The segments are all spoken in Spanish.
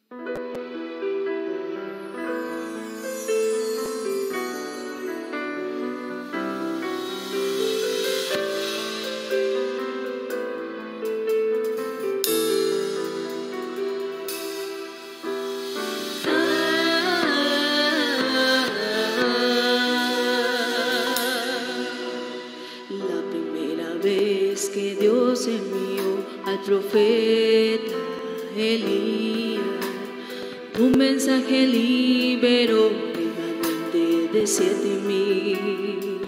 Que Dios envió al profeta Elías, un mensaje liberó remanente de 7,000.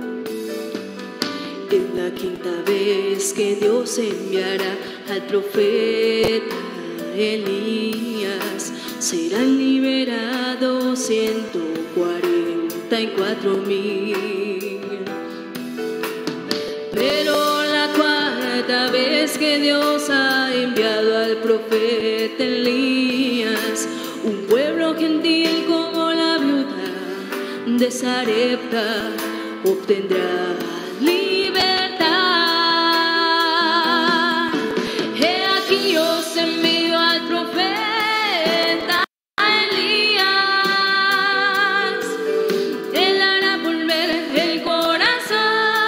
Es la quinta vez que Dios enviará al profeta Elías, serán liberados 144,000. Pero la cuarta vez que Dios ha enviado al profeta Elías, un pueblo gentil como la viuda de Sarepta obtendrá libertad. He aquí os envío al profeta Elías, él hará volver el corazón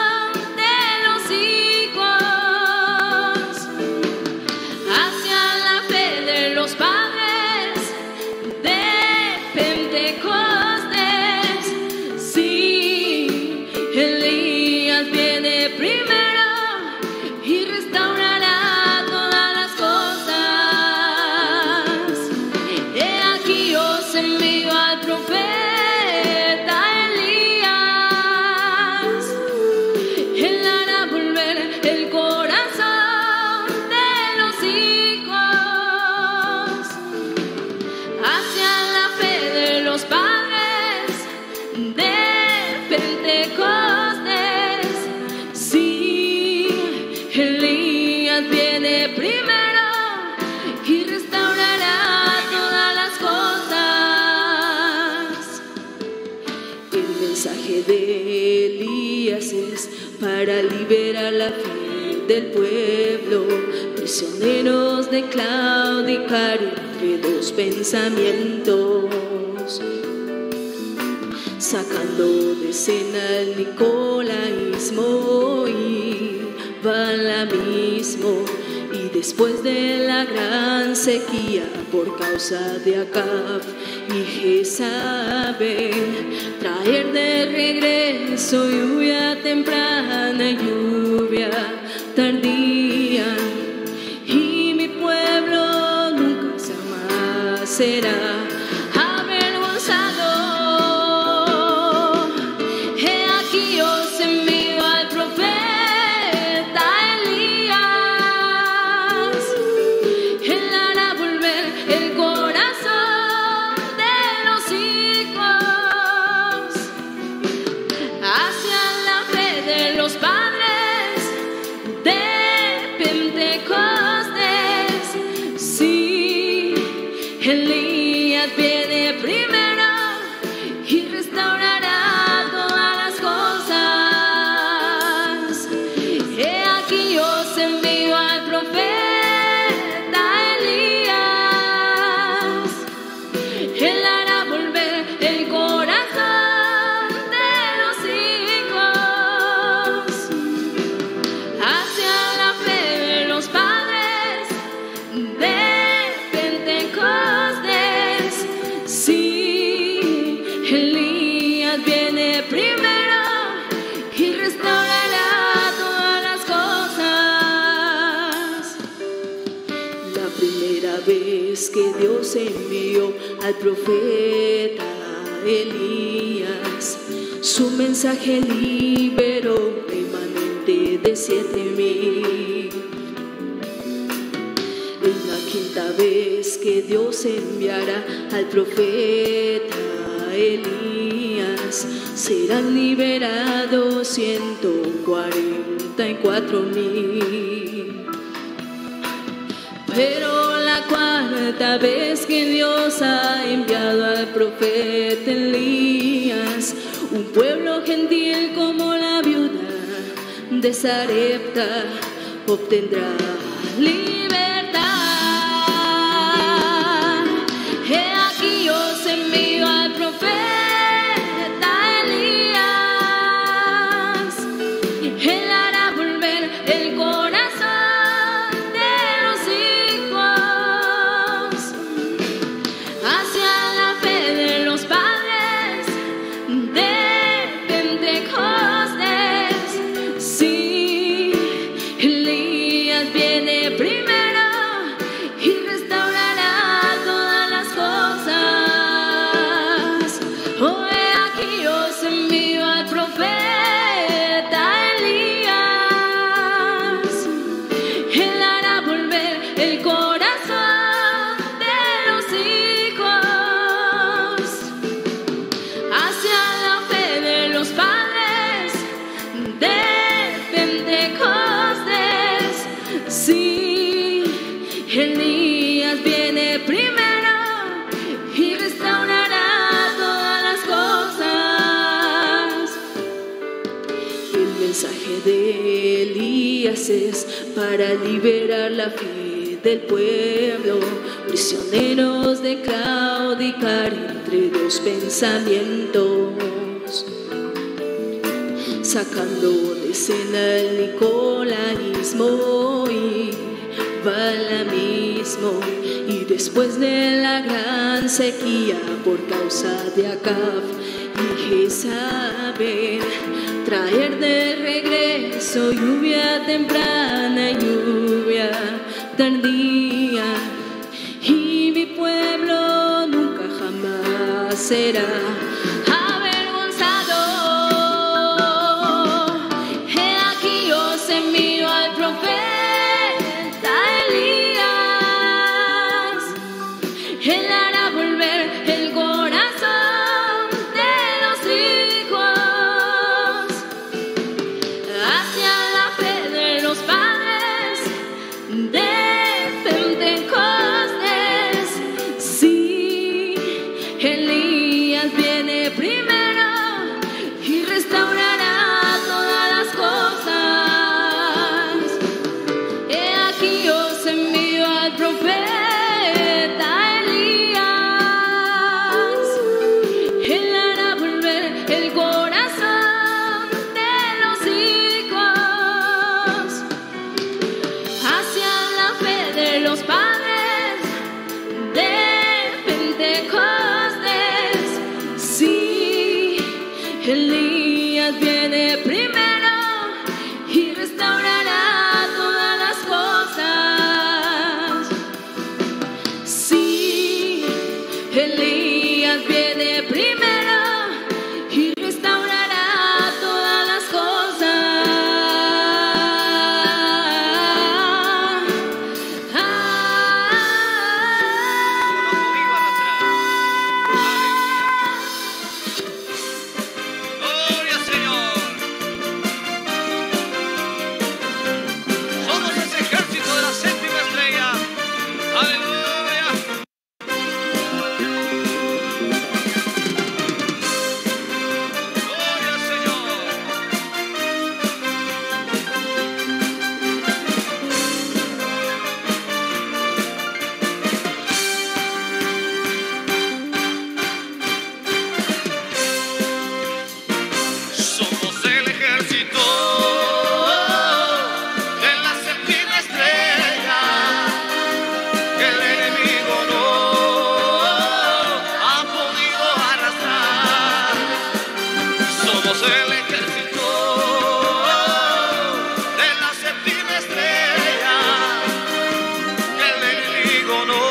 de Elías es para liberar la fe del pueblo, prisioneros de claudicar entre dos pensamientos, sacando de escena el nicolaísmo y balamismo. Y después de la gran sequía por causa de Acab y Jezabel, traer de regreso lluvia temprana y lluvia tardía, y mi pueblo nunca jamás será avergonzado. He aquí os envío al profeta Elías viene primero y restaurará todas las cosas. He aquí os envío al profeta Elías, él hará volver el corazón de los hijos hacia la fe de los padres de Pentecostés. Sí, Elías viene primero y restaurará todas las cosas. La primera vez que Dios envió al profeta Elías, su mensaje liberó remanente de 7,000. Es la quinta vez que Dios enviará al profeta Elías, serán liberados 144,000. Pero la cuarta vez que Dios ha enviado al profeta Elías, un pueblo gentil como la viuda de Sarepta obtendrá libertad. envió al profeta Elías. Él hará volver el corazón de los hijos hacia la fe de los padres de Pentecostés. Sí, Elías viene primero y restaurará todas las cosas. El mensaje de Elías es para liberar la fe del pueblo, prisioneros de claudicar entre dos pensamientos, sacando de escena el nicolaísmo y balamismo, y después de la gran sequía por causa de Acab y Jezabel, traer de regreso lluvia temprana y lluvia tardía, y mi pueblo nunca jamás será avergonzado. He aquí os envío al profeta Elías. Él hará volver el corazón de los hijos hacia la fe de los padres de Pentecostés. Sí, Elías viene primero y restaurará todas las cosas. He aquí os envío al profeta Elías. Él hará volver el corazón de los hijos hacia la fe de los padres de Pentecostés. Sí, Elías viene primero y restaurará todas las cosas. Sí, Elías viene primero y restaurará todas las cosas. Gloria al Señor. Somos ese ejército de la séptima estrella. Aleluya. Gloria al Señor. Somos el ejército de la séptima estrella, que el enemigo no ha podido arrastrar. Somos el ejército de la séptima estrella, que el enemigo no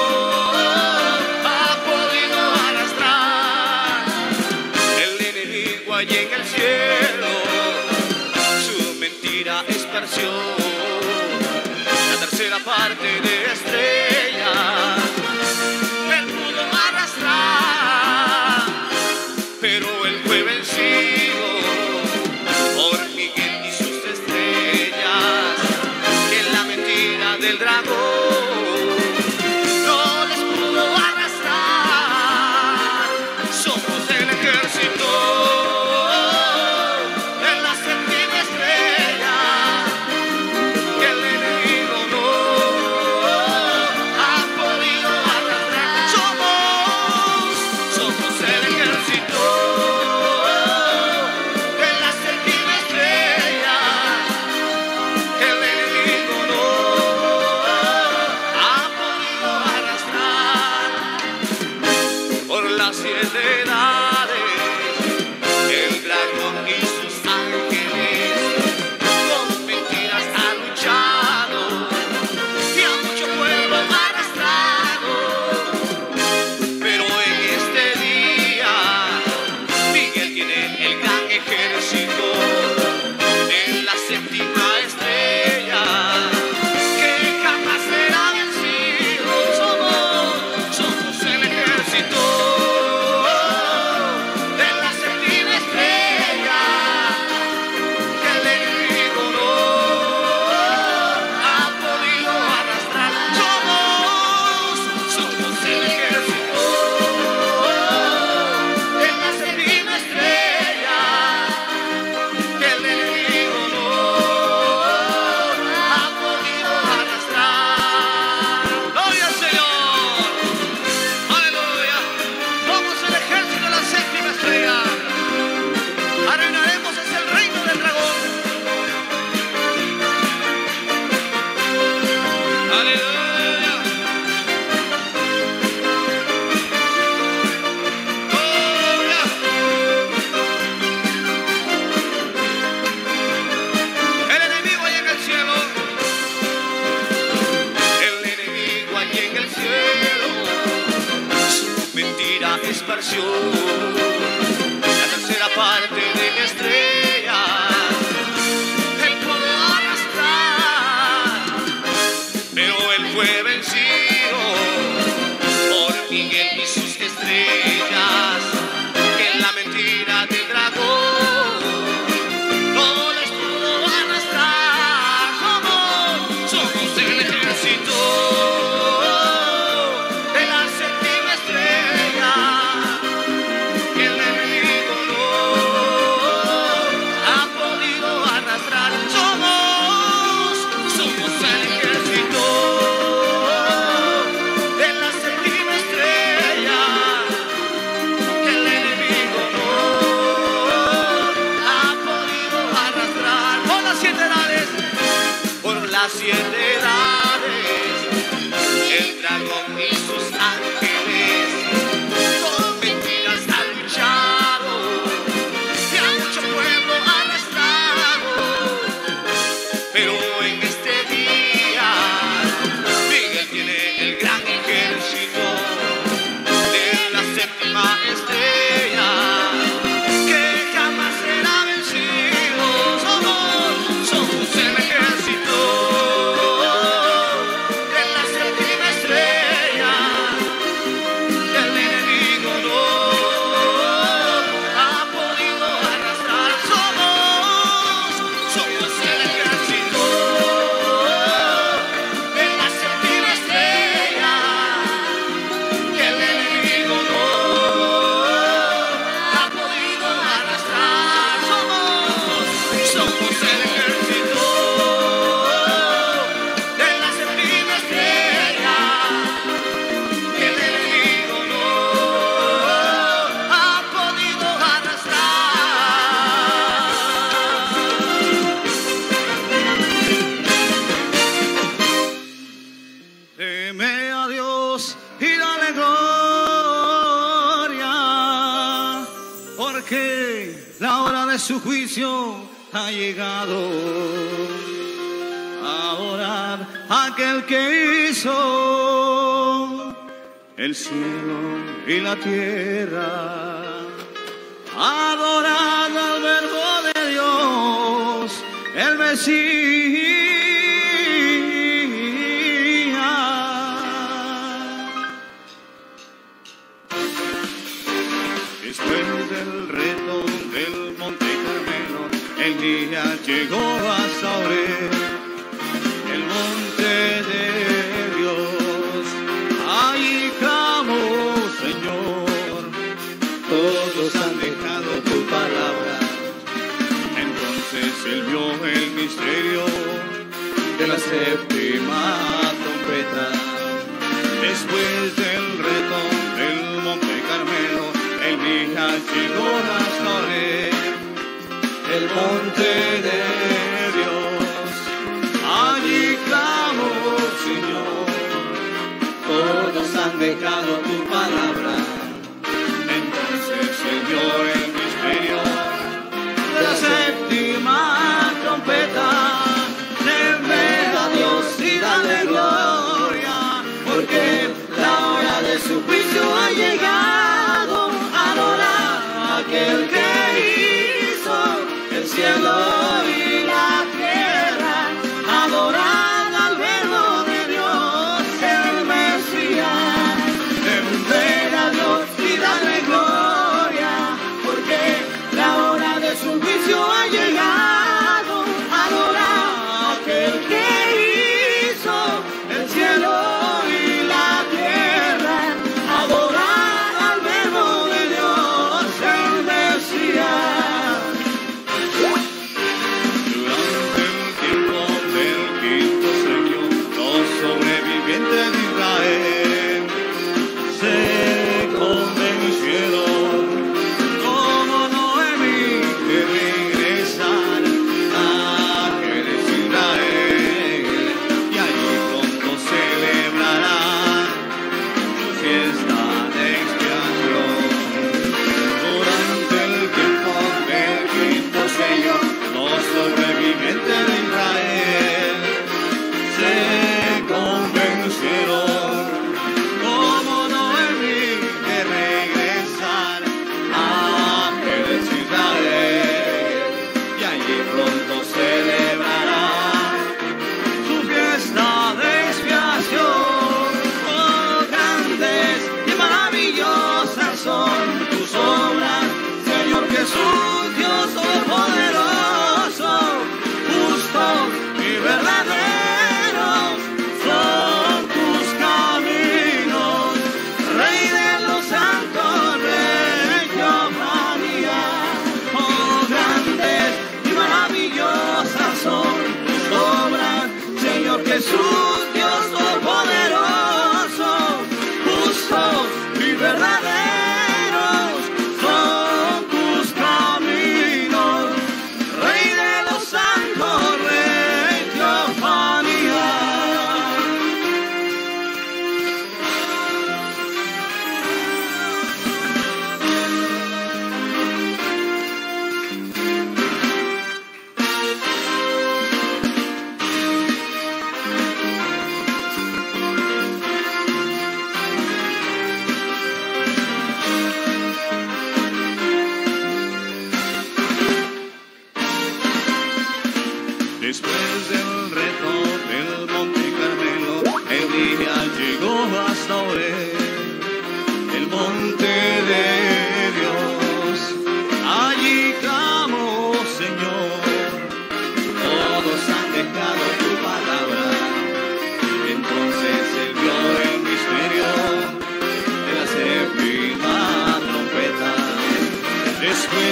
ha podido arrastrar. El enemigo allí en el cielo su mentira esparció, la tercera parte de estrellas él pudo arrastrar, pero él fue vencido por Miguel y sus estrellas, que la mentira del dragón no les pudo arrastrar. Somos el ejército de la séptima estrella, que el enemigo no ha podido arrastrar. Somos el ejército bendición. La tercera parte de la estrella él pudo arrastrar, pero él fue vencido por Miguel y sus estrellas, que en la mentira del dragón no les pudo arrastrar. Somos el ejército de la séptima estrella, que el enemigo no ha podido arrastrar. Somos el ejército de la séptima estrella, que el enemigo no ha podido arrastrar. Por las 7 edades, el dragón y sus ángeles con mentiras han luchado y a mucho pueblo arrastrado, pero en este día Miguel tiene el gran ejército de la séptima estrella, que jamás será vencido. Somos el ejército de la séptima estrella, que el enemigo no ha podido arrastrar. Somos el ejército de la séptima estrella, que el enemigo no ha podido arrastrar. Somos el ejército de la séptima estrella, que el enemigo no ha podido arrastrar. Teme a Dios y dale gloria, porque la hora de su juicio ha llegado. A orar aquel que hizo el cielo y la tierra. Adorad al verbo de Dios, el Mesías. Después del reto del Monte Carmelo, el día llegó hasta Oreb, el monte de Dios. Ahí clamó, Señor, todos han dejado tu palabra. Entonces él vio el misterio de la séptima trompeta. Después del reto del Monte Carmelo, el día llegó hasta Oreb, el monte de Dios. Allí clamó, Señor, todos han dejado tu palabra. Entonces se dio el misterio de la séptima trompeta. Temed a Dios y dale gloria, porque la hora de su juicio ha llegado. Adorar a aquel que hizo el cielo y la tierra. Adorar al verbo de Dios, el Mesías.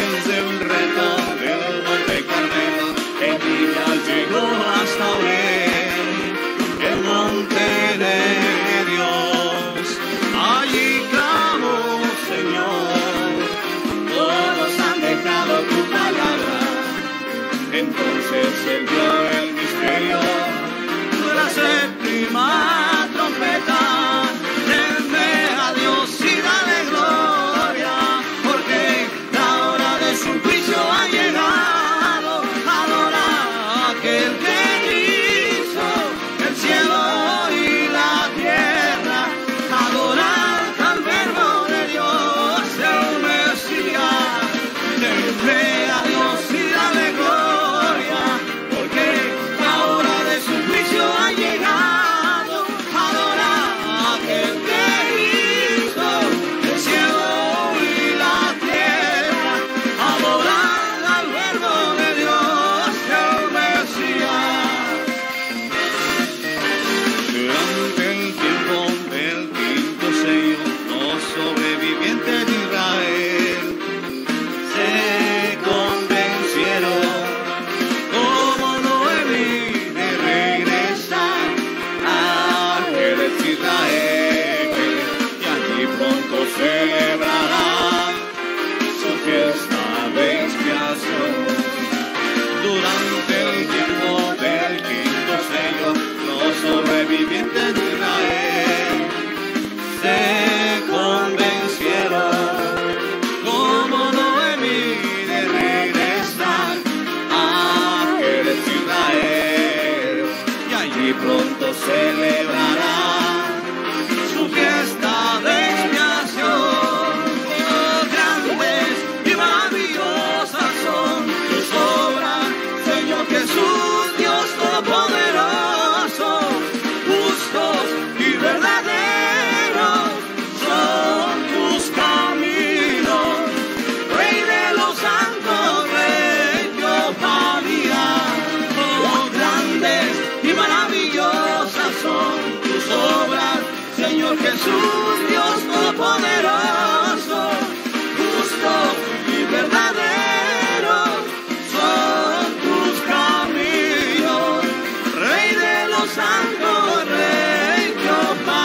desde el reto del Monte Carmelo, Elías llegó hasta Oreb, el monte de Dios. Allí clamó, Señor, todos han dejado tu palabra. Entonces él dio el misterio, la séptima trompeta. Denme a Dios y dale gloria, porque la hora de su juicio ha llegado. Adora a aquel que hizo el cielo y la tierra. Adorad al verbo de Dios, el Mesías. Denme a Dios y dale gloria, porque la hora de su juicio ha llegado. Adora a aquel que hizo el cielo y la tierra. Adorad al verbo de Dios, el Mesías. Durante el tiempo del quinto sello, los sobrevivientes de Israel se convencieron, como Noemí, de regresar a Israel, y allí pronto celebrarán su fiesta de expiación. Durante el tiempo del quinto sello, los sobrevivientes de Israel se convencieron, como Noemí, de regresar a Israel, y allí pronto celebrarán su fiesta de expiación. Oh, grandes y maravillosas son tus obras, Señor Jesús, Dios Todopoderoso. Justos y verdaderos son tus caminos, Rey de los santos, Rey Jehová. Oh, grandes y maravillosas son tus obras, Señor Jesús, Dios Todopoderoso. Justos y verdaderos son tus caminos, Rey de los santos, Rey Jehová.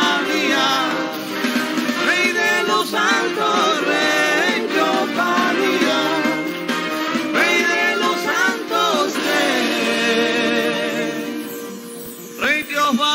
Rey de los santos, Rey Jehová. Rey de los santos, Rey Jehová.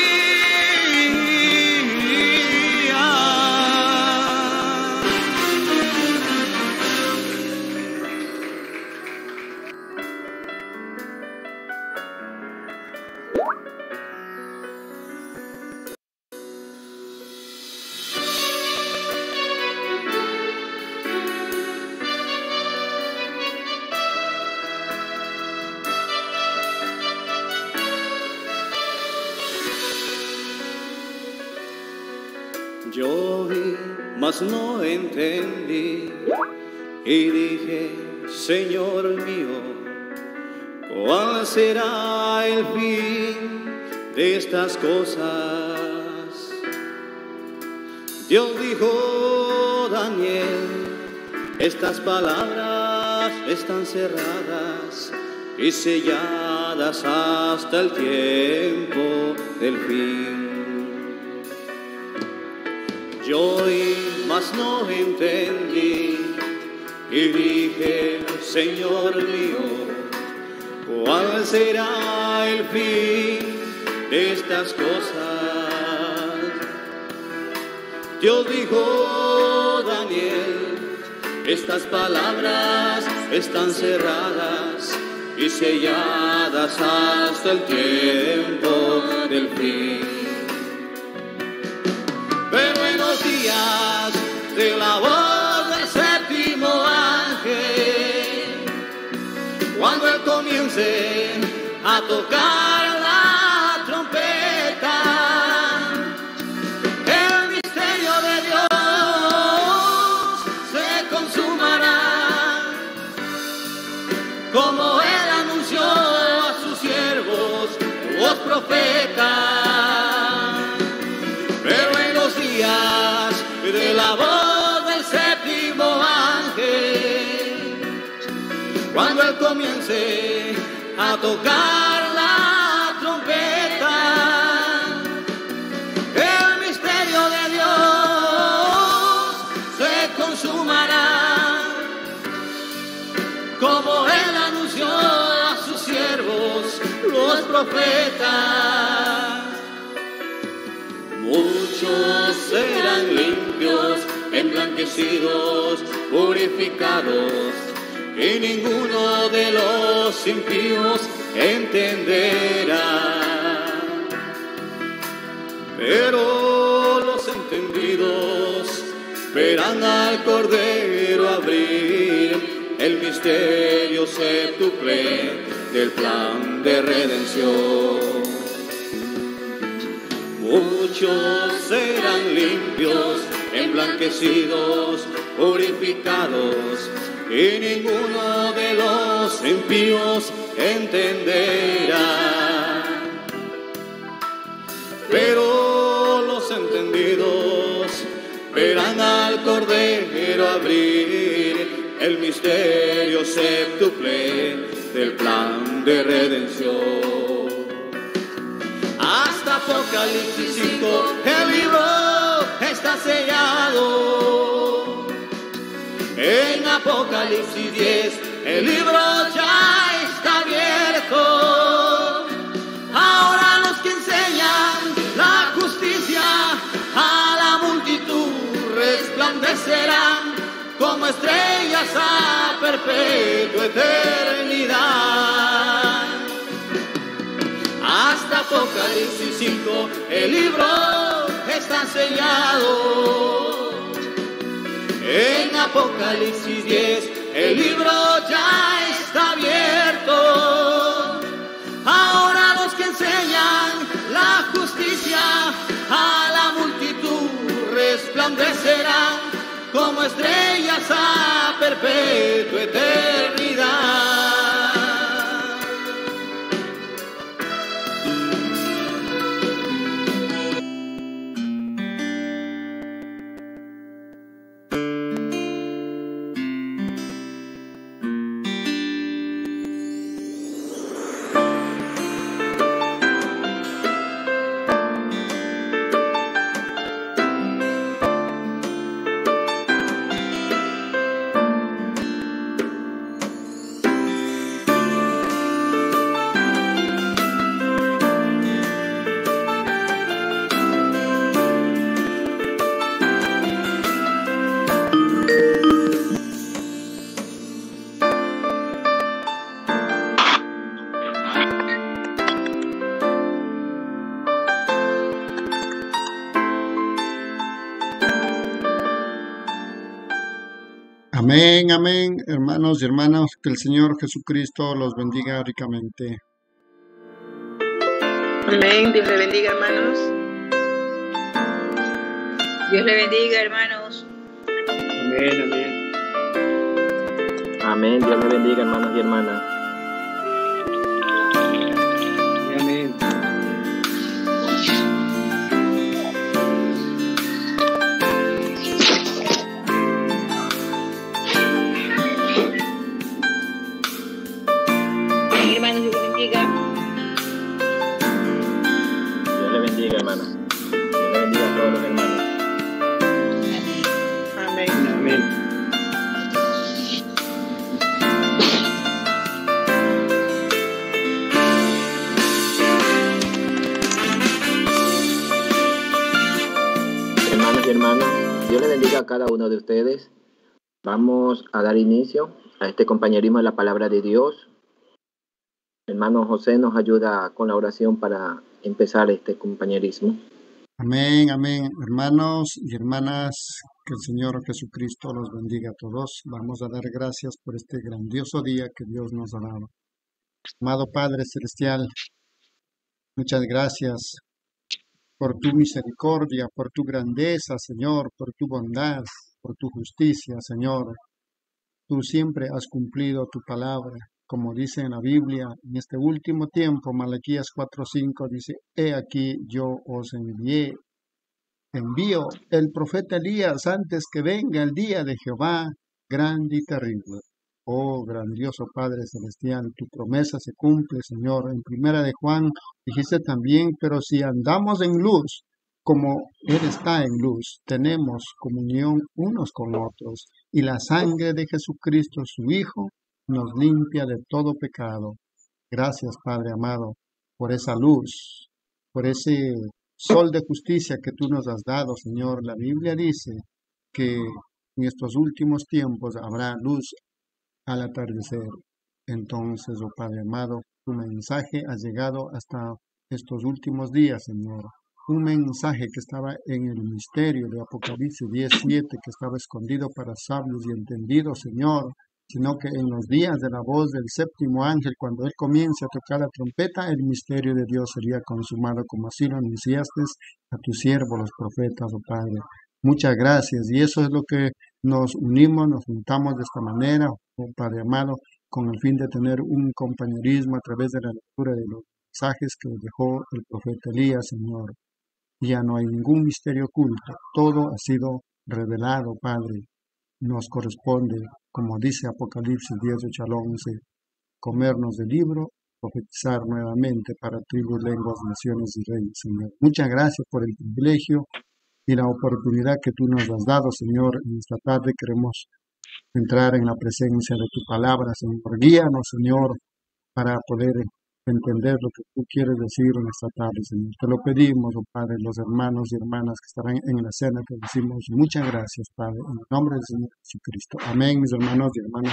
Yo vi, mas no entendí, y dije, Señor mío, ¿cuál será el fin de estas cosas? Dios dijo, Daniel, estas palabras están cerradas y selladas hasta el tiempo del fin. Yo oí, mas no entendí, y dije, Señor mío, ¿cuál será el fin de estas cosas? Dios dijo, Daniel, estas palabras están cerradas y selladas hasta el tiempo del fin. Pero en los días de la voz del séptimo ángel, cuando él comience a tocar la trompeta, el misterio de Dios se consumará, como él anunció a sus siervos, los profetas. Pero en los días de la voz del séptimo ángel, cuando Él comience a tocar la trompeta. El misterio de Dios se consumará, como Él anunció a sus siervos, los profetas. Muchos serán limpios, emblanquecidos, purificados, y ninguno de los impíos entenderá. Pero los entendidos verán al Cordero abrir el misterio séptuple del plan de redención. Muchos serán limpios, emblanquecidos, purificados, y ninguno de los impíos entenderá. Pero los entendidos verán al Cordero abrir el misterio séptuple del plan de redención. Hasta Apocalipsis 5 el libro está sellado. En Apocalipsis 10 el libro ya está abierto. Ahora los que enseñan la justicia a la multitud resplandecerán como estrellas a perpetua eternidad. Hasta Apocalipsis 5 el libro está sellado. En Apocalipsis 10 el libro ya está abierto. Ahora los que enseñan la justicia a la multitud resplandecerán como estrellas a perpetua eternidad. Amén, amén, hermanos y hermanas, que el Señor Jesucristo los bendiga ricamente. Amén, Dios le bendiga, hermanos. Dios le bendiga, hermanos. Amén, amén. Amén, Dios le bendiga, hermanos y hermanas. Amén. Hermanos, Dios le bendiga. Dios le bendiga, hermanas. Dios le bendiga a todos los hermanos. Amén. Amén. Hermanos y hermanas, Dios le bendiga a cada uno de ustedes. Vamos a dar inicio a este compañerismo de la palabra de Dios. Hermano José nos ayuda con la oración para empezar este compañerismo. Amén, amén, hermanos y hermanas, que el Señor Jesucristo los bendiga a todos. Vamos a dar gracias por este grandioso día que Dios nos ha dado. Amado Padre Celestial, muchas gracias por tu misericordia, por tu grandeza, Señor, por tu bondad, por tu justicia, Señor. Tú siempre has cumplido tu palabra, como dice en la Biblia, en este último tiempo, Malaquías 4:5 dice, he aquí yo os envío el profeta Elías antes que venga el día de Jehová, grande y terrible. Oh, grandioso Padre Celestial, tu promesa se cumple, Señor. En primera de Juan dijiste también, pero si andamos en luz, como Él está en luz, tenemos comunión unos con otros, y la sangre de Jesucristo, su Hijo, nos limpia de todo pecado. Gracias, Padre amado, por esa luz, por ese sol de justicia que tú nos has dado, Señor. La Biblia dice que en estos últimos tiempos habrá luz al atardecer. Entonces, oh Padre amado, tu mensaje ha llegado hasta estos últimos días, Señor. Un mensaje que estaba en el misterio de Apocalipsis 17, que estaba escondido para sabios y entendidos, Señor, sino que en los días de la voz del séptimo ángel, cuando él comience a tocar la trompeta, el misterio de Dios sería consumado, como así lo anunciaste a tus siervos, los profetas, oh Padre. Muchas gracias, y eso es lo que nos unimos, nos juntamos de esta manera, oh Padre amado, con el fin de tener un compañerismo a través de la lectura de los mensajes que dejó el profeta Elías, Señor. Ya no hay ningún misterio oculto, todo ha sido revelado, Padre. Nos corresponde, como dice Apocalipsis 18 al 11, comernos del libro, profetizar nuevamente para tribus, lenguas, naciones y reyes, Señor. Muchas gracias por el privilegio y la oportunidad que tú nos has dado, Señor. En esta tarde queremos entrar en la presencia de tu palabra, Señor. Guíanos, Señor, para poder entender lo que tú quieres decir en esta tarde, Señor. Te lo pedimos, oh Padre, los hermanos y hermanas que estarán en la cena, te decimos muchas gracias, Padre, en el nombre del Señor Jesucristo. Amén, mis hermanos y hermanas.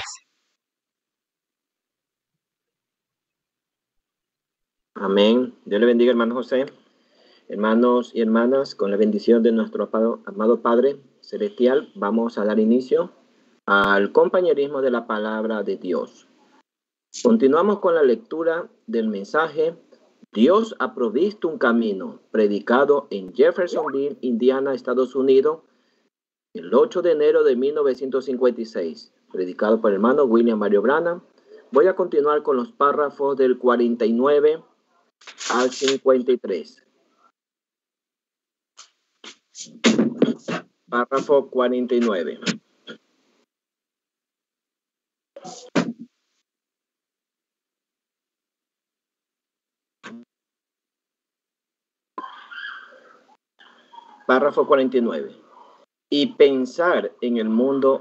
Amén. Dios le bendiga, hermano José. Hermanos y hermanas, con la bendición de nuestro amado Padre Celestial, vamos a dar inicio al compañerismo de la palabra de Dios. Continuamos con la lectura del mensaje Dios ha provisto un camino, predicado en Jeffersonville, Indiana, Estados Unidos, el 8 de enero de 1956, predicado por el hermano William Mario Branham. Voy a continuar con los párrafos del 49 al 53. Párrafo 49. Párrafo 49. Y pensar en el mundo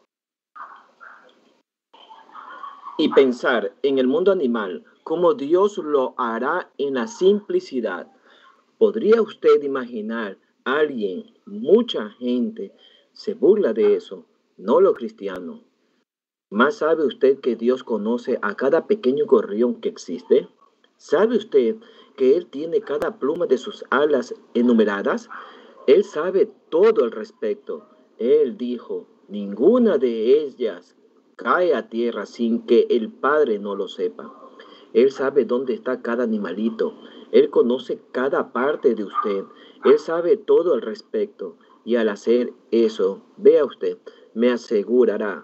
animal, como Dios lo hará en la simplicidad. ¿Podría usted imaginar a alguien, mucha gente, se burla de eso? No los cristianos. ¿Más sabe usted que Dios conoce a cada pequeño gorrión que existe? ¿Sabe usted que Él tiene cada pluma de sus alas enumeradas? Él sabe todo al respecto. Él dijo, ninguna de ellas cae a tierra sin que el Padre no lo sepa. Él sabe dónde está cada animalito. Él conoce cada parte de usted. Él sabe todo al respecto. Y al hacer eso, vea usted, me asegura,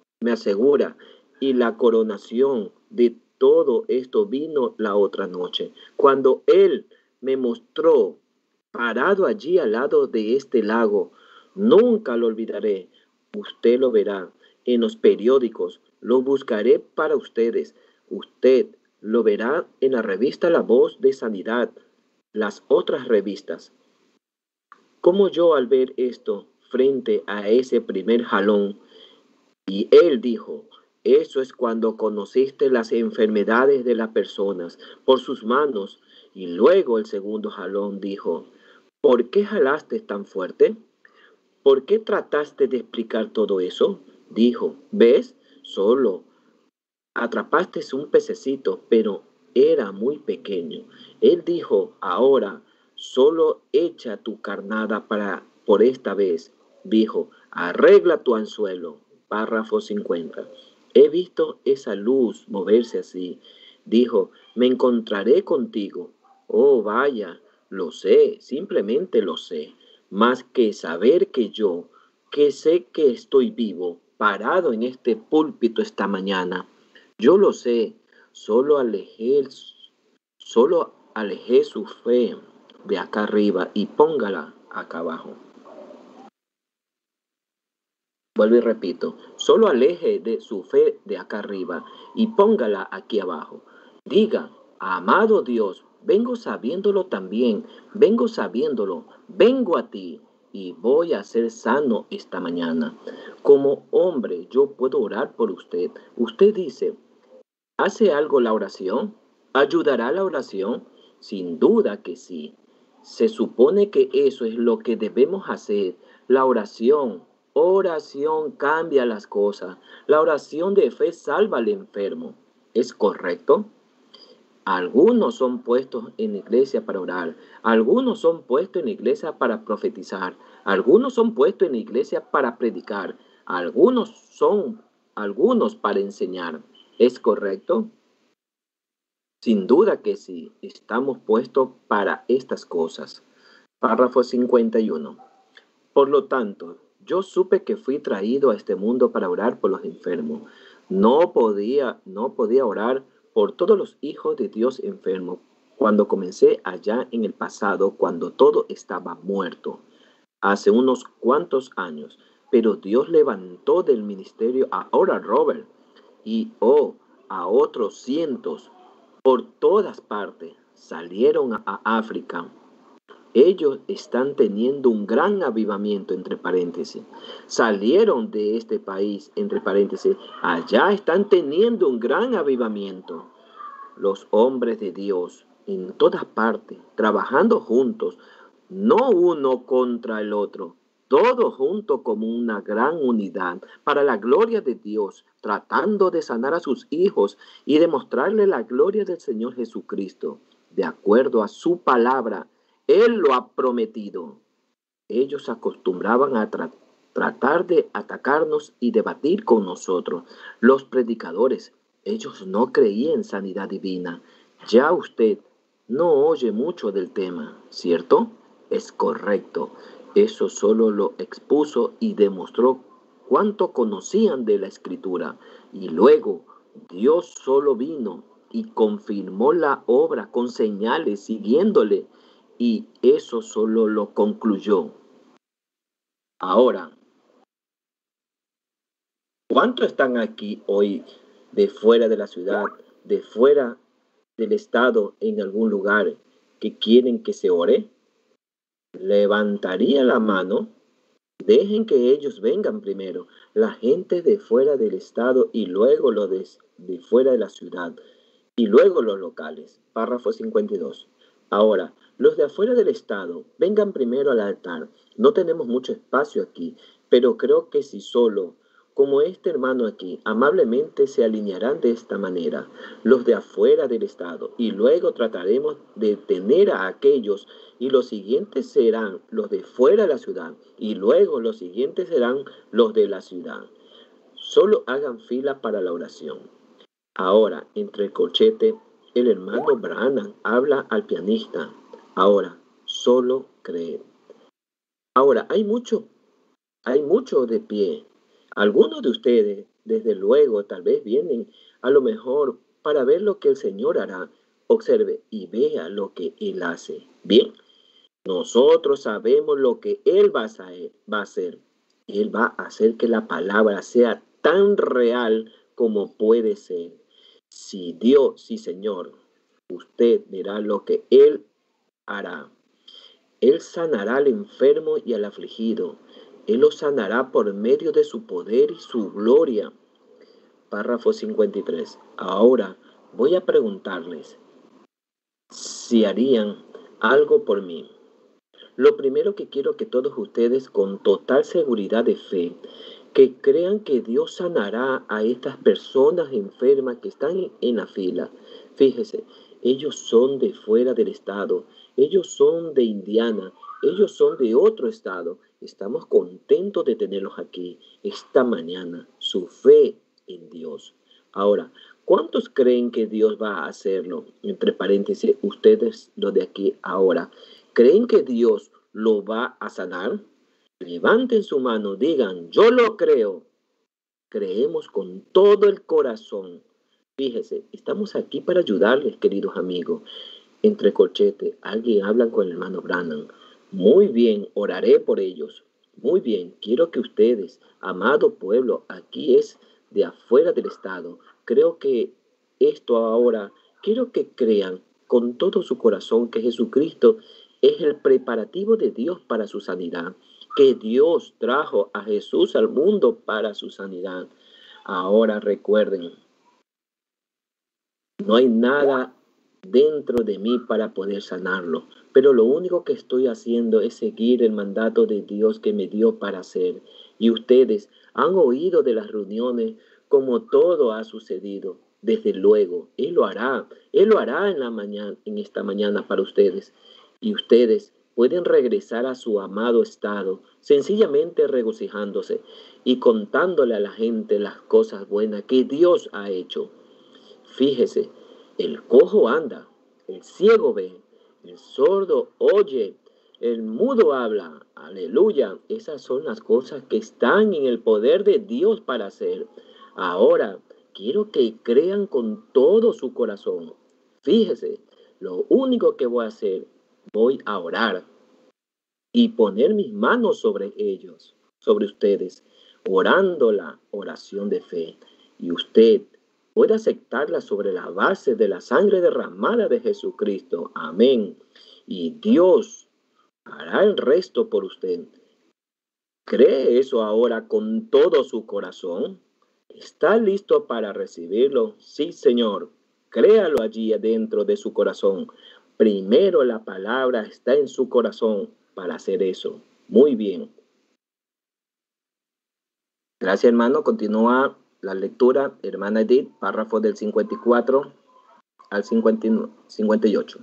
y la coronación de todo esto vino la otra noche, cuando Él me mostró parado allí al lado de este lago. Nunca lo olvidaré. Usted lo verá en los periódicos. Lo buscaré para ustedes. Usted lo verá en la revista La Voz de Sanidad, las otras revistas. Como yo al ver esto frente a ese primer jalón, y él dijo, eso es cuando conociste las enfermedades de las personas por sus manos. Y luego el segundo jalón dijo, ¿por qué jalaste tan fuerte? ¿Por qué trataste de explicar todo eso? Dijo, ¿ves? Solo atrapaste un pececito, pero era muy pequeño. Él dijo, ahora solo echa tu carnada por esta vez. Dijo, arregla tu anzuelo. Párrafo 50. He visto esa luz moverse así. Dijo, me encontraré contigo. Oh, vaya, lo sé, simplemente lo sé. Más que saber que yo, que sé que estoy vivo, parado en este púlpito esta mañana. Yo lo sé, solo alejé su fe de acá arriba y póngala acá abajo. Vuelvo y repito, solo aleje de su fe de acá arriba y póngala aquí abajo. Diga, amado Dios, vengo sabiéndolo también, vengo sabiéndolo, vengo a ti y voy a ser sano esta mañana. Como hombre, yo puedo orar por usted. Usted dice, ¿hace algo la oración? ¿Ayudará la oración? Sin duda que sí. Se supone que eso es lo que debemos hacer. La oración cambia las cosas. La oración de fe salva al enfermo. ¿Es correcto? Algunos son puestos en la iglesia para orar. Algunos son puestos en la iglesia para profetizar. Algunos son puestos en la iglesia para predicar. Algunos para enseñar. ¿Es correcto? Sin duda que sí, estamos puestos para estas cosas. Párrafo 51. Por lo tanto, yo supe que fui traído a este mundo para orar por los enfermos. No podía orar por todos los hijos de Dios enfermos cuando comencé allá en el pasado, cuando todo estaba muerto, hace unos cuantos años. Pero Dios levantó del ministerio ahora a Robert y a otros cientos por todas partes. Salieron a África. Ellos están teniendo un gran avivamiento, entre paréntesis. Salieron de este país, entre paréntesis. Allá están teniendo un gran avivamiento. Los hombres de Dios en todas partes, trabajando juntos, no uno contra el otro, todos juntos como una gran unidad, para la gloria de Dios, tratando de sanar a sus hijos y demostrarle la gloria del Señor Jesucristo, de acuerdo a su palabra. Él lo ha prometido. Ellos acostumbraban a tratar de atacarnos y debatir con nosotros. Los predicadores, ellos no creían en sanidad divina. Ya usted no oye mucho del tema, ¿cierto? Es correcto. Eso solo lo expuso y demostró cuánto conocían de la Escritura. Y luego Dios solo vino y confirmó la obra con señales siguiéndole. Y eso solo lo concluyó. Ahora, ¿cuántos están aquí hoy de fuera de la ciudad, de fuera del estado, en algún lugar que quieren que se ore? Levantaría la mano. Dejen que ellos vengan primero, la gente de fuera del estado y luego los de fuera de la ciudad y luego los locales. Párrafo 52. Ahora, los de afuera del estado, vengan primero al altar. No tenemos mucho espacio aquí, pero creo que si solo, como este hermano aquí, amablemente se alinearán de esta manera, los de afuera del estado, y luego trataremos de tener a aquellos, y los siguientes serán los de fuera de la ciudad, y luego los siguientes serán los de la ciudad. Solo hagan fila para la oración. Ahora, entre el corchete, el hermano Branham habla al pianista. Ahora, solo cree. Ahora, hay mucho de pie. Algunos de ustedes, desde luego, tal vez vienen a lo mejor para ver lo que el Señor hará. Observe y vea lo que Él hace. Bien, nosotros sabemos lo que Él va a hacer. Él va a hacer que la palabra sea tan real como puede ser. Si Dios, sí Señor, usted verá lo que Él hará. Él sanará al enfermo y al afligido. Él lo sanará por medio de su poder y su gloria. Párrafo 53. Ahora voy a preguntarles si harían algo por mí. Lo primero que quiero que todos ustedes, con total seguridad de fe, que crean que Dios sanará a estas personas enfermas que están en la fila. Fíjese, ellos son de fuera del estado, ellos son de Indiana, ellos son de otro estado. Estamos contentos de tenerlos aquí esta mañana. Su fe en Dios. Ahora, ¿cuántos creen que Dios va a hacerlo? Entre paréntesis, ustedes, los de aquí ahora, ¿creen que Dios lo va a sanar? Levanten su mano, digan, yo lo creo. Creemos con todo el corazón. Fíjese, estamos aquí para ayudarles, queridos amigos. Entre corchetes, alguien habla con el hermano Branham. Muy bien, oraré por ellos. Muy bien, quiero que ustedes, amado pueblo, aquí es de afuera del estado, creo que esto ahora, quiero que crean con todo su corazón que Jesucristo es el preparativo de Dios para su sanidad, que Dios trajo a Jesús al mundo para su sanidad. Ahora recuerden, no hay nada dentro de mí para poder sanarlo, pero lo único que estoy haciendo es seguir el mandato de Dios que me dio para hacer. Y ustedes han oído de las reuniones como todo ha sucedido. Desde luego, Él lo hará en la mañana, en esta mañana para ustedes. Y ustedes pueden regresar a su amado estado, sencillamente regocijándose y contándole a la gente las cosas buenas que Dios ha hecho. Fíjese, el cojo anda, el ciego ve, el sordo oye, el mudo habla. Aleluya. Esas son las cosas que están en el poder de Dios para hacer. Ahora, quiero que crean con todo su corazón. Fíjese, lo único que voy a hacer, voy a orar y poner mis manos sobre ellos, sobre ustedes, orando la oración de fe. Y usted puede aceptarla sobre la base de la sangre derramada de Jesucristo. Amén. Y Dios hará el resto por usted. ¿Cree eso ahora con todo su corazón? ¿Está listo para recibirlo? Sí, Señor. Créalo allí adentro de su corazón. Primero la palabra está en su corazón para hacer eso. Muy bien. Gracias, hermano. Continúa la lectura, hermana Edith, párrafo del 54 al 58.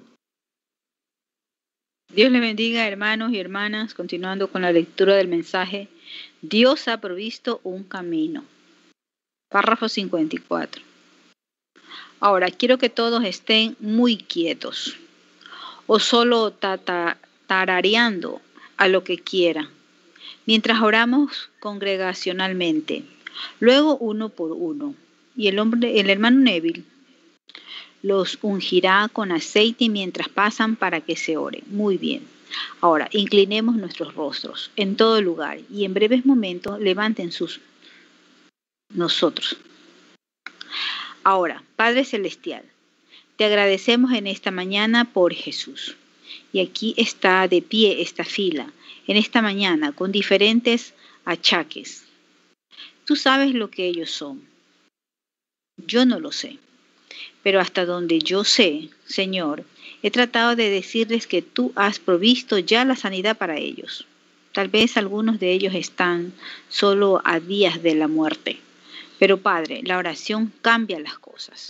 Dios le bendiga, hermanos y hermanas. Continuando con la lectura del mensaje, Dios ha provisto un camino. Párrafo 54. Ahora, quiero que todos estén muy quietos o solo tarareando a lo que quieran, mientras oramos congregacionalmente, luego uno por uno. Y el hermano Neville los ungirá con aceite mientras pasan para que se ore. Muy bien. Ahora, inclinemos nuestros rostros en todo lugar y en breves momentos levanten nosotros. Ahora, Padre Celestial, te agradecemos en esta mañana por Jesús. Y aquí está de pie esta fila, en esta mañana, con diferentes achaques. Tú sabes lo que ellos son. Yo no lo sé. Pero hasta donde yo sé, Señor, he tratado de decirles que tú has provisto ya la sanidad para ellos. Tal vez algunos de ellos están solo a días de la muerte. Pero Padre, la oración cambia las cosas.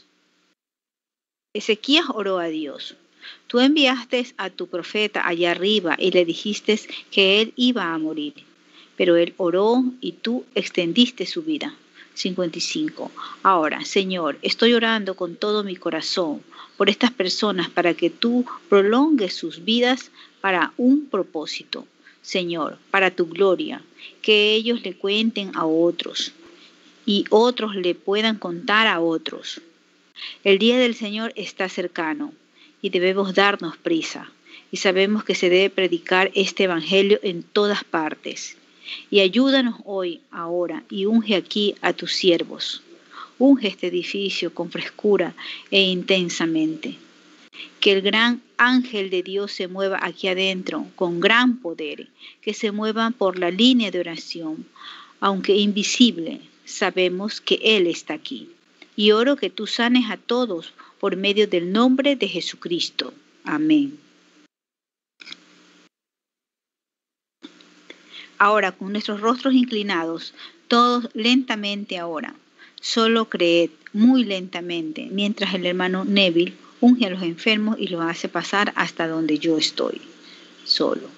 Ezequías oró a Dios. Tú enviaste a tu profeta allá arriba y le dijiste que él iba a morir. Pero él oró y tú extendiste su vida. 55. Ahora, Señor, estoy orando con todo mi corazón por estas personas para que tú prolongues sus vidas para un propósito. Señor, para tu gloria, que ellos le cuenten a otros y otros le puedan contar a otros. El día del Señor está cercano y debemos darnos prisa. Y sabemos que se debe predicar este evangelio en todas partes. Y ayúdanos hoy, ahora, y unge aquí a tus siervos. Unge este edificio con frescura e intensamente. Que el gran ángel de Dios se mueva aquí adentro con gran poder, que se mueva por la línea de oración. Aunque invisible, sabemos que Él está aquí. Y oro que tú sanes a todos por medio del nombre de Jesucristo. Amén. Ahora, con nuestros rostros inclinados, todos lentamente ahora. Solo creed muy lentamente, mientras el hermano Neville unge a los enfermos y los hace pasar hasta donde yo estoy. Solo.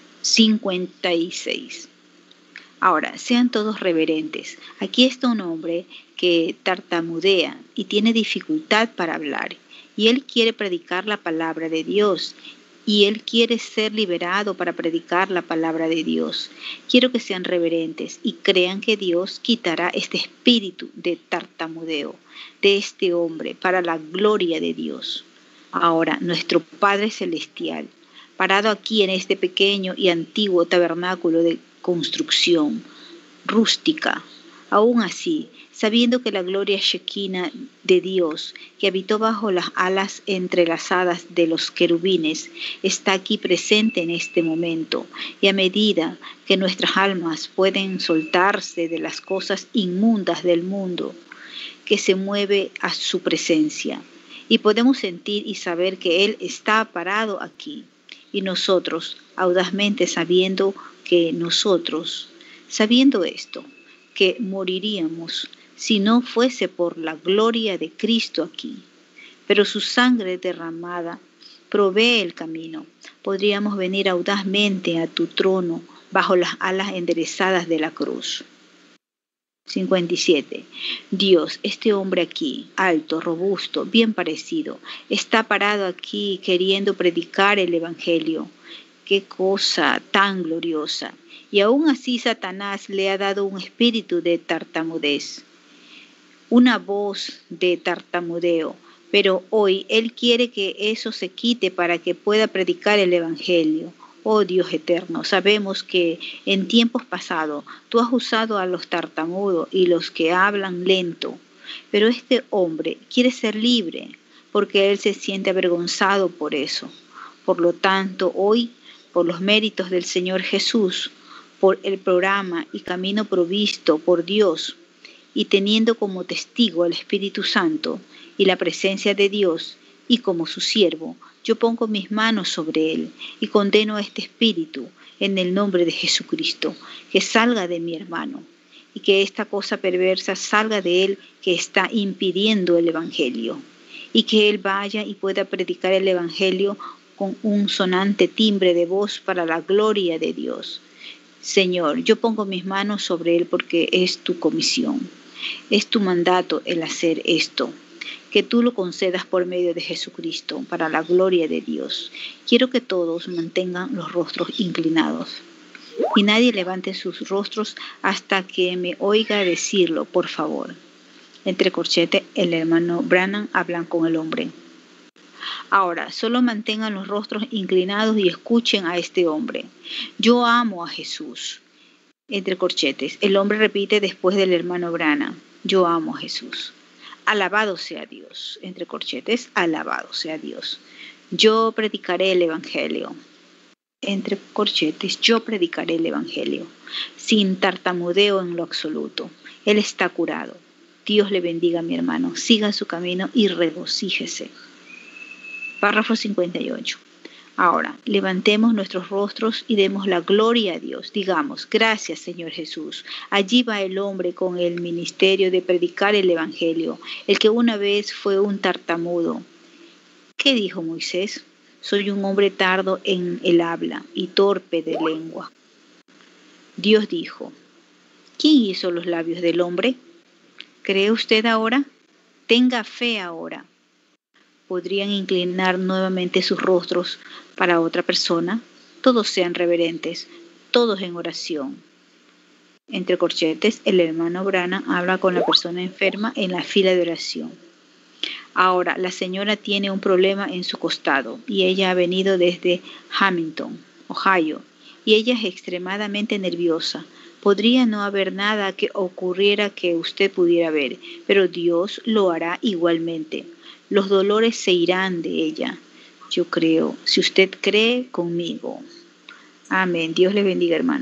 56. Ahora, sean todos reverentes. Aquí está un hombre que tartamudea y tiene dificultad para hablar. Y él quiere predicar la palabra de Dios. Y él quiere ser liberado para predicar la palabra de Dios. Quiero que sean reverentes y crean que Dios quitará este espíritu de tartamudeo de este hombre para la gloria de Dios. Ahora, nuestro Padre Celestial, parado aquí en este pequeño y antiguo tabernáculo de construcción rústica. Aún así, sabiendo que la gloria Shekinah de Dios, que habitó bajo las alas entrelazadas de los querubines, está aquí presente en este momento, y a medida que nuestras almas pueden soltarse de las cosas inmundas del mundo, que se mueve a su presencia, y podemos sentir y saber que Él está parado aquí, y nosotros, audazmente sabiendo esto, que moriríamos si no fuese por la gloria de Cristo aquí. Pero su sangre derramada provee el camino. Podríamos venir audazmente a tu trono bajo las alas enderezadas de la cruz. 57. Dios, este hombre aquí, alto, robusto, bien parecido, está parado aquí queriendo predicar el Evangelio. ¡Qué cosa tan gloriosa! Y aún así Satanás le ha dado un espíritu de tartamudez, una voz de tartamudeo, pero hoy Él quiere que eso se quite para que pueda predicar el Evangelio. Oh Dios eterno, sabemos que en tiempos pasados tú has usado a los tartamudos y los que hablan lento, pero este hombre quiere ser libre porque él se siente avergonzado por eso. Por lo tanto, hoy, por los méritos del Señor Jesús, por el programa y camino provisto por Dios, y teniendo como testigo al Espíritu Santo y la presencia de Dios, y como su siervo, yo pongo mis manos sobre él y condeno a este espíritu en el nombre de Jesucristo, que salga de mi hermano, y que esta cosa perversa salga de él que está impidiendo el Evangelio, y que él vaya y pueda predicar el Evangelio con un sonante timbre de voz para la gloria de Dios. Señor, yo pongo mis manos sobre él porque es tu comisión, es tu mandato el hacer esto. Que tú lo concedas por medio de Jesucristo, para la gloria de Dios. Quiero que todos mantengan los rostros inclinados y nadie levante sus rostros hasta que me oiga decirlo, por favor. Entre corchetes, el hermano Branham habla con el hombre. Ahora, solo mantengan los rostros inclinados y escuchen a este hombre. Yo amo a Jesús. Entre corchetes, el hombre repite después del hermano Branham. Yo amo a Jesús. Alabado sea Dios. Entre corchetes, alabado sea Dios. Yo predicaré el Evangelio. Entre corchetes, yo predicaré el Evangelio. Sin tartamudeo en lo absoluto. Él está curado. Dios le bendiga, mi hermano. Siga su camino y regocíjese. Párrafo 58. Ahora, levantemos nuestros rostros y demos la gloria a Dios. Digamos, gracias Señor Jesús. Allí va el hombre con el ministerio de predicar el Evangelio, el que una vez fue un tartamudo. ¿Qué dijo Moisés? Soy un hombre tardo en el habla y torpe de lengua. Dios dijo, ¿quién hizo los labios del hombre? ¿Cree usted ahora? Tenga fe ahora. ¿Podrían inclinar nuevamente sus rostros para otra persona? Todos sean reverentes, todos en oración. Entre corchetes, el hermano Branham habla con la persona enferma en la fila de oración. Ahora, la señora tiene un problema en su costado y ella ha venido desde Hamilton, Ohio, y ella es extremadamente nerviosa. Podría no haber nada que ocurriera que usted pudiera ver, pero Dios lo hará igualmente. Los dolores se irán de ella. Yo creo, si usted cree conmigo. Amén. Dios le bendiga, hermano.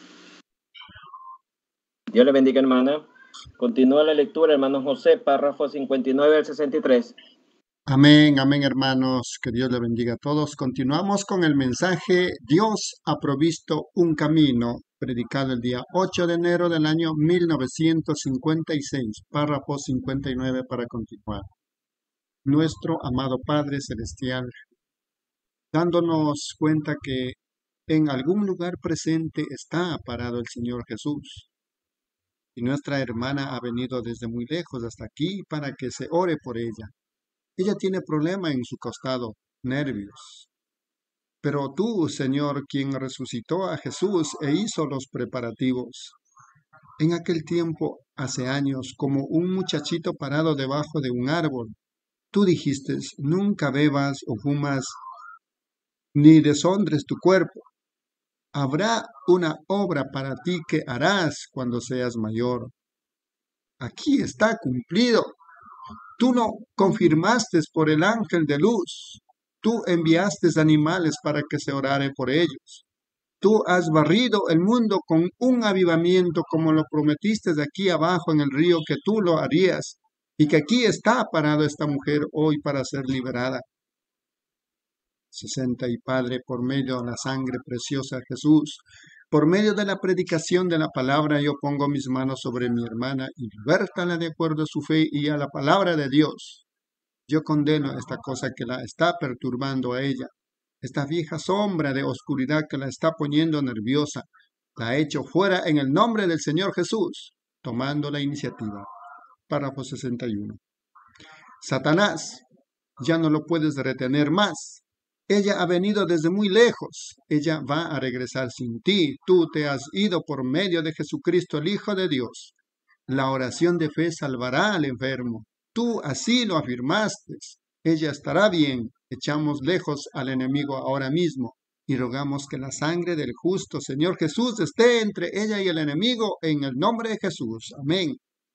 Dios le bendiga, hermana. Continúa la lectura, hermano José, párrafo 59 al 63. Amén, amén, hermanos. Que Dios le bendiga a todos. Continuamos con el mensaje Dios ha provisto un camino, predicado el día 8 de enero del año 1956, párrafo 59 para continuar. Nuestro amado Padre Celestial, dándonos cuenta que en algún lugar presente está parado el Señor Jesús. Y nuestra hermana ha venido desde muy lejos hasta aquí para que se ore por ella. Ella tiene problema en su costado, nervios. Pero tú, Señor, quien resucitó a Jesús e hizo los preparativos, en aquel tiempo, hace años, como un muchachito parado debajo de un árbol, tú dijiste, nunca bebas o fumas ni deshonres tu cuerpo. Habrá una obra para ti que harás cuando seas mayor. Aquí está cumplido. Tú no confirmaste por el ángel de luz. Tú enviaste animales para que se orare por ellos. Tú has barrido el mundo con un avivamiento como lo prometiste de aquí abajo en el río que tú lo harías y que aquí está parada esta mujer hoy para ser liberada. 60. Y Padre, por medio de la sangre preciosa de Jesús, por medio de la predicación de la palabra, yo pongo mis manos sobre mi hermana y libértala de acuerdo a su fe y a la palabra de Dios. Yo condeno esta cosa que la está perturbando a ella, esta vieja sombra de oscuridad que la está poniendo nerviosa. La echo fuera en el nombre del Señor Jesús, tomando la iniciativa. Párrafo 61. Satanás, ya no lo puedes retener más. Ella ha venido desde muy lejos. Ella va a regresar sin ti. Tú te has ido por medio de Jesucristo, el Hijo de Dios. La oración de fe salvará al enfermo. Tú así lo afirmaste. Ella estará bien. Echamos lejos al enemigo ahora mismo y rogamos que la sangre del justo Señor Jesús esté entre ella y el enemigo en el nombre de Jesús. Amén.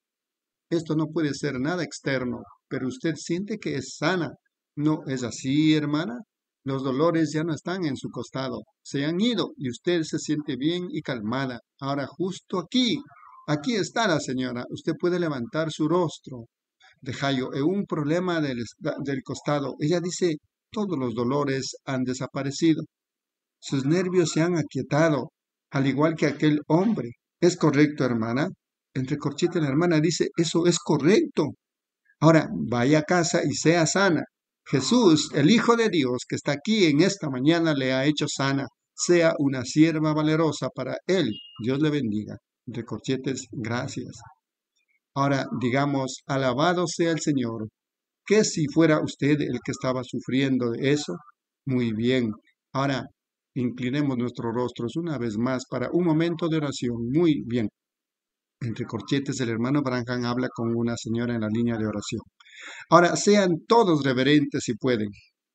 Esto no puede ser nada externo, pero usted siente que es sana. ¿No es así, hermana? Los dolores ya no están en su costado, se han ido y usted se siente bien y calmada. Ahora justo aquí está la señora. Usted puede levantar su rostro. Dejayo, un problema del costado. Ella dice, todos los dolores han desaparecido. Sus nervios se han aquietado, al igual que aquel hombre. ¿Es correcto, hermana? Entre corchetes la hermana dice, eso es correcto. Ahora, vaya a casa y sea sana. Jesús, el Hijo de Dios, que está aquí en esta mañana, le ha hecho sana. Sea una sierva valerosa para él. Dios le bendiga. Entre corchetes, gracias. Ahora, digamos, alabado sea el Señor. ¿Qué si fuera usted el que estaba sufriendo de eso? Muy bien. Ahora, inclinemos nuestros rostros una vez más para un momento de oración. Muy bien. Entre corchetes, el hermano Branham habla con una señora en la línea de oración. Ahora, sean todos reverentes si pueden.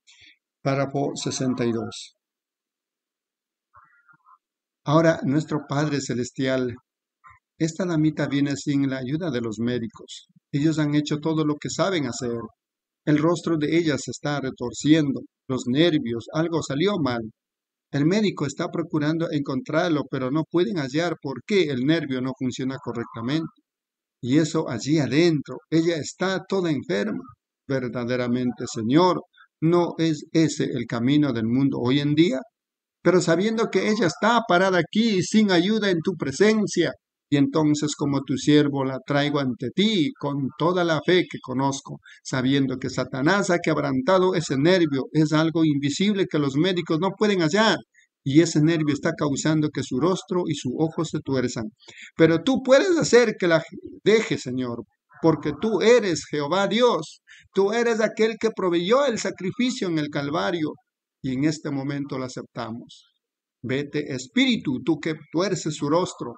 Párrafo 62. Ahora, nuestro Padre Celestial, esta damita viene sin la ayuda de los médicos. Ellos han hecho todo lo que saben hacer. El rostro de ella se está retorciendo, los nervios, algo salió mal. El médico está procurando encontrarlo, pero no pueden hallar por qué el nervio no funciona correctamente. Y eso allí adentro, ella está toda enferma. Verdaderamente, Señor, ¿no es ese el camino del mundo hoy en día? Pero sabiendo que ella está parada aquí sin ayuda en tu presencia, y entonces como tu siervo la traigo ante ti con toda la fe que conozco, sabiendo que Satanás ha quebrantado ese nervio, es algo invisible que los médicos no pueden hallar, y ese nervio está causando que su rostro y su ojo se tuerzan. Pero tú puedes hacer que la deje, Señor, porque tú eres Jehová Dios, tú eres aquel que proveyó el sacrificio en el Calvario, y en este momento lo aceptamos. Vete, Espíritu, tú que tuerces su rostro,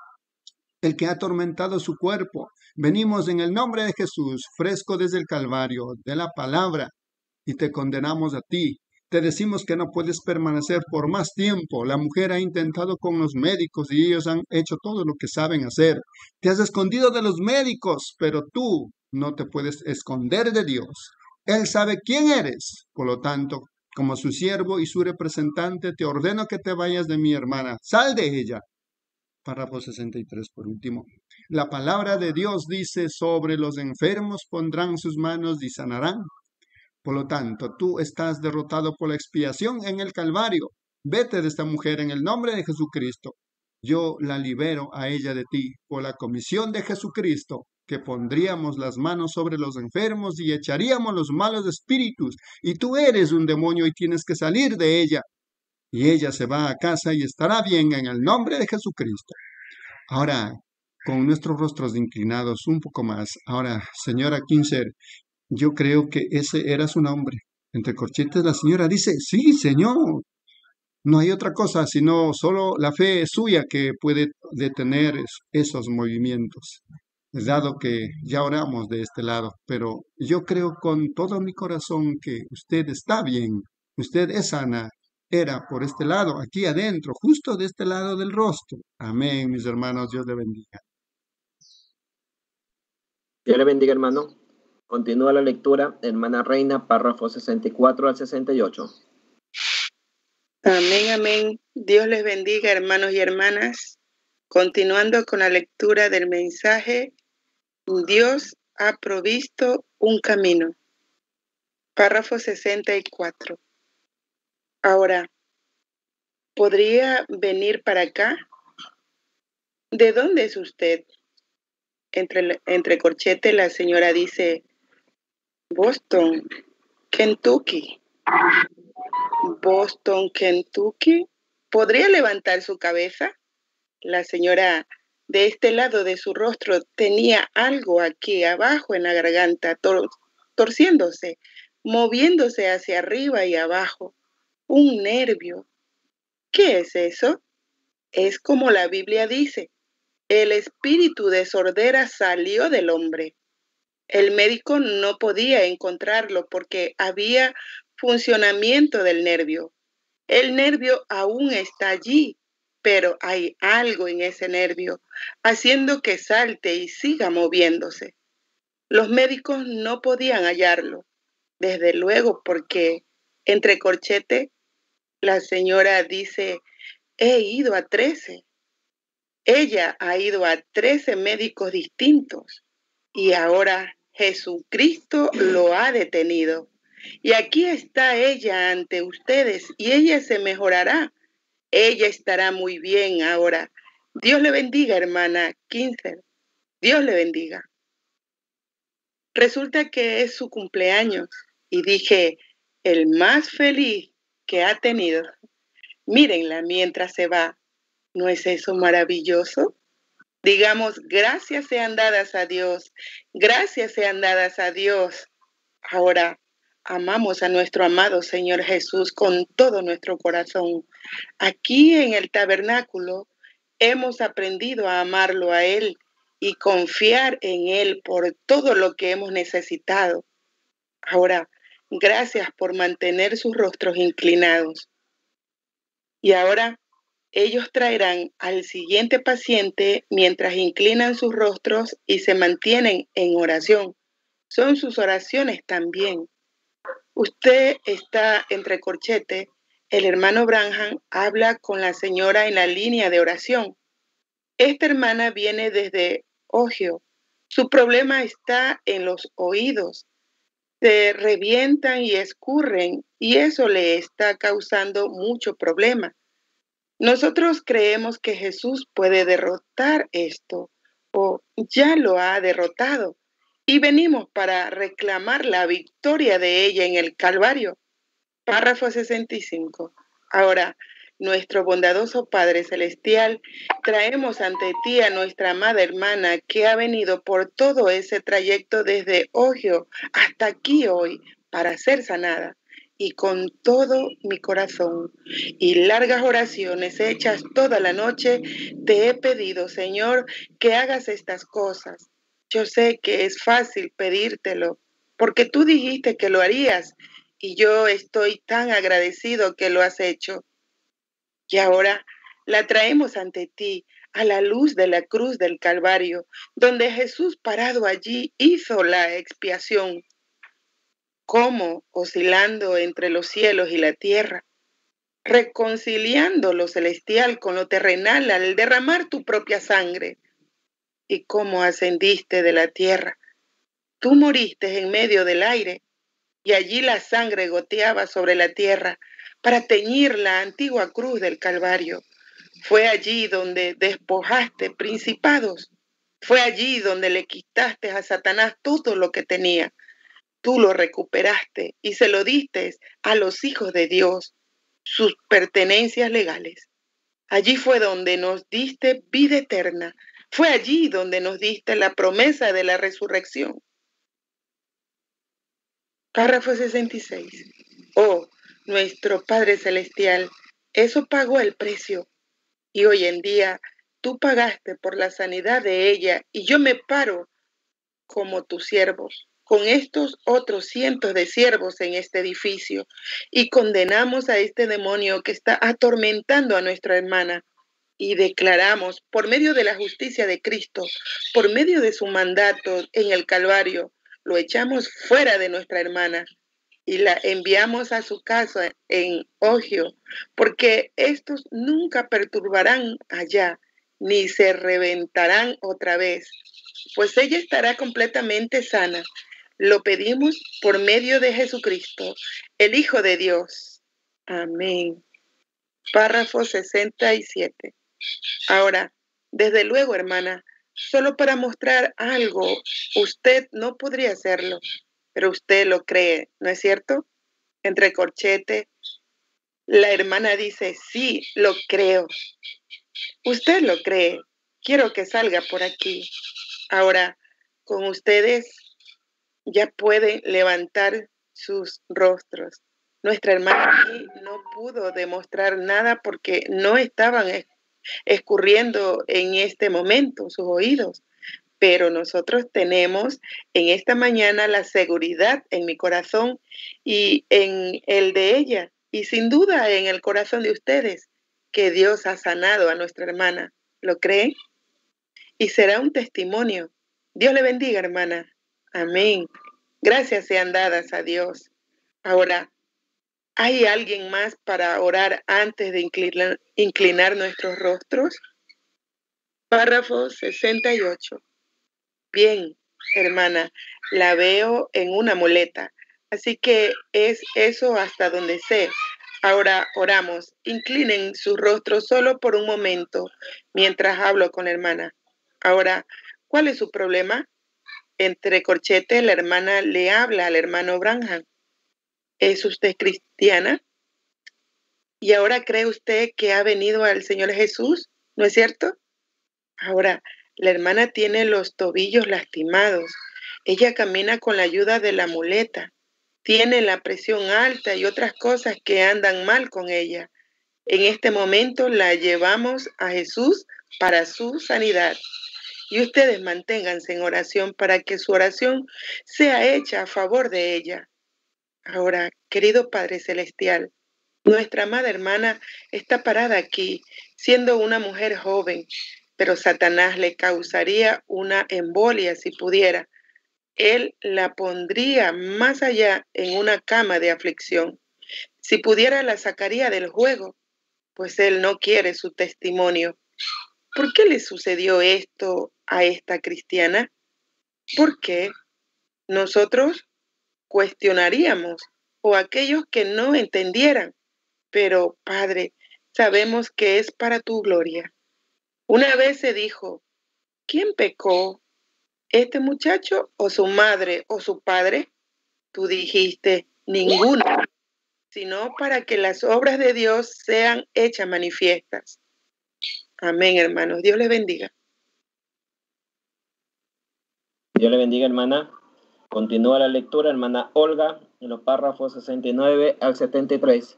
el que ha atormentado su cuerpo. Venimos en el nombre de Jesús, fresco desde el Calvario, de la palabra, y te condenamos a ti. Te decimos que no puedes permanecer por más tiempo. La mujer ha intentado con los médicos y ellos han hecho todo lo que saben hacer. Te has escondido de los médicos, pero tú no te puedes esconder de Dios. Él sabe quién eres. Por lo tanto, como su siervo y su representante, te ordeno que te vayas de mi hermana. Sal de ella. Párrafo 63 por último. La palabra de Dios dice, sobre los enfermos pondrán sus manos y sanarán. Por lo tanto, tú estás derrotado por la expiación en el Calvario. Vete de esta mujer en el nombre de Jesucristo. Yo la libero a ella de ti por la comisión de Jesucristo, que pondríamos las manos sobre los enfermos y echaríamos los malos espíritus. Y tú eres un demonio y tienes que salir de ella. Y ella se va a casa y estará bien en el nombre de Jesucristo. Ahora, con nuestros rostros inclinados un poco más. Ahora, señora Kinzer, yo creo que ese era su nombre. Entre corchetes la señora dice, sí, Señor. No hay otra cosa, sino solo la fe suya que puede detener esos movimientos. Dado que ya oramos de este lado, pero yo creo con todo mi corazón que usted está bien, usted es sana era por este lado, aquí adentro, justo de este lado del rostro. Amén, mis hermanos, Dios le bendiga. Dios le bendiga, hermano. Continúa la lectura, hermana Reina, párrafos 64 al 68. Amén, amén. Dios les bendiga, hermanos y hermanas. Continuando con la lectura del mensaje, Dios ha provisto un camino. Párrafo 64. Ahora, ¿podría venir para acá? ¿De dónde es usted? Entre corchete la señora dice, Boston, Kentucky. Boston, Kentucky. ¿Podría levantar su cabeza? La señora de este lado de su rostro tenía algo aquí abajo en la garganta, torciéndose, moviéndose hacia arriba y abajo. Un nervio. ¿Qué es eso? Es como la Biblia dice, el espíritu de sordera salió del hombre. El médico no podía encontrarlo porque había funcionamiento del nervio. El nervio aún está allí, pero hay algo en ese nervio haciendo que salte y siga moviéndose. Los médicos no podían hallarlo, desde luego porque, entre corchete, la señora dice, he ido a 13. Ella ha ido a 13 médicos distintos y ahora Jesucristo lo ha detenido. Y aquí está ella ante ustedes y ella se mejorará. Ella estará muy bien ahora. Dios le bendiga, hermana Kinsler. Dios le bendiga. Resulta que es su cumpleaños y dije, el más feliz que ha tenido. Mírenla mientras se va. ¿No es eso maravilloso? Digamos, gracias sean dadas a Dios. Gracias sean dadas a Dios. Ahora, amamos a nuestro amado Señor Jesús con todo nuestro corazón. Aquí en el tabernáculo hemos aprendido a amarlo a Él y confiar en Él por todo lo que hemos necesitado. Ahora, gracias por mantener sus rostros inclinados. Y ahora, ellos traerán al siguiente paciente mientras inclinan sus rostros y se mantienen en oración. Son sus oraciones también. Usted está entre corchete. El hermano Branham habla con la señora en la línea de oración. Esta hermana viene desde Ohio. Su problema está en los oídos. Se revientan y escurren y eso le está causando mucho problema. Nosotros creemos que Jesús puede derrotar esto o ya lo ha derrotado y venimos para reclamar la victoria de ella en el Calvario. Párrafo 65. Ahora, nuestro bondadoso Padre Celestial, traemos ante ti a nuestra amada hermana que ha venido por todo ese trayecto desde Ohio hasta aquí hoy para ser sanada. Y con todo mi corazón y largas oraciones hechas toda la noche, te he pedido, Señor, que hagas estas cosas. Yo sé que es fácil pedírtelo, porque tú dijiste que lo harías, y yo estoy tan agradecido que lo has hecho. Y ahora la traemos ante ti, a la luz de la cruz del Calvario, donde Jesús parado allí hizo la expiación. Como oscilando entre los cielos y la tierra, reconciliando lo celestial con lo terrenal al derramar tu propia sangre. Y cómo ascendiste de la tierra. Tú moriste en medio del aire y allí la sangre goteaba sobre la tierra para teñir la antigua cruz del Calvario. Fue allí donde despojaste principados. Fue allí donde le quitaste a Satanás todo lo que tenía. Tú lo recuperaste y se lo diste a los hijos de Dios, sus pertenencias legales. Allí fue donde nos diste vida eterna. Fue allí donde nos diste la promesa de la resurrección. Párrafo 66. Oh, nuestro Padre Celestial, eso pagó el precio. Y hoy en día tú pagaste por la sanidad de ella y yo me paro como tu siervo, con estos otros cientos de siervos en este edificio y condenamos a este demonio que está atormentando a nuestra hermana y declaramos por medio de la justicia de Cristo, por medio de su mandato en el Calvario, lo echamos fuera de nuestra hermana y la enviamos a su casa en Ogio, porque estos nunca perturbarán allá, ni se reventarán otra vez, pues ella estará completamente sana. Lo pedimos por medio de Jesucristo, el Hijo de Dios. Amén. Párrafo 67. Ahora, desde luego, hermana, solo para mostrar algo, usted no podría hacerlo, pero usted lo cree, ¿no es cierto? Entre corchete, la hermana dice, sí, lo creo. Usted lo cree. Quiero que salga por aquí. Ahora, con ustedes ya pueden levantar sus rostros. Nuestra hermana aquí no pudo demostrar nada porque no estaban escurriendo en este momento sus oídos. Pero nosotros tenemos en esta mañana la seguridad en mi corazón y en el de ella, y sin duda en el corazón de ustedes, que Dios ha sanado a nuestra hermana. ¿Lo creen? Y será un testimonio. Dios le bendiga, hermana. Amén. Gracias sean dadas a Dios. Ahora, ¿hay alguien más para orar antes de inclinar nuestros rostros? Párrafo 68. Bien, hermana, la veo en una muleta, así que es eso hasta donde sé. Ahora oramos. Inclinen su rostro solo por un momento mientras hablo con la hermana. Ahora, ¿cuál es su problema? Entre corchetes, la hermana le habla al hermano Branham. ¿Es usted cristiana? ¿Y ahora cree usted que ha venido al Señor Jesús? ¿No es cierto? Ahora, la hermana tiene los tobillos lastimados. Ella camina con la ayuda de la muleta. Tiene la presión alta y otras cosas que andan mal con ella. En este momento la llevamos a Jesús para su sanidad. Y ustedes manténganse en oración para que su oración sea hecha a favor de ella. Ahora, querido Padre Celestial, nuestra amada hermana está parada aquí, siendo una mujer joven, pero Satanás le causaría una embolia si pudiera. Él la pondría más allá en una cama de aflicción. Si pudiera, la sacaría del juego, pues él no quiere su testimonio. ¿Por qué le sucedió esto a esta cristiana? ¿Por qué? Nosotros cuestionaríamos, o aquellos que no entendieran, pero Padre, sabemos que es para tu gloria. Una vez se dijo, ¿quién pecó? ¿Este muchacho o su madre o su padre? Tú dijiste, ninguno, sino para que las obras de Dios sean hechas manifiestas. Amén, hermanos. Dios les bendiga. Dios le bendiga, hermana. Continúa la lectura, hermana Olga, en los párrafos 69 al 73.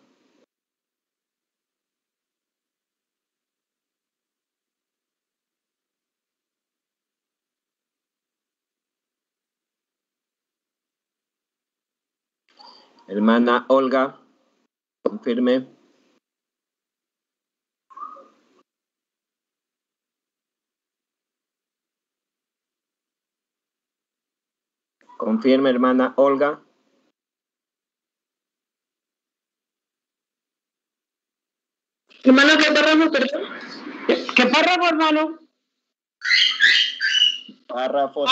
Hermana Olga, confirme. Confirme, hermana Olga. Hermano, ¿qué párrafo, perdón? ¿Qué párrafo, hermano? Párrafo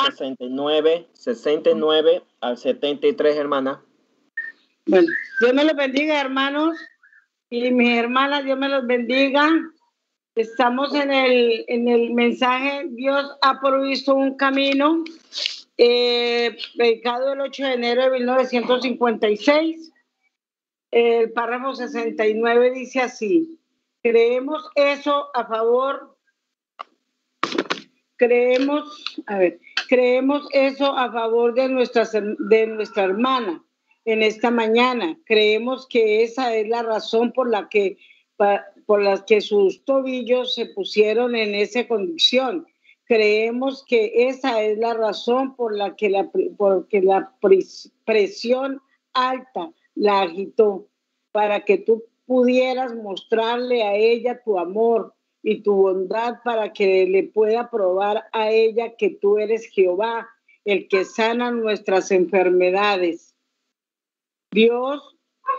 69 al 73, hermana. Bueno, Dios me los bendiga, hermanos. Y mis hermanas, Dios me los bendiga. Estamos en el mensaje. Dios ha provisto un camino. Predicado el 8 de enero de 1956. El párrafo 69 dice así. Creemos eso a favor de nuestra hermana en esta mañana. Creemos que esa es la razón por la que sus tobillos se pusieron en esa condición. creemos que esa es la razón por la que la presión alta la agitó, para que tú pudieras mostrarle a ella tu amor y tu bondad, para que le pueda probar a ella que tú eres Jehová, el que sana nuestras enfermedades. Dios,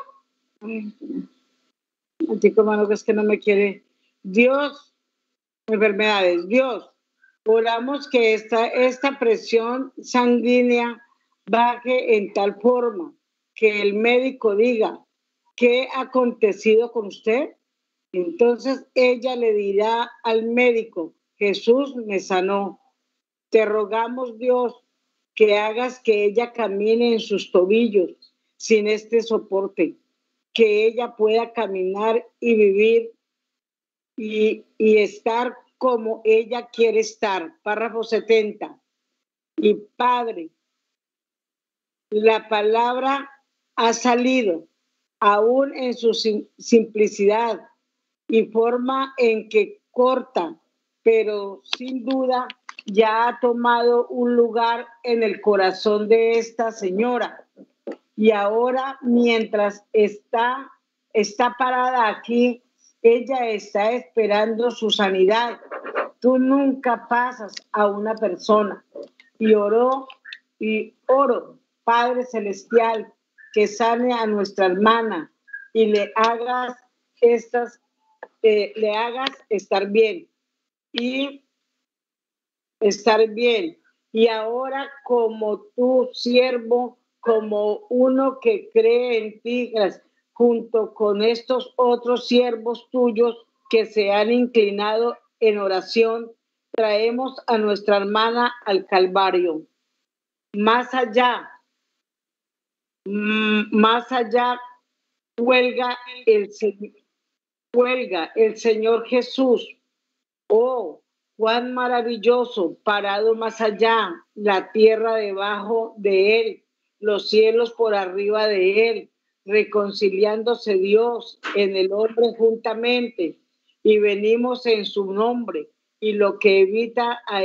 chico hermano, que es que no me quiere. Dios, enfermedades, Dios, oramos que esta presión sanguínea baje en tal forma que el médico diga, ¿qué ha acontecido con usted? Entonces ella le dirá al médico, Jesús me sanó. Te rogamos, Dios, que hagas que ella camine en sus tobillos sin este soporte, que ella pueda caminar y vivir y estar como ella quiere estar. Párrafo 70. Y Padre, la palabra ha salido aún en su simplicidad y forma en que corta, pero sin duda ya ha tomado un lugar en el corazón de esta señora. Y ahora, mientras está parada aquí, ella está esperando su sanidad. Tú nunca pasas a una persona. Y oro, Padre Celestial, que sane a nuestra hermana y le hagas estar bien. Y estar bien. Y ahora, como tu siervo, como uno que cree en ti, junto con estos otros siervos tuyos que se han inclinado en oración, traemos a nuestra hermana al Calvario. Más allá cuelga el Señor Jesús. Oh, cuán maravilloso, parado más allá, la tierra debajo de él, los cielos por arriba de él, reconciliándose Dios en el hombre juntamente, y venimos en su nombre, y lo que evita a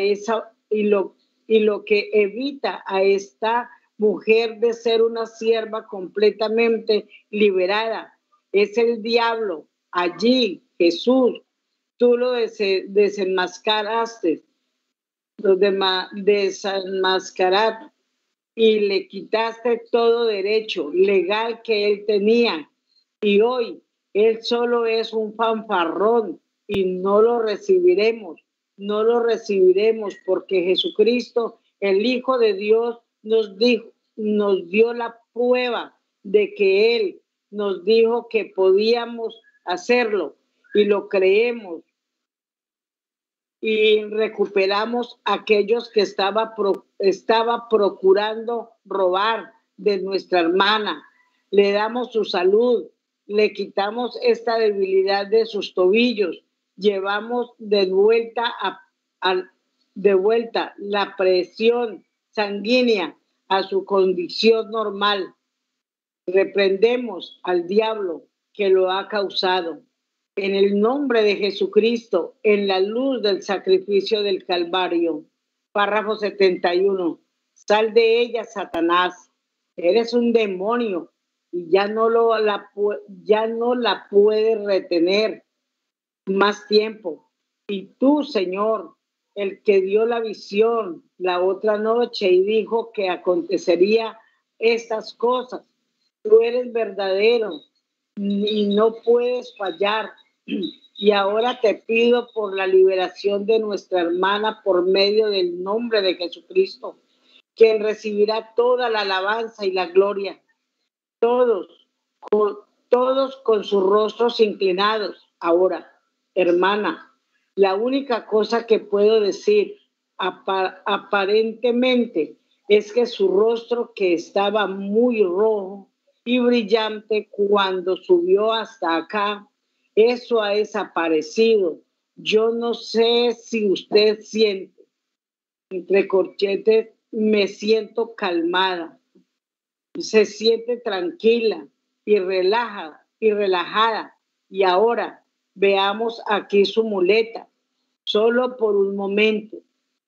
esta mujer de ser una sierva completamente liberada es el diablo. Allí, Jesús, tú lo desenmascaraste, desenmascaraste y le quitaste todo derecho legal que él tenía. Y hoy él solo es un fanfarrón y no lo recibiremos porque Jesucristo, el Hijo de Dios, nos dio la prueba de que él nos dijo que podíamos hacerlo y lo creemos. Y recuperamos a aquellos que estaba procurando robar de nuestra hermana. Le damos su salud, le quitamos esta debilidad de sus tobillos, llevamos de vuelta la presión sanguínea a su condición normal. Reprendemos al diablo que lo ha causado. En el nombre de Jesucristo, en la luz del sacrificio del Calvario. Párrafo 71. Sal de ella, Satanás. Eres un demonio y ya no la puedes retener más tiempo. Y tú, Señor, el que dio la visión la otra noche y dijo que acontecería estas cosas, tú eres verdadero y no puedes fallar. Y ahora te pido por la liberación de nuestra hermana por medio del nombre de Jesucristo, quien recibirá toda la alabanza y la gloria. Todos con sus rostros inclinados. Ahora, hermana, la única cosa que puedo decir aparentemente es que su rostro, que estaba muy rojo y brillante cuando subió hasta acá, eso ha desaparecido. Yo no sé si usted siente, entre corchetes, me siento calmada, se siente tranquila y relajada. Y ahora veamos aquí su muleta, solo por un momento.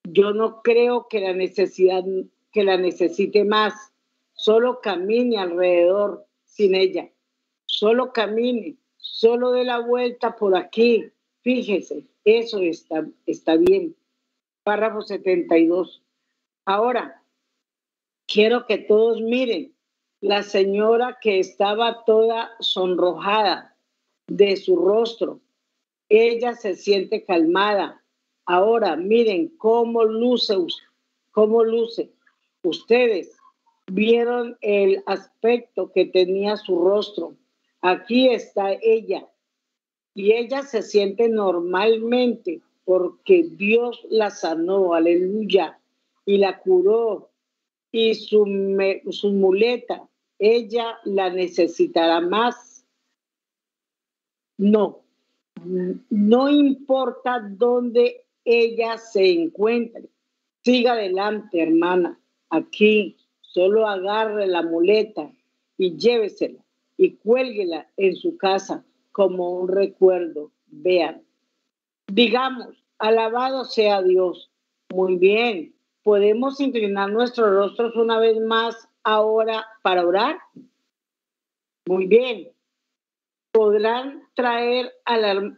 Yo no creo que la necesite más. Solo camine alrededor sin ella. Solo camine, solo dé la vuelta por aquí. Fíjese, eso está bien. Párrafo 72. Ahora, quiero que todos miren. La señora que estaba toda sonrojada de su rostro, ella se siente calmada. Ahora, miren cómo luce. Ustedes vieron el aspecto que tenía su rostro. Aquí está ella. Y ella se siente normalmente porque Dios la sanó, aleluya, y la curó. Y su muleta, ella la necesitará más. No importa dónde ella se encuentre. Siga adelante, hermana. Aquí solo agarre la muleta y llévesela y cuélguela en su casa como un recuerdo. Vean. Digamos, alabado sea Dios. Muy bien. ¿Podemos inclinar nuestros rostros una vez más ahora para orar? Muy bien. ¿Podrán traer a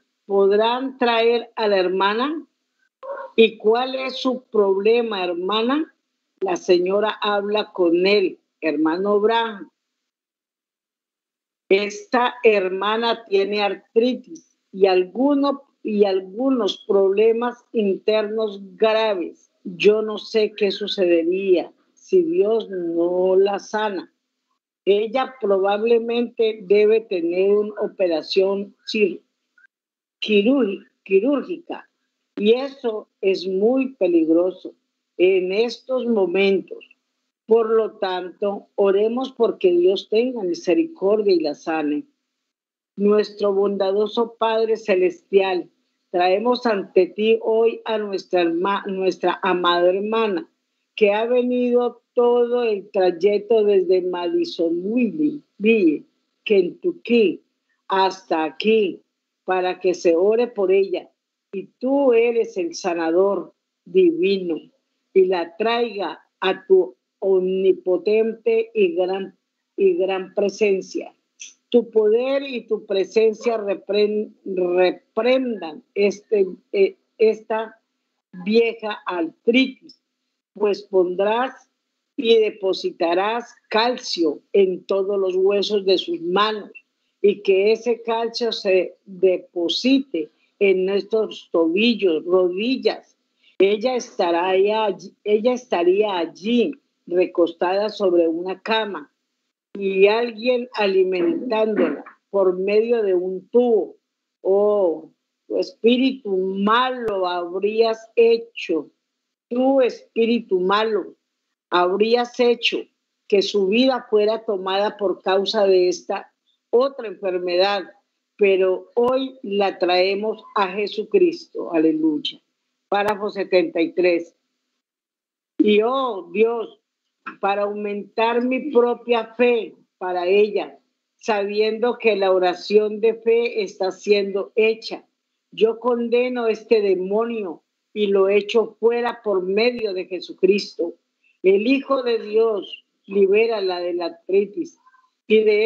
la hermana? ¿Y cuál es su problema, hermana? La señora habla con él, hermano Abraham. Esta hermana tiene artritis y algunos problemas internos graves. Yo no sé qué sucedería si Dios no la sana. Ella probablemente debe tener una operación quirúrgica y eso es muy peligroso en estos momentos. Por lo tanto, oremos porque Dios tenga misericordia y la sane. Nuestro bondadoso Padre Celestial, traemos ante ti hoy a nuestra amada hermana, que ha venido todo el trayecto desde Madisonville, Kentucky, hasta aquí, para que se ore por ella. Y tú eres el sanador divino y la traiga a tu omnipotente y gran presencia. Tu poder y tu presencia reprendan esta vieja artritis, pues pondrás y depositarás calcio en todos los huesos de sus manos y que ese calcio se deposite en nuestros tobillos, rodillas. Ella estaría allí recostada sobre una cama y alguien alimentándola por medio de un tubo. Oh, tu espíritu malo habrías hecho que su vida fuera tomada por causa de esta otra enfermedad, pero hoy la traemos a Jesucristo. Aleluya. Párrafo 73. Y oh Dios, para aumentar mi propia fe para ella, sabiendo que la oración de fe está siendo hecha, yo condeno este demonio y lo echo fuera por medio de Jesucristo. El Hijo de Dios, libérala de la artritis y de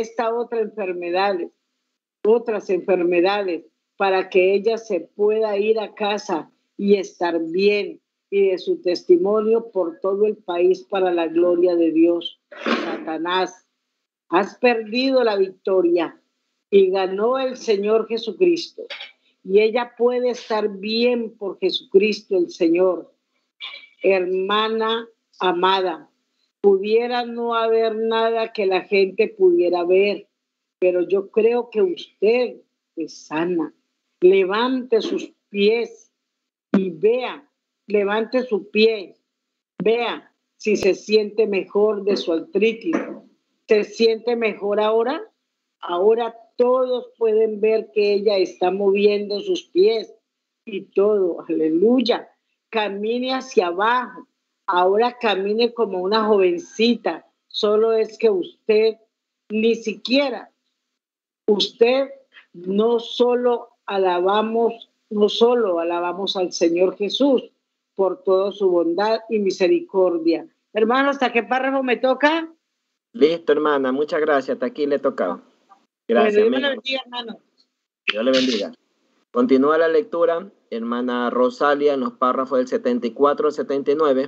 otras enfermedades, para que ella se pueda ir a casa y estar bien, y de su testimonio por todo el país para la gloria de Dios. Satanás, has perdido la victoria y ganó el Señor Jesucristo. Y ella puede estar bien por Jesucristo el Señor. Hermana amada, pudiera no haber nada que la gente pudiera ver, pero yo creo que usted es sana. Levante sus pies y vea, levante su pie, vea si se siente mejor de su artritis. ¿Se siente mejor ahora? Ahora todos pueden ver que ella está moviendo sus pies y todo. Aleluya. Camine hacia abajo. Ahora camine como una jovencita. Solo es que usted no solo alabamos al Señor Jesús, por toda su bondad y misericordia. Hermano, ¿hasta qué párrafo me toca? Listo, hermana. Muchas gracias. Hasta aquí le tocaba. Gracias. Bueno, Dios me lo bendiga, hermano. Dios le bendiga. Continúa la lectura, hermana Rosalia, en los párrafos del 74 al 79.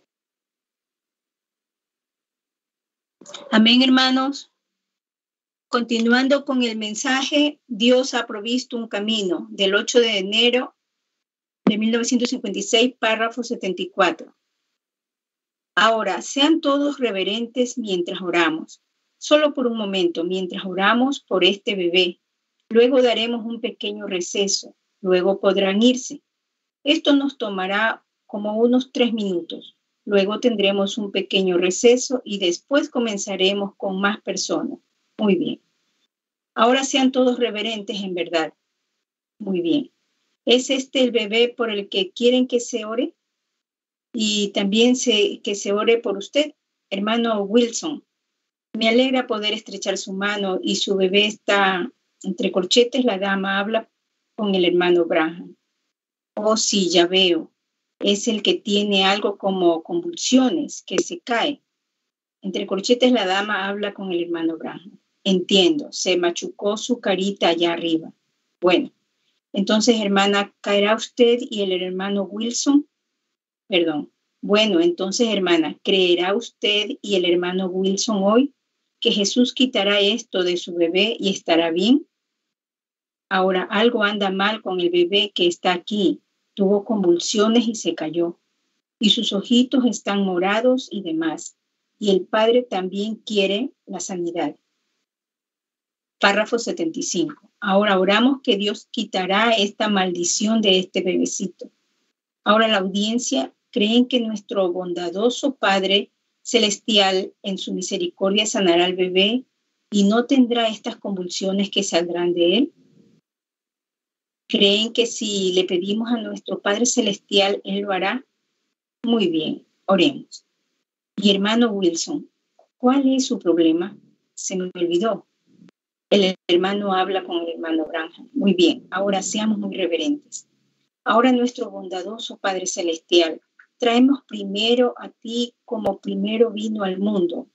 Amén, hermanos. Continuando con el mensaje, Dios ha provisto un camino, del 8 de enero de 1956, párrafo 74. Ahora, sean todos reverentes mientras oramos. Solo por un momento, mientras oramos por este bebé. Luego daremos un pequeño receso. Luego podrán irse. Esto nos tomará como unos 3 minutos. Luego tendremos un pequeño receso y después comenzaremos con más personas. Muy bien. Ahora sean todos reverentes en verdad. Muy bien. ¿Es este el bebé por el que quieren que se ore? Y también que se ore por usted, hermano Wilson. Me alegra poder estrechar su mano y su bebé está entre corchetes. La dama habla con el hermano Branham. Oh, sí, ya veo. Es el que tiene algo como convulsiones, que se cae. Entre corchetes la dama habla con el hermano Branham. Entiendo, se machucó su carita allá arriba. Bueno, entonces, hermana, ¿caerá usted y el hermano Wilson? Perdón. Bueno, entonces, hermana, ¿creerá usted y el hermano Wilson hoy que Jesús quitará esto de su bebé y estará bien? Ahora, algo anda mal con el bebé que está aquí. Tuvo convulsiones y se cayó. Y sus ojitos están morados y demás. Y el padre también quiere la sanidad. Párrafo 75. Ahora oramos que Dios quitará esta maldición de este bebecito. Ahora la audiencia creen que nuestro bondadoso Padre Celestial en su misericordia sanará al bebé y no tendrá estas convulsiones que saldrán de él. ¿Creen que si le pedimos a nuestro Padre Celestial, Él lo hará? Muy bien, oremos. Y hermano Wilson, ¿cuál es su problema? Se me olvidó. El hermano habla con el hermano Branham. Muy bien, ahora seamos muy reverentes. Ahora nuestro bondadoso Padre Celestial, traemos primero a ti como primero vino al mundo.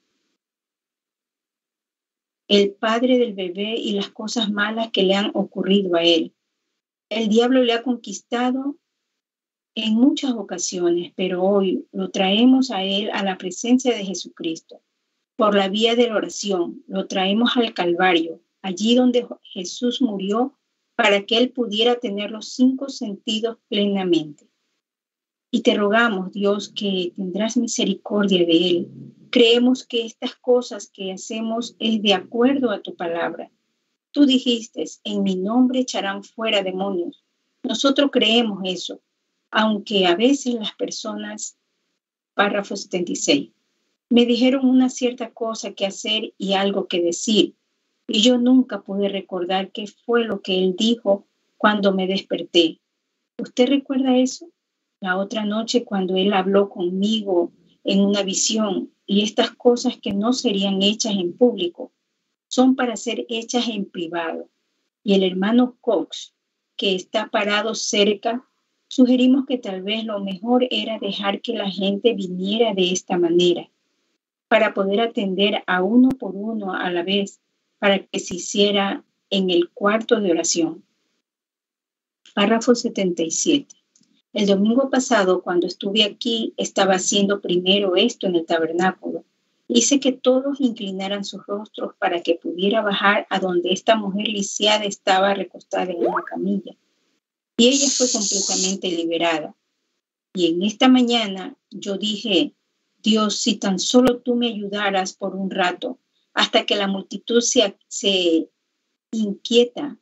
El padre del bebé y las cosas malas que le han ocurrido a él. El diablo le ha conquistado en muchas ocasiones, pero hoy lo traemos a él a la presencia de Jesucristo. Por la vía de la oración, lo traemos al Calvario, allí donde Jesús murió para que él pudiera tener los 5 sentidos plenamente. Y te rogamos, Dios, que tendrás misericordia de él. Creemos que estas cosas que hacemos es de acuerdo a tu palabra. Tú dijiste, en mi nombre echarán fuera demonios. Nosotros creemos eso, aunque a veces las personas, párrafo 76, me dijeron una cierta cosa que hacer y algo que decir, y yo nunca pude recordar qué fue lo que él dijo cuando me desperté. ¿Usted recuerda eso? La otra noche cuando él habló conmigo en una visión, y estas cosas que no serían hechas en público, son para ser hechas en privado. Y el hermano Cox, que está parado cerca, sugerimos que tal vez lo mejor era dejar que la gente viniera de esta manera, para poder atender a uno por uno a la vez, para que se hiciera en el cuarto de oración. Párrafo 77. El domingo pasado, cuando estuve aquí, estaba haciendo primero esto en el tabernáculo. Hice que todos inclinaran sus rostros para que pudiera bajar a donde esta mujer lisiada estaba recostada en una camilla. Y ella fue completamente liberada. Y en esta mañana yo dije, Dios, si tan solo tú me ayudaras por un rato, hasta que la multitud se inquieta.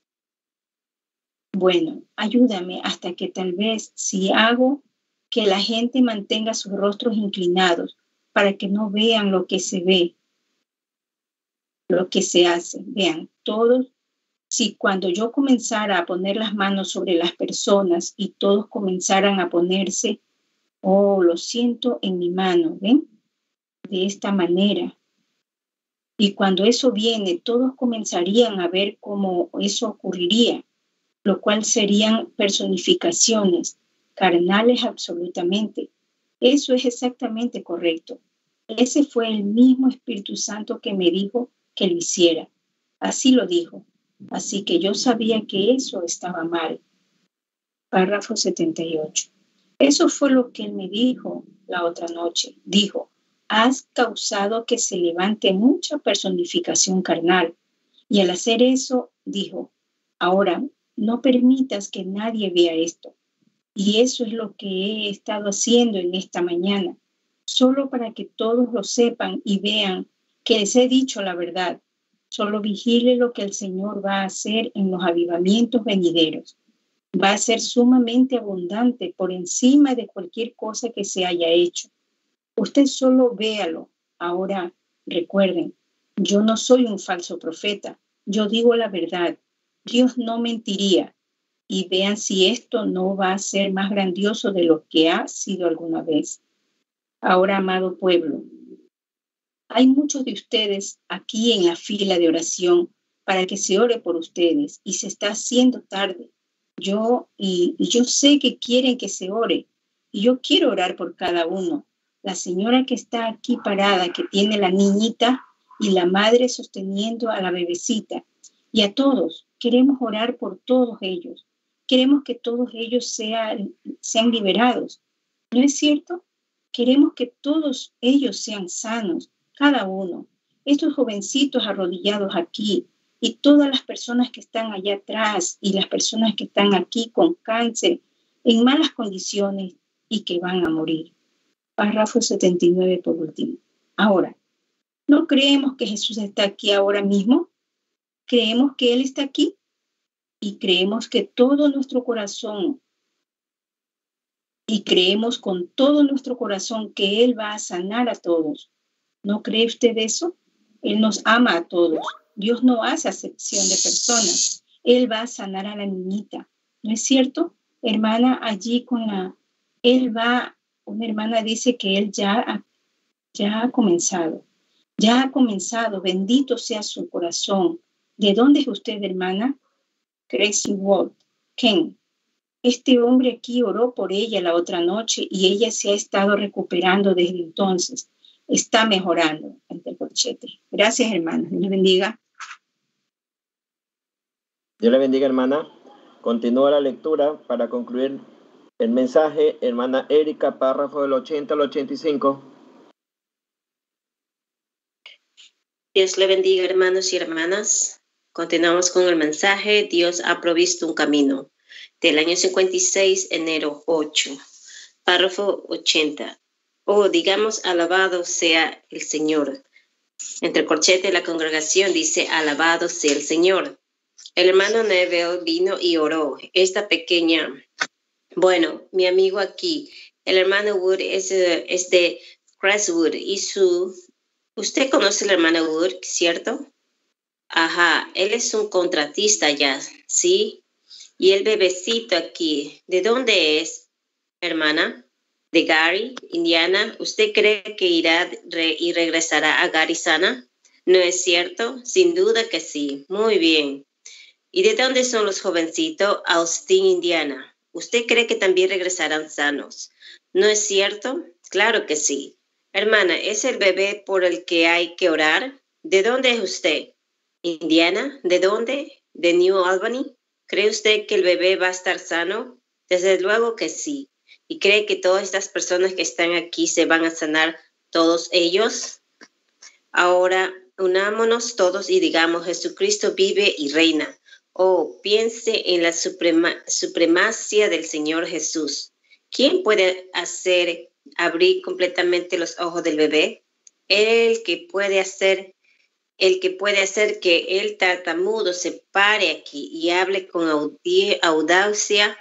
Bueno, ayúdame hasta que tal vez si hago que la gente mantenga sus rostros inclinados, para que no vean lo que se ve, lo que se hace. Vean, todos, si cuando yo comenzara a poner las manos sobre las personas y todos comenzaran a ponerse, oh, lo siento en mi mano, ¿ven? De esta manera. Y cuando eso viene, todos comenzarían a ver cómo eso ocurriría, lo cual serían personificaciones. carnales absolutamente. Eso es exactamente correcto. Ese fue el mismo Espíritu Santo que me dijo que lo hiciera. Así lo dijo. Así que yo sabía que eso estaba mal. Párrafo 78. Eso fue lo que él me dijo la otra noche. Dijo, has causado que se levante mucha personificación carnal. Y al hacer eso, dijo, ahora no permitas que nadie vea esto. Y eso es lo que he estado haciendo en esta mañana, solo para que todos lo sepan y vean que les he dicho la verdad. Solo vigile lo que el Señor va a hacer en los avivamientos venideros. Va a ser sumamente abundante por encima de cualquier cosa que se haya hecho. Usted solo véalo. Ahora, recuerden, yo no soy un falso profeta. Yo digo la verdad. Dios no mentiría. Y vean si esto no va a ser más grandioso de lo que ha sido alguna vez. Ahora, amado pueblo, hay muchos de ustedes aquí en la fila de oración para que se ore por ustedes y se está haciendo tarde. Yo sé que quieren que se ore y yo quiero orar por cada uno. La señora que está aquí parada, que tiene la niñita y la madre sosteniendo a la bebecita, y a todos, queremos orar por todos ellos. Queremos que todos ellos sean liberados. ¿No es cierto? Queremos que todos ellos sean sanos, cada uno. Estos jovencitos arrodillados aquí y todas las personas que están allá atrás y las personas que están aquí con cáncer, en malas condiciones y que van a morir. Párrafo 79 por último. Ahora, ¿no creemos que Jesús está aquí ahora mismo? ¿Creemos que Él está aquí? Y creemos que todo nuestro corazón, y creemos con todo nuestro corazón que Él va a sanar a todos. ¿No cree usted eso? Él nos ama a todos. Dios no hace acepción de personas. Él va a sanar a la niñita. ¿No es cierto? Hermana, allí una hermana dice que Él ya ha comenzado. Ya ha comenzado. Bendito sea su corazón. ¿De dónde es usted, hermana? Crazy Walt, Ken. Este hombre aquí oró por ella la otra noche y ella se ha estado recuperando desde entonces. Está mejorando ante el corchete. Gracias, hermana. Dios le bendiga. Dios le bendiga, hermana. Continúa la lectura para concluir el mensaje. Hermana Erika, párrafo del 80 al 85. Dios le bendiga, hermanos y hermanas. Continuamos con el mensaje. Dios ha provisto un camino. Del año 56, enero 8. Párrafo 80. Digamos, alabado sea el Señor. Entre el corchete de la congregación dice, alabado sea el Señor. El hermano Neville vino y oró. Esta pequeña, mi amigo aquí, el hermano Wood es de Crestwood y usted conoce al hermano Wood, ¿cierto? Ajá, él es un contratista ya, ¿sí? Y el bebecito aquí, ¿de dónde es, hermana? De Gary, Indiana. ¿Usted cree que irá y regresará a Gary sana? ¿No es cierto? Sin duda que sí. Muy bien. ¿Y de dónde son los jovencitos? Austin, Indiana. ¿Usted cree que también regresarán sanos? ¿No es cierto? Claro que sí. Hermana, ¿es el bebé por el que hay que orar? ¿De dónde es usted? Indiana. ¿De dónde? ¿De New Albany? ¿Cree usted que el bebé va a estar sano? Desde luego que sí. ¿Y cree que todas estas personas que están aquí se van a sanar, todos ellos? Ahora, unámonos todos y digamos, Jesucristo vive y reina. Piense en la supremacía del Señor Jesús. ¿Quién puede abrir completamente los ojos del bebé? El que puede hacer que el tartamudo se pare aquí y hable con audacia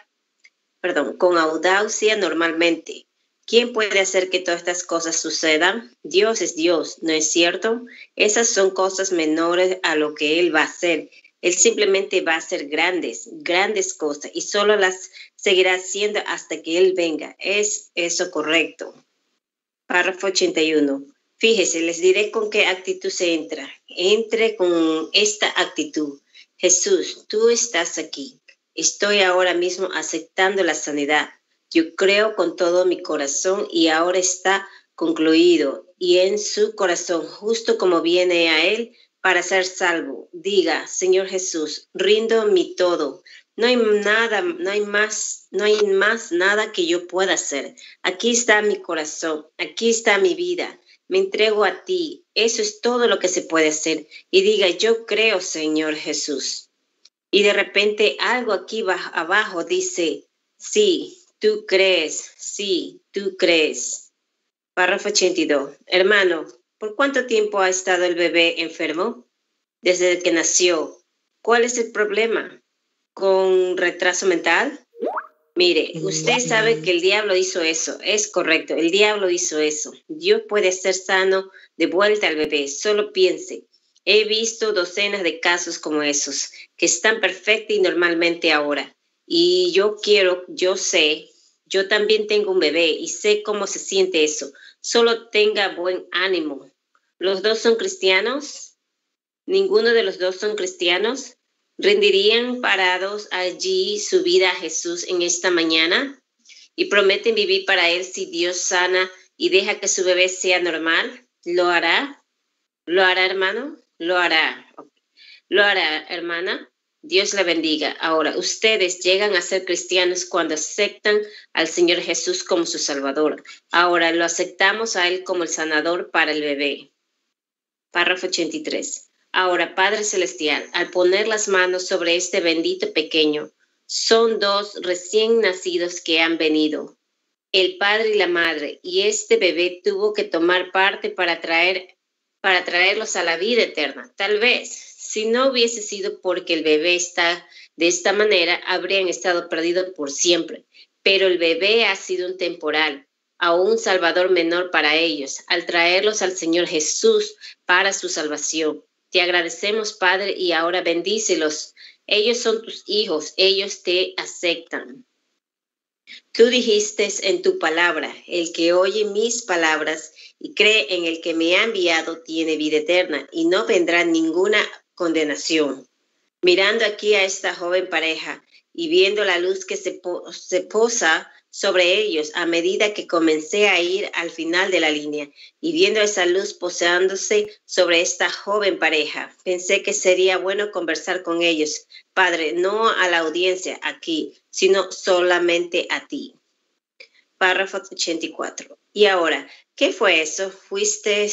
normalmente. ¿Quién puede hacer que todas estas cosas sucedan? Dios es Dios, ¿no es cierto? Esas son cosas menores a lo que Él va a hacer. Él simplemente va a hacer grandes cosas y solo las seguirá haciendo hasta que Él venga. ¿Es eso correcto? Párrafo 81. Fíjese, les diré con qué actitud se entra. Entre con esta actitud. Jesús, tú estás aquí. Estoy ahora mismo aceptando la sanidad. Yo creo con todo mi corazón y ahora está concluido y en su corazón, justo como viene a él para ser salvo. Diga, Señor Jesús, rindo mi todo. No hay más nada que yo pueda hacer. Aquí está mi corazón, aquí está mi vida. Me entrego a ti. Eso es todo lo que se puede hacer. Y diga, yo creo, Señor Jesús. Y de repente algo aquí abajo dice, sí, tú crees, sí, tú crees. Párrafo 82. Hermano, ¿por cuánto tiempo ha estado el bebé enfermo? Desde que nació. ¿Cuál es el problema? ¿Con retraso mental? Mire, usted sabe que el diablo hizo eso. Es correcto, el diablo hizo eso. Dios puede hacer sano de vuelta al bebé. Solo piense. He visto docenas de casos como esos, que están perfectos y normalmente ahora. Y yo sé, yo también tengo un bebé y sé cómo se siente eso. Solo tenga buen ánimo. ¿Los dos son cristianos? ¿Ninguno de los dos son cristianos? ¿Rendirían parados allí su vida a Jesús en esta mañana? ¿Y prometen vivir para Él si Dios sana y deja que su bebé sea normal? ¿Lo hará? ¿Lo hará, hermano? Lo hará. ¿Lo hará, hermana? Dios la bendiga. Ahora, ustedes llegan a ser cristianos cuando aceptan al Señor Jesús como su Salvador. Ahora lo aceptamos a Él como el sanador para el bebé. Párrafo 83. Ahora, Padre Celestial, al poner las manos sobre este bendito pequeño, son dos recién nacidos que han venido, el padre y la madre, y este bebé tuvo que tomar parte para traerlos a la vida eterna. Tal vez, si no hubiese sido porque el bebé está de esta manera, habrían estado perdidos por siempre. Pero el bebé ha sido un temporal, a un salvador menor para ellos, al traerlos al Señor Jesús para su salvación. Te agradecemos, Padre, y ahora bendícelos. Ellos son tus hijos, ellos te aceptan. Tú dijiste en tu palabra, el que oye mis palabras y cree en el que me ha enviado tiene vida eterna y no vendrá ninguna condenación. Mirando aquí a esta joven pareja y viendo la luz que se posa sobre ellos a medida que comencé a ir al final de la línea y viendo esa luz posándose sobre esta joven pareja, pensé que sería bueno conversar con ellos, Padre, no a la audiencia aquí, sino solamente a ti. Párrafo 84. Y ahora, ¿qué fue eso? ¿Fuiste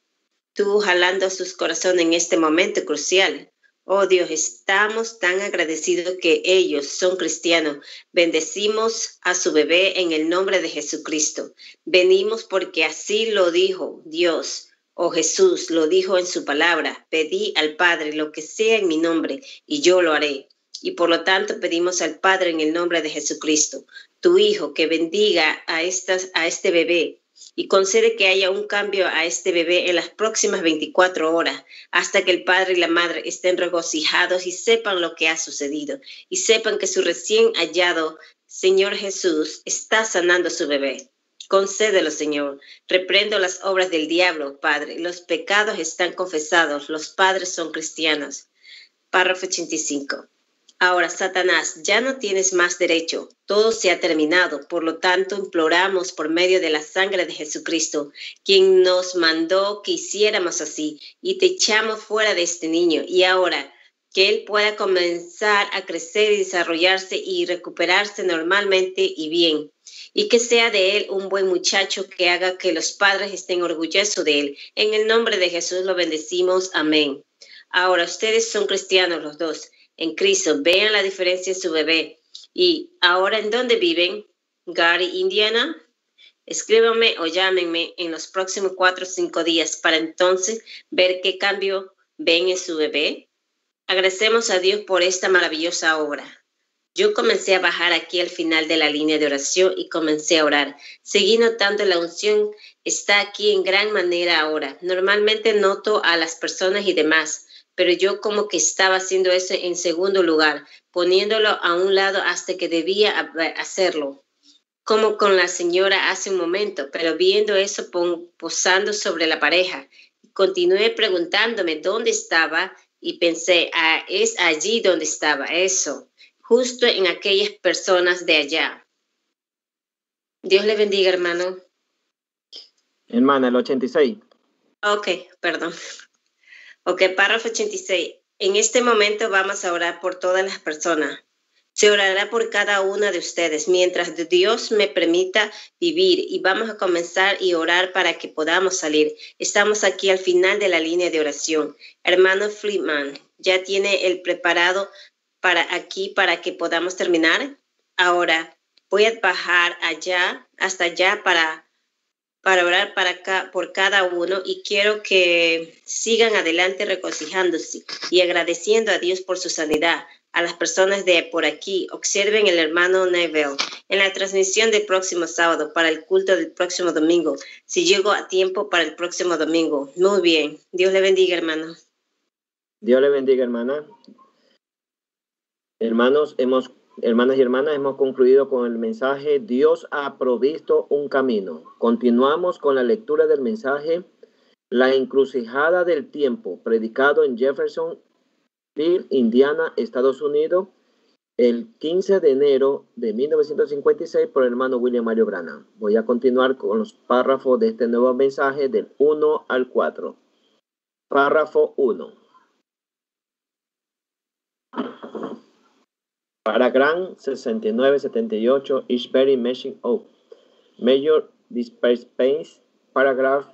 tú jalando sus corazones en este momento crucial? Oh Dios, estamos tan agradecidos que ellos son cristianos. Bendecimos a su bebé en el nombre de Jesucristo. Venimos porque así lo dijo Dios. Oh Jesús, lo dijo en su palabra. Pedí al Padre lo que sea en mi nombre y yo lo haré. Y por lo tanto pedimos al Padre en el nombre de Jesucristo, tu Hijo, que bendiga a este bebé y concede que haya un cambio a este bebé en las próximas 24 horas, hasta que el padre y la madre estén regocijados y sepan lo que ha sucedido, y sepan que su recién hallado Señor Jesús está sanando a su bebé. Concédelo, Señor. Reprendo las obras del diablo, Padre. Los pecados están confesados. Los padres son cristianos. Párrafo 85. Ahora, Satanás, ya no tienes más derecho. Todo se ha terminado. Por lo tanto, imploramos por medio de la sangre de Jesucristo, quien nos mandó que hiciéramos así, y te echamos fuera de este niño. Y ahora, que él pueda comenzar a crecer y desarrollarse y recuperarse normalmente y bien. Y que sea de él un buen muchacho que haga que los padres estén orgullosos de él. En el nombre de Jesús lo bendecimos. Amén. Ahora, ustedes son cristianos los dos. En Cristo, vean la diferencia en su bebé. Y ahora, ¿en dónde viven? Gary, Indiana. Escríbanme o llámenme en los próximos 4 o 5 días para entonces ver qué cambio ven en su bebé. Agradecemos a Dios por esta maravillosa obra. Yo comencé a bajar aquí al final de la línea de oración y comencé a orar. Seguí notando la unción está aquí en gran manera ahora. Normalmente noto a las personas y demás, pero yo como que estaba haciendo eso en segundo lugar, poniéndolo a un lado hasta que debía hacerlo, como con la señora hace un momento, pero viendo eso posando sobre la pareja. Continué preguntándome dónde estaba y pensé, es allí donde estaba eso, justo en aquellas personas de allá. Dios le bendiga, hermano. Hermana, el 86. Ok, perdón. Ok, párrafo 86. En este momento vamos a orar por todas las personas. Se orará por cada una de ustedes mientras Dios me permita vivir, y vamos a comenzar y orar para que podamos salir. Estamos aquí al final de la línea de oración. Hermano Friedman, ¿ya tiene el preparado para que podamos terminar? Ahora voy a bajar hasta allá para orar por cada uno, y quiero que sigan adelante regocijándose y agradeciendo a Dios por su sanidad. A las personas de por aquí, observen el hermano Neville en la transmisión del próximo sábado para el culto del próximo domingo, si llego a tiempo para el próximo domingo. Muy bien. Dios le bendiga, hermano. Dios le bendiga, hermana. Hermanas y hermanas, hemos concluido con el mensaje Dios ha provisto un camino. Continuamos con la lectura del mensaje La encrucijada del tiempo, predicado en Jefferson, Indiana, Estados Unidos, el 15 de enero de 1956 por el hermano William Mario Branham. Voy a continuar con los párrafos de este nuevo mensaje del 1 al 4. Párrafo 1. Paragraph 6978 Ishbury, Machine Oak. Major Disperse Pace. Paragraph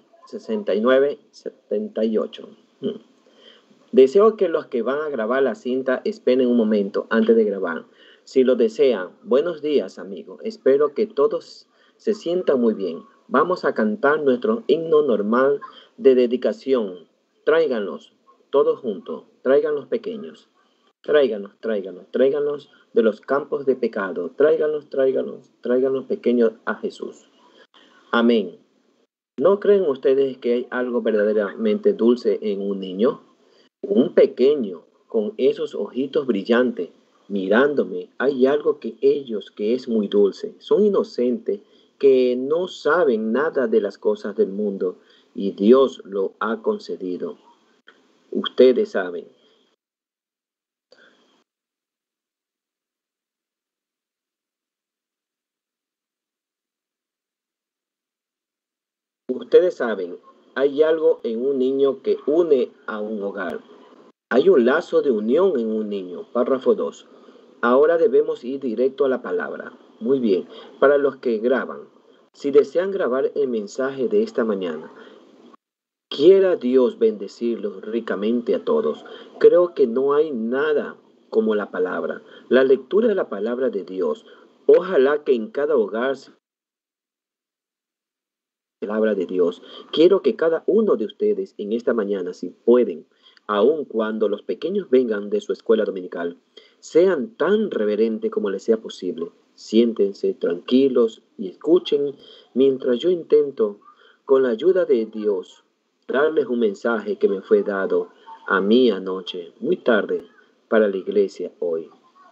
6978. Deseo que los que van a grabar la cinta esperen un momento antes de grabar. Si lo desean, buenos días, amigos. Espero que todos se sientan muy bien. Vamos a cantar nuestro himno normal de dedicación. Tráiganlos, todos juntos. Traigan los pequeños. Tráiganos de los campos de pecado. Tráiganos pequeños a Jesús. Amén. ¿No creen ustedes que hay algo verdaderamente dulce en un niño? Un pequeño con esos ojitos brillantes mirándome. Hay algo que es muy dulce. Son inocentes, que no saben nada de las cosas del mundo, y Dios lo ha concedido. Ustedes saben. Ustedes saben, hay algo en un niño que une a un hogar. Hay un lazo de unión en un niño. Párrafo 2. Ahora debemos ir directo a la palabra. Muy bien. Para los que graban, si desean grabar el mensaje de esta mañana, quiera Dios bendecirlos ricamente a todos. Creo que no hay nada como la palabra. La lectura de la palabra de Dios. Ojalá que en cada hogar palabra de Dios. Quiero que cada uno de ustedes en esta mañana, si pueden, aun cuando los pequeños vengan de su escuela dominical, sean tan reverentes como les sea posible. Siéntense tranquilos y escuchen mientras yo intento, con la ayuda de Dios, darles un mensaje que me fue dado a mí anoche, muy tarde, para la iglesia hoy.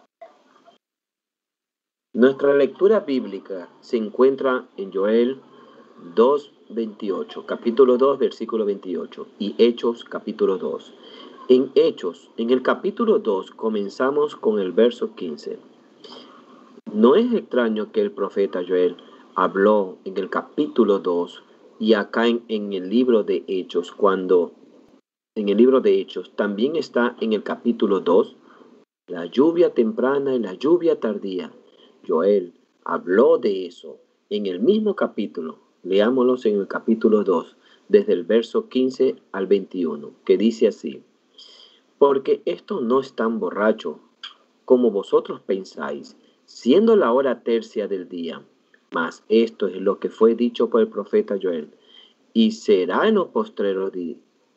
Nuestra lectura bíblica se encuentra en Joel 2:28, capítulo 2, versículo 28, y Hechos, capítulo 2. En Hechos, en el capítulo 2, comenzamos con el verso 15. No es extraño que el profeta Joel habló en el capítulo 2 y acá en el libro de Hechos, cuando en el libro de Hechos también está en el capítulo 2, la lluvia temprana y la lluvia tardía. Joel habló de eso en el mismo capítulo. Leámoslos en el capítulo 2, desde el verso 15 al 21, que dice así: porque estos no están borrachos, como vosotros pensáis, siendo la hora tercia del día. Mas esto es lo que fue dicho por el profeta Joel. Y será en los postreros días.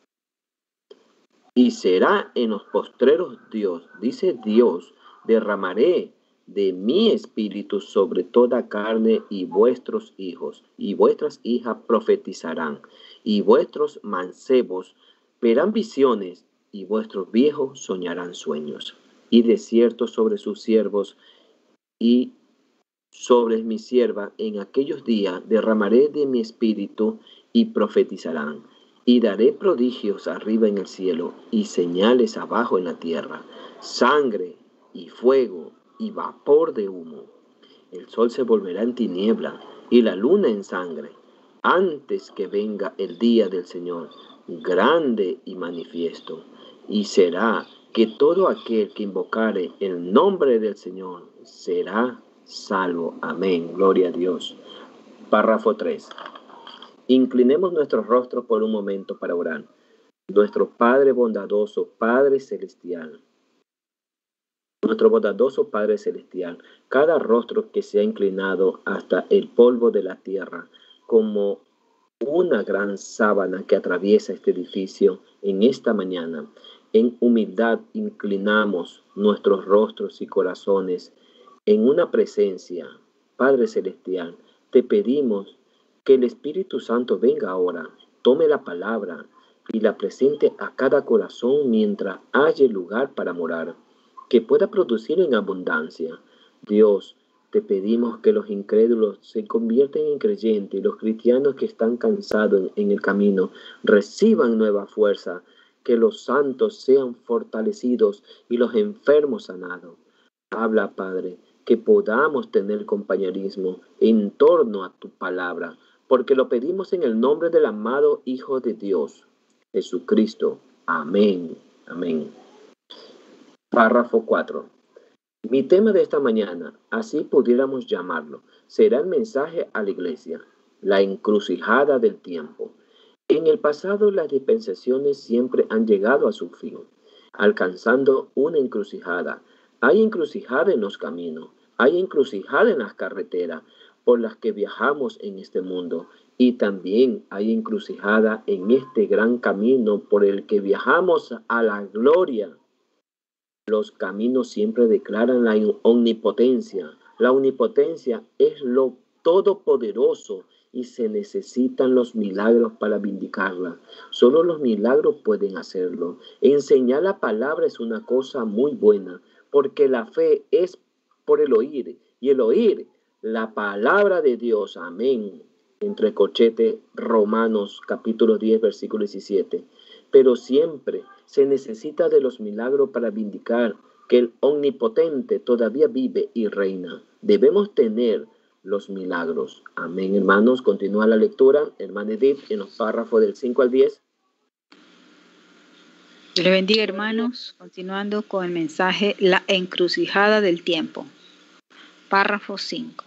Y será en los postreros Dios, dice Dios, derramaré de mi espíritu sobre toda carne, y vuestros hijos y vuestras hijas profetizarán, y vuestros mancebos verán visiones, y vuestros viejos soñarán sueños. Y de cierto sobre sus siervos y sobre mi sierva en aquellos días derramaré de mi espíritu, y profetizarán. Y daré prodigios arriba en el cielo, y señales abajo en la tierra, sangre y fuego y vapor de humo. El sol se volverá en tiniebla, y la luna en sangre, antes que venga el día del Señor, grande y manifiesto. Y será que todo aquel que invocare el nombre del Señor será salvo. Amén. Gloria a Dios. Párrafo 3. Inclinemos nuestros rostros por un momento para orar. Nuestro Padre bondadoso, Padre celestial. Nuestro bondadoso Padre celestial, cada rostro que se ha inclinado hasta el polvo de la tierra, como una gran sábana que atraviesa este edificio en esta mañana, en humildad inclinamos nuestros rostros y corazones en una presencia. Padre celestial, te pedimos que el Espíritu Santo venga ahora, tome la palabra y la presente a cada corazón mientras haya lugar para morar, que pueda producir en abundancia. Dios, te pedimos que los incrédulos se conviertan en creyentes y los cristianos que están cansados en el camino reciban nueva fuerza, que los santos sean fortalecidos y los enfermos sanados. Habla, Padre, que podamos tener compañerismo en torno a tu palabra, porque lo pedimos en el nombre del amado Hijo de Dios, Jesucristo. Amén. Amén. Párrafo 4. Mi tema de esta mañana, así pudiéramos llamarlo, será el mensaje a la iglesia, la encrucijada del tiempo. En el pasado las dispensaciones siempre han llegado a su fin, alcanzando una encrucijada. Hay encrucijada en los caminos, hay encrucijada en las carreteras por las que viajamos en este mundo, y también hay encrucijada en este gran camino por el que viajamos a la gloria. Los caminos siempre declaran la omnipotencia. La omnipotencia es lo todopoderoso y se necesitan los milagros para vindicarla. Solo los milagros pueden hacerlo. Enseñar la palabra es una cosa muy buena, porque la fe es por el oír, y el oír la palabra de Dios. Amén. Entre corchetes, Romanos capítulo 10, versículo 17. Pero siempre se necesita de los milagros para vindicar que el omnipotente todavía vive y reina. Debemos tener los milagros. Amén, hermanos. Continúa la lectura, hermana Edith, en los párrafos del 5 al 10. Dios le bendiga, hermanos. Continuando con el mensaje, la encrucijada del tiempo. Párrafo 5.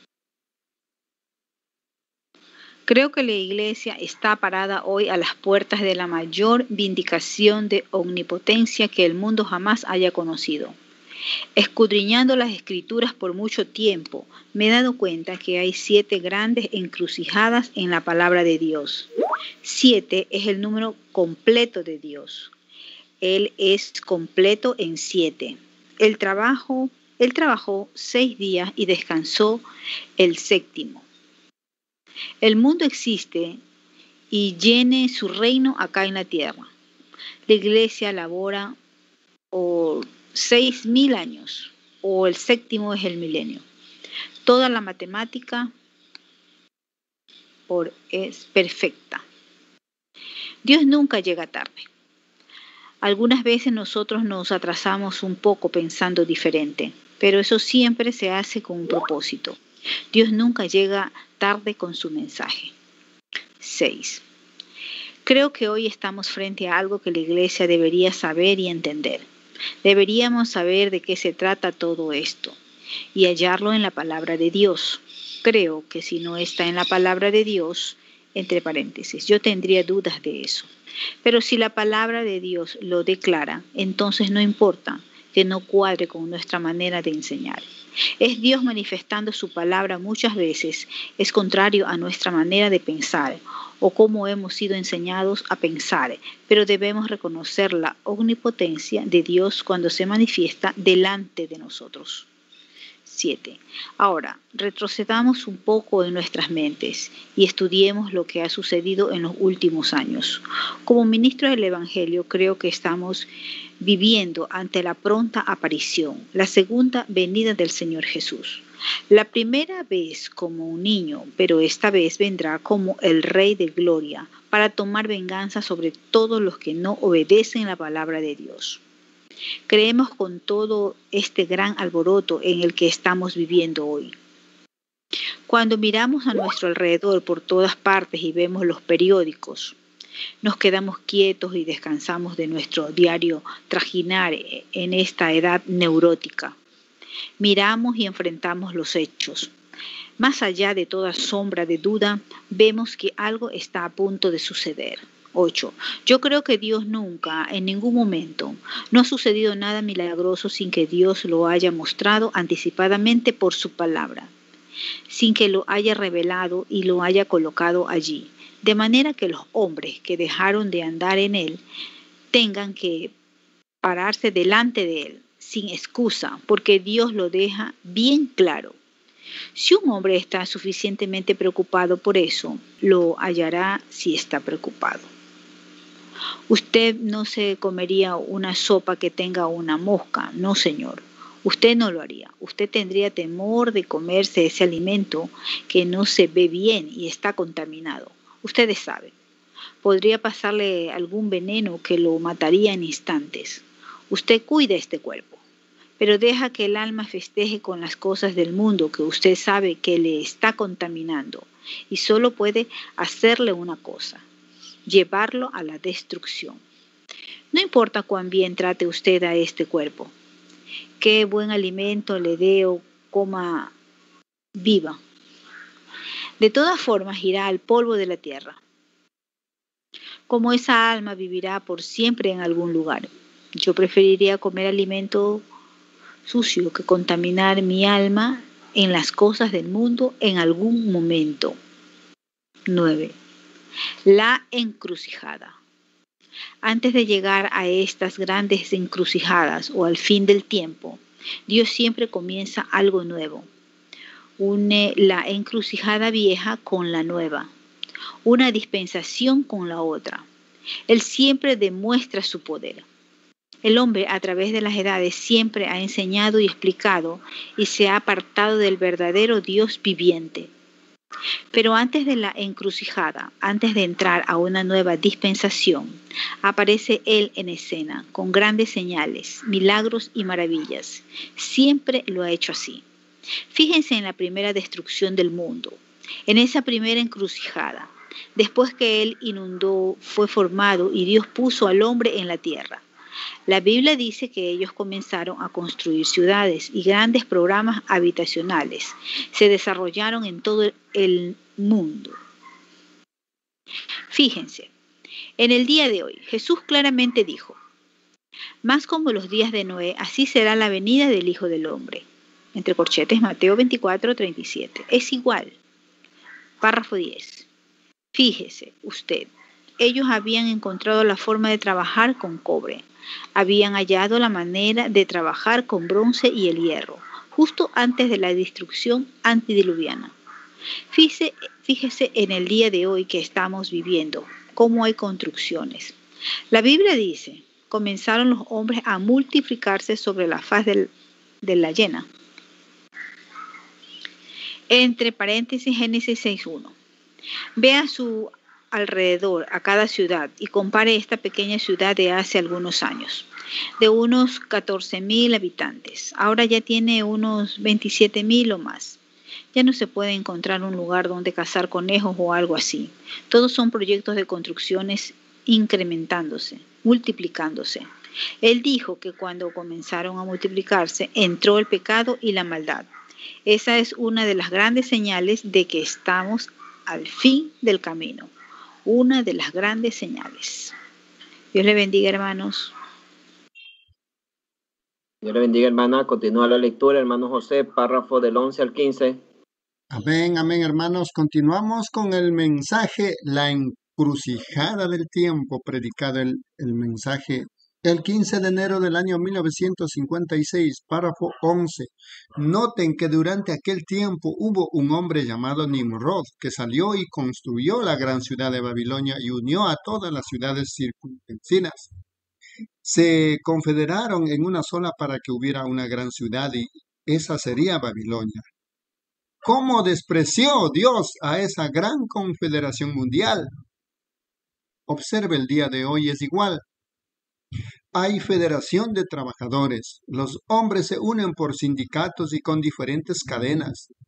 Creo que la iglesia está parada hoy a las puertas de la mayor vindicación de omnipotencia que el mundo jamás haya conocido. Escudriñando las escrituras por mucho tiempo, me he dado cuenta que hay 7 grandes encrucijadas en la palabra de Dios. 7 es el número completo de Dios. Él es completo en 7. Él trabajó 6 días y descansó el 7º. El mundo existe y llene su reino acá en la tierra. La iglesia labora 6.000 años, o el 7º es el milenio. Toda la matemática es perfecta. Dios nunca llega tarde. Algunas veces nosotros nos atrasamos un poco pensando diferente, pero eso siempre se hace con un propósito. Dios nunca llega tarde con su mensaje. 6. Creo que hoy estamos frente a algo que la iglesia debería saber y entender. Deberíamos saber de qué se trata todo esto y hallarlo en la palabra de Dios. Creo que si no está en la palabra de Dios, entre paréntesis, yo tendría dudas de eso. Pero si la palabra de Dios lo declara, entonces no importa que no cuadre con nuestra manera de enseñar. Es Dios manifestando su palabra muchas veces, es contrario a nuestra manera de pensar o cómo hemos sido enseñados a pensar, pero debemos reconocer la omnipotencia de Dios cuando se manifiesta delante de nosotros. 7. Ahora, retrocedamos un poco en nuestras mentes y estudiemos lo que ha sucedido en los últimos años. Como ministro del Evangelio, creo que estamos viviendo ante la pronta aparición, la segunda venida del Señor Jesús. La primera vez como un niño, pero esta vez vendrá como el Rey de Gloria para tomar venganza sobre todos los que no obedecen la palabra de Dios. Creemos con todo este gran alboroto en el que estamos viviendo hoy. Cuando miramos a nuestro alrededor por todas partes y vemos los periódicos, nos quedamos quietos y descansamos de nuestro diario trajinar en esta edad neurótica. Miramos y enfrentamos los hechos. Más allá de toda sombra de duda, vemos que algo está a punto de suceder. 8. Yo creo que Dios nunca, en ningún momento, no ha sucedido nada milagroso sin que Dios lo haya mostrado anticipadamente por su palabra, sin que lo haya revelado y lo haya colocado allí, de manera que los hombres que dejaron de andar en él tengan que pararse delante de él sin excusa, porque Dios lo deja bien claro. Si un hombre está suficientemente preocupado por eso, lo hallará si está preocupado. Usted no se comería una sopa que tenga una mosca, no señor. Usted no lo haría. Usted tendría temor de comerse ese alimento que no se ve bien y está contaminado. Ustedes saben. Podría pasarle algún veneno que lo mataría en instantes. Usted cuida este cuerpo, pero deja que el alma festeje con las cosas del mundo que usted sabe que le está contaminando y solo puede hacerle una cosa: llevarlo a la destrucción. No importa cuán bien trate usted a este cuerpo, qué buen alimento le dé o coma viva. De todas formas irá al polvo de la tierra. Como esa alma vivirá por siempre en algún lugar. Yo preferiría comer alimento sucio que contaminar mi alma en las cosas del mundo en algún momento. 9. La encrucijada. Antes de llegar a estas grandes encrucijadas o al fin del tiempo, Dios siempre comienza algo nuevo. Une la encrucijada vieja con la nueva, una dispensación con la otra. Él siempre demuestra su poder. El hombre a través de las edades siempre ha enseñado y explicado y se ha apartado del verdadero Dios viviente. Pero antes de la encrucijada, antes de entrar a una nueva dispensación, aparece Él en escena con grandes señales, milagros y maravillas. Siempre lo ha hecho así. Fíjense en la primera destrucción del mundo, en esa primera encrucijada. Después que Él inundó, fue formado y Dios puso al hombre en la tierra. La Biblia dice que ellos comenzaron a construir ciudades y grandes programas habitacionales se desarrollaron en todo el mundo. Fíjense, en el día de hoy Jesús claramente dijo: más como los días de Noé, así será la venida del Hijo del Hombre. Entre corchetes, Mateo 24:37. Es igual. Párrafo 10. Fíjese usted, ellos habían encontrado la forma de trabajar con cobre. Habían hallado la manera de trabajar con bronce y el hierro, justo antes de la destrucción antediluviana. Fíjese en el día de hoy que estamos viviendo, cómo hay construcciones. La Biblia dice: comenzaron los hombres a multiplicarse sobre la faz de la llena. Entre paréntesis, Génesis 6:1. Ve a su alrededor, a cada ciudad, y compare esta pequeña ciudad de hace algunos años, de unos 14,000 habitantes. Ahora ya tiene unos 27,000 o más. Ya no se puede encontrar un lugar donde cazar conejos o algo así. Todos son proyectos de construcciones incrementándose, multiplicándose. Él dijo que cuando comenzaron a multiplicarse, entró el pecado y la maldad. Esa es una de las grandes señales de que estamos al fin del camino. Una de las grandes señales. Dios le bendiga, hermanos. Dios le bendiga, hermana. Continúa la lectura, hermano José, párrafo del 11 al 15. Amén, amén, hermanos. Continuamos con el mensaje, la encrucijada del tiempo, predicado el mensaje el 15 de enero del año 1956, párrafo 11. Noten que durante aquel tiempo hubo un hombre llamado Nimrod que salió y construyó la gran ciudad de Babilonia y unió a todas las ciudades circunvecinas. Se confederaron en una sola para que hubiera una gran ciudad y esa sería Babilonia. ¿Cómo despreció Dios a esa gran confederación mundial? Observe, el día de hoy es igual. Hay federación de trabajadores. Los hombres se unen por sindicatos y con diferentes cadenas.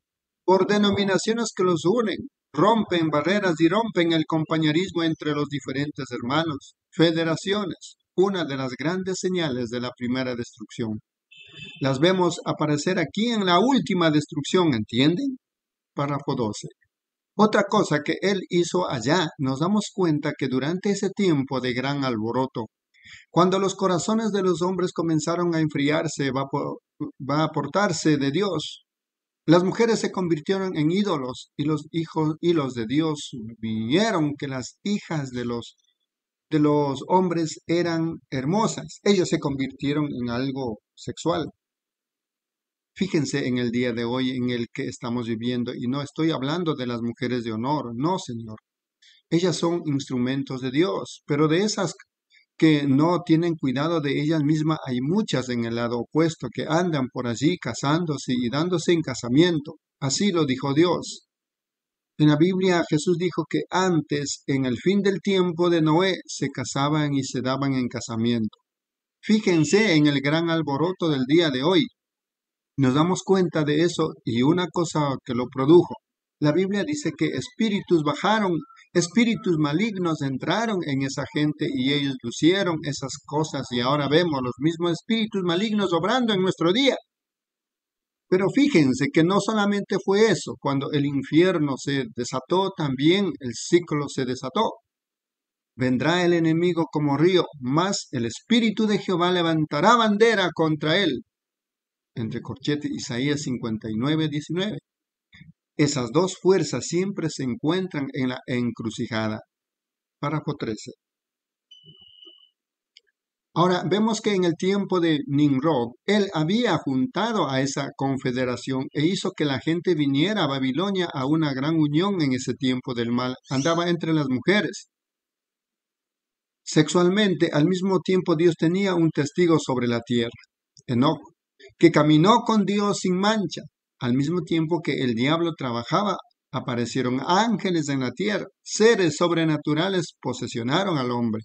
por denominaciones que los unen, rompen barreras y rompen el compañerismo entre los diferentes hermanos, federaciones, una de las grandes señales de la primera destrucción. Las vemos aparecer aquí en la última destrucción, ¿entienden? Párrafo 12. Otra cosa que él hizo allá, nos damos cuenta que durante ese tiempo de gran alboroto, cuando los corazones de los hombres comenzaron a enfriarse, va a apartarse de Dios, las mujeres se convirtieron en ídolos y los hijos de Dios vieron que las hijas de los hombres eran hermosas. Ellos se convirtieron en algo sexual. Fíjense en el día de hoy en el que estamos viviendo, y no estoy hablando de las mujeres de honor, no, Señor. Ellas son instrumentos de Dios, pero de esas que no tienen cuidado de ellas mismas hay muchas en el lado opuesto que andan por allí casándose y dándose en casamiento. Así lo dijo Dios. En la Biblia Jesús dijo que antes, en el fin del tiempo de Noé, se casaban y se daban en casamiento. Fíjense en el gran alboroto del día de hoy. Nos damos cuenta de eso y una cosa que lo produjo. La Biblia dice que espíritus bajaron, espíritus malignos entraron en esa gente y ellos lucieron esas cosas y ahora vemos los mismos espíritus malignos obrando en nuestro día. Pero fíjense que no solamente fue eso, cuando el infierno se desató, también el ciclo se desató. Vendrá el enemigo como río, mas el Espíritu de Jehová levantará bandera contra él. Entre corchetes Isaías 59:19. Esas dos fuerzas siempre se encuentran en la encrucijada. Párrafo 13. Ahora, vemos que en el tiempo de Nimrod, él había juntado a esa confederación e hizo que la gente viniera a Babilonia a una gran unión en ese tiempo del mal. Andaba entre las mujeres. Sexualmente, al mismo tiempo Dios tenía un testigo sobre la tierra, Enoc, que caminó con Dios sin mancha. Al mismo tiempo que el diablo trabajaba, aparecieron ángeles en la tierra, seres sobrenaturales posesionaron al hombre.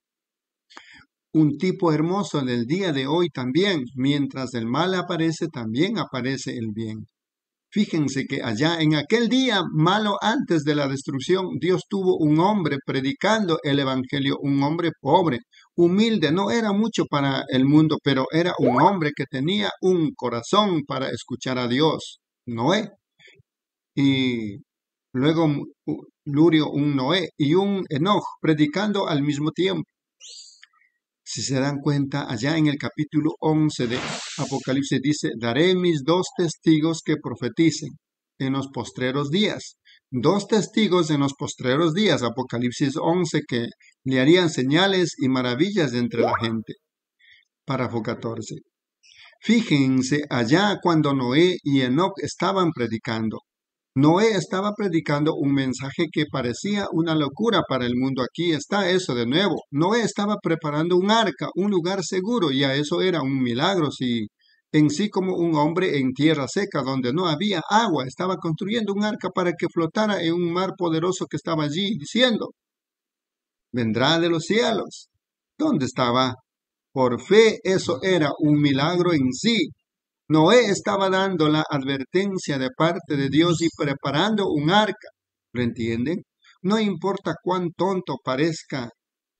Un tipo hermoso del día de hoy también, mientras el mal aparece, también aparece el bien. Fíjense que allá en aquel día malo antes de la destrucción, Dios tuvo un hombre predicando el evangelio, un hombre pobre, humilde, no era mucho para el mundo, pero era un hombre que tenía un corazón para escuchar a Dios, Noé. Y luego Lurio, un Noé y un Enoch predicando al mismo tiempo. Si se dan cuenta, allá en el capítulo 11 de Apocalipsis dice, daré mis 2 testigos que profeticen en los postreros días. 2 testigos en los postreros días, Apocalipsis 11, que le harían señales y maravillas entre la gente. Párrafo 14. Fíjense allá cuando Noé y Enoc estaban predicando. Noé estaba predicando un mensaje que parecía una locura para el mundo. Aquí está eso de nuevo. Noé estaba preparando un arca, un lugar seguro, y a eso era un milagro. Si en sí como un hombre en tierra seca donde no había agua, estaba construyendo un arca para que flotara en un mar poderoso que estaba allí, diciendo, vendrá de los cielos. ¿Dónde estaba? Por fe eso era un milagro en sí. Noé estaba dando la advertencia de parte de Dios y preparando un arca. ¿Lo entienden? No importa cuán tonto parezca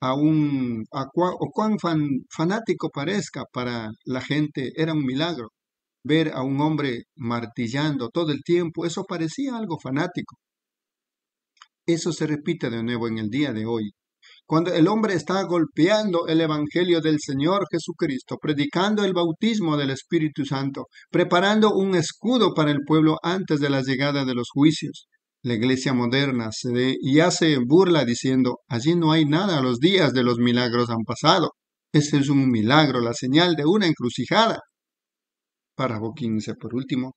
o cuán fanático parezca para la gente, era un milagro. Ver a un hombre martillando todo el tiempo, eso parecía algo fanático. Eso se repite de nuevo en el día de hoy. Cuando el hombre está golpeando el Evangelio del Señor Jesucristo, predicando el bautismo del Espíritu Santo, preparando un escudo para el pueblo antes de la llegada de los juicios. La iglesia moderna se ve y hace burla diciendo, allí no hay nada, los días de los milagros han pasado. Ese es un milagro, la señal de una encrucijada. Párrafo 15, por último.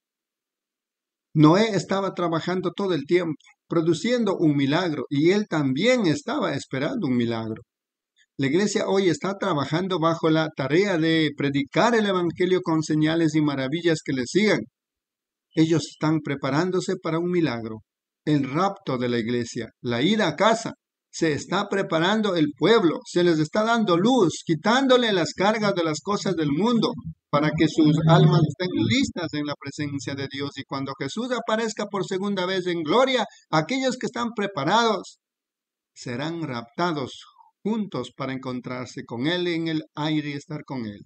Noé estaba trabajando todo el tiempo, produciendo un milagro, y él también estaba esperando un milagro. La iglesia hoy está trabajando bajo la tarea de predicar el evangelio con señales y maravillas que le sigan. Ellos están preparándose para un milagro, el rapto de la iglesia, la ida a casa. Se está preparando el pueblo, se les está dando luz, quitándole las cargas de las cosas del mundo, para que sus almas estén listas en la presencia de Dios. Y cuando Jesús aparezca por segunda vez en gloria, aquellos que están preparados serán raptados juntos para encontrarse con Él en el aire y estar con Él.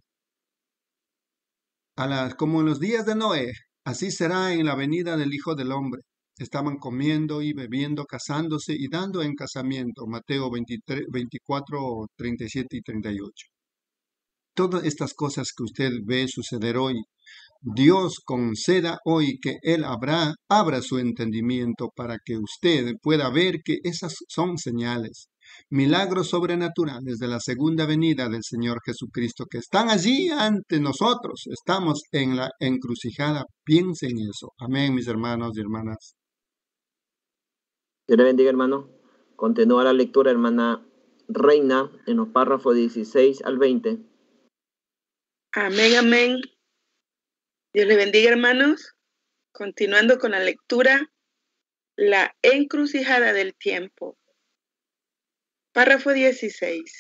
Como en los días de Noé, así será en la venida del Hijo del Hombre. Estaban comiendo y bebiendo, casándose y dando en casamiento. Mateo 24, 37 y 38. Todas estas cosas que usted ve suceder hoy, Dios conceda hoy que Él abra su entendimiento para que usted pueda ver que esas son señales, milagros sobrenaturales de la segunda venida del Señor Jesucristo que están allí ante nosotros. Estamos en la encrucijada. Piensen en eso. Amén, mis hermanos y hermanas. Dios le bendiga, hermano. Continúa la lectura, hermana Reina, en los párrafos 16 al 20. Amén, amén. Dios le bendiga, hermanos. Continuando con la lectura, la encrucijada del tiempo. Párrafo 16.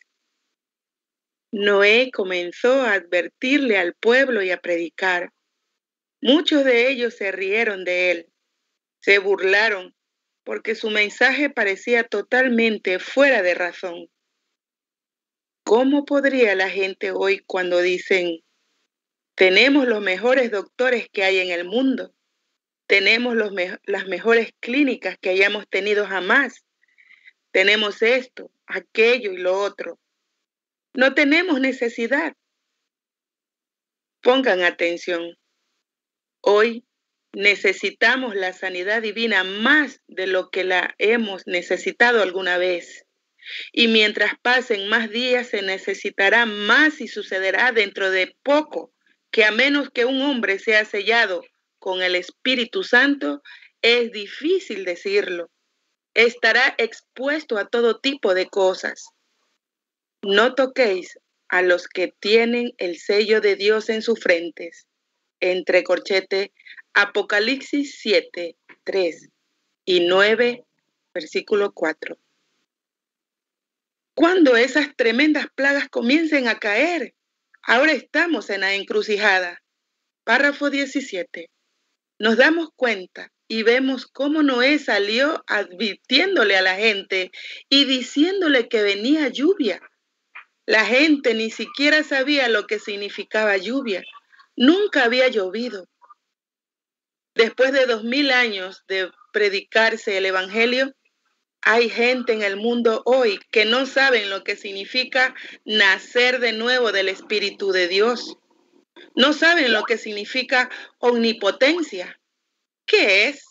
Noé comenzó a advertirle al pueblo y a predicar. Muchos de ellos se rieron de él, se burlaron, porque su mensaje parecía totalmente fuera de razón. ¿Cómo podría la gente hoy cuando dicen, tenemos los mejores doctores que hay en el mundo, tenemos las mejores clínicas que hayamos tenido jamás, tenemos esto, aquello y lo otro, no tenemos necesidad? Pongan atención. Hoy necesitamos la sanidad divina más de lo que la hemos necesitado alguna vez. Y mientras pasen más días se necesitará más y sucederá dentro de poco, que a menos que un hombre sea sellado con el Espíritu Santo, es difícil decirlo. Estará expuesto a todo tipo de cosas. No toquéis a los que tienen el sello de Dios en sus frentes. Entre corchete, Apocalipsis 7, 3 y 9, versículo 4. Cuando esas tremendas plagas comiencen a caer, ahora estamos en la encrucijada. Párrafo 17. Nos damos cuenta y vemos cómo Noé salió advirtiéndole a la gente y diciéndole que venía lluvia. La gente ni siquiera sabía lo que significaba lluvia. Nunca había llovido. Después de 2000 años de predicarse el Evangelio, hay gente en el mundo hoy que no saben lo que significa nacer de nuevo del Espíritu de Dios. No saben lo que significa omnipotencia. ¿Qué es?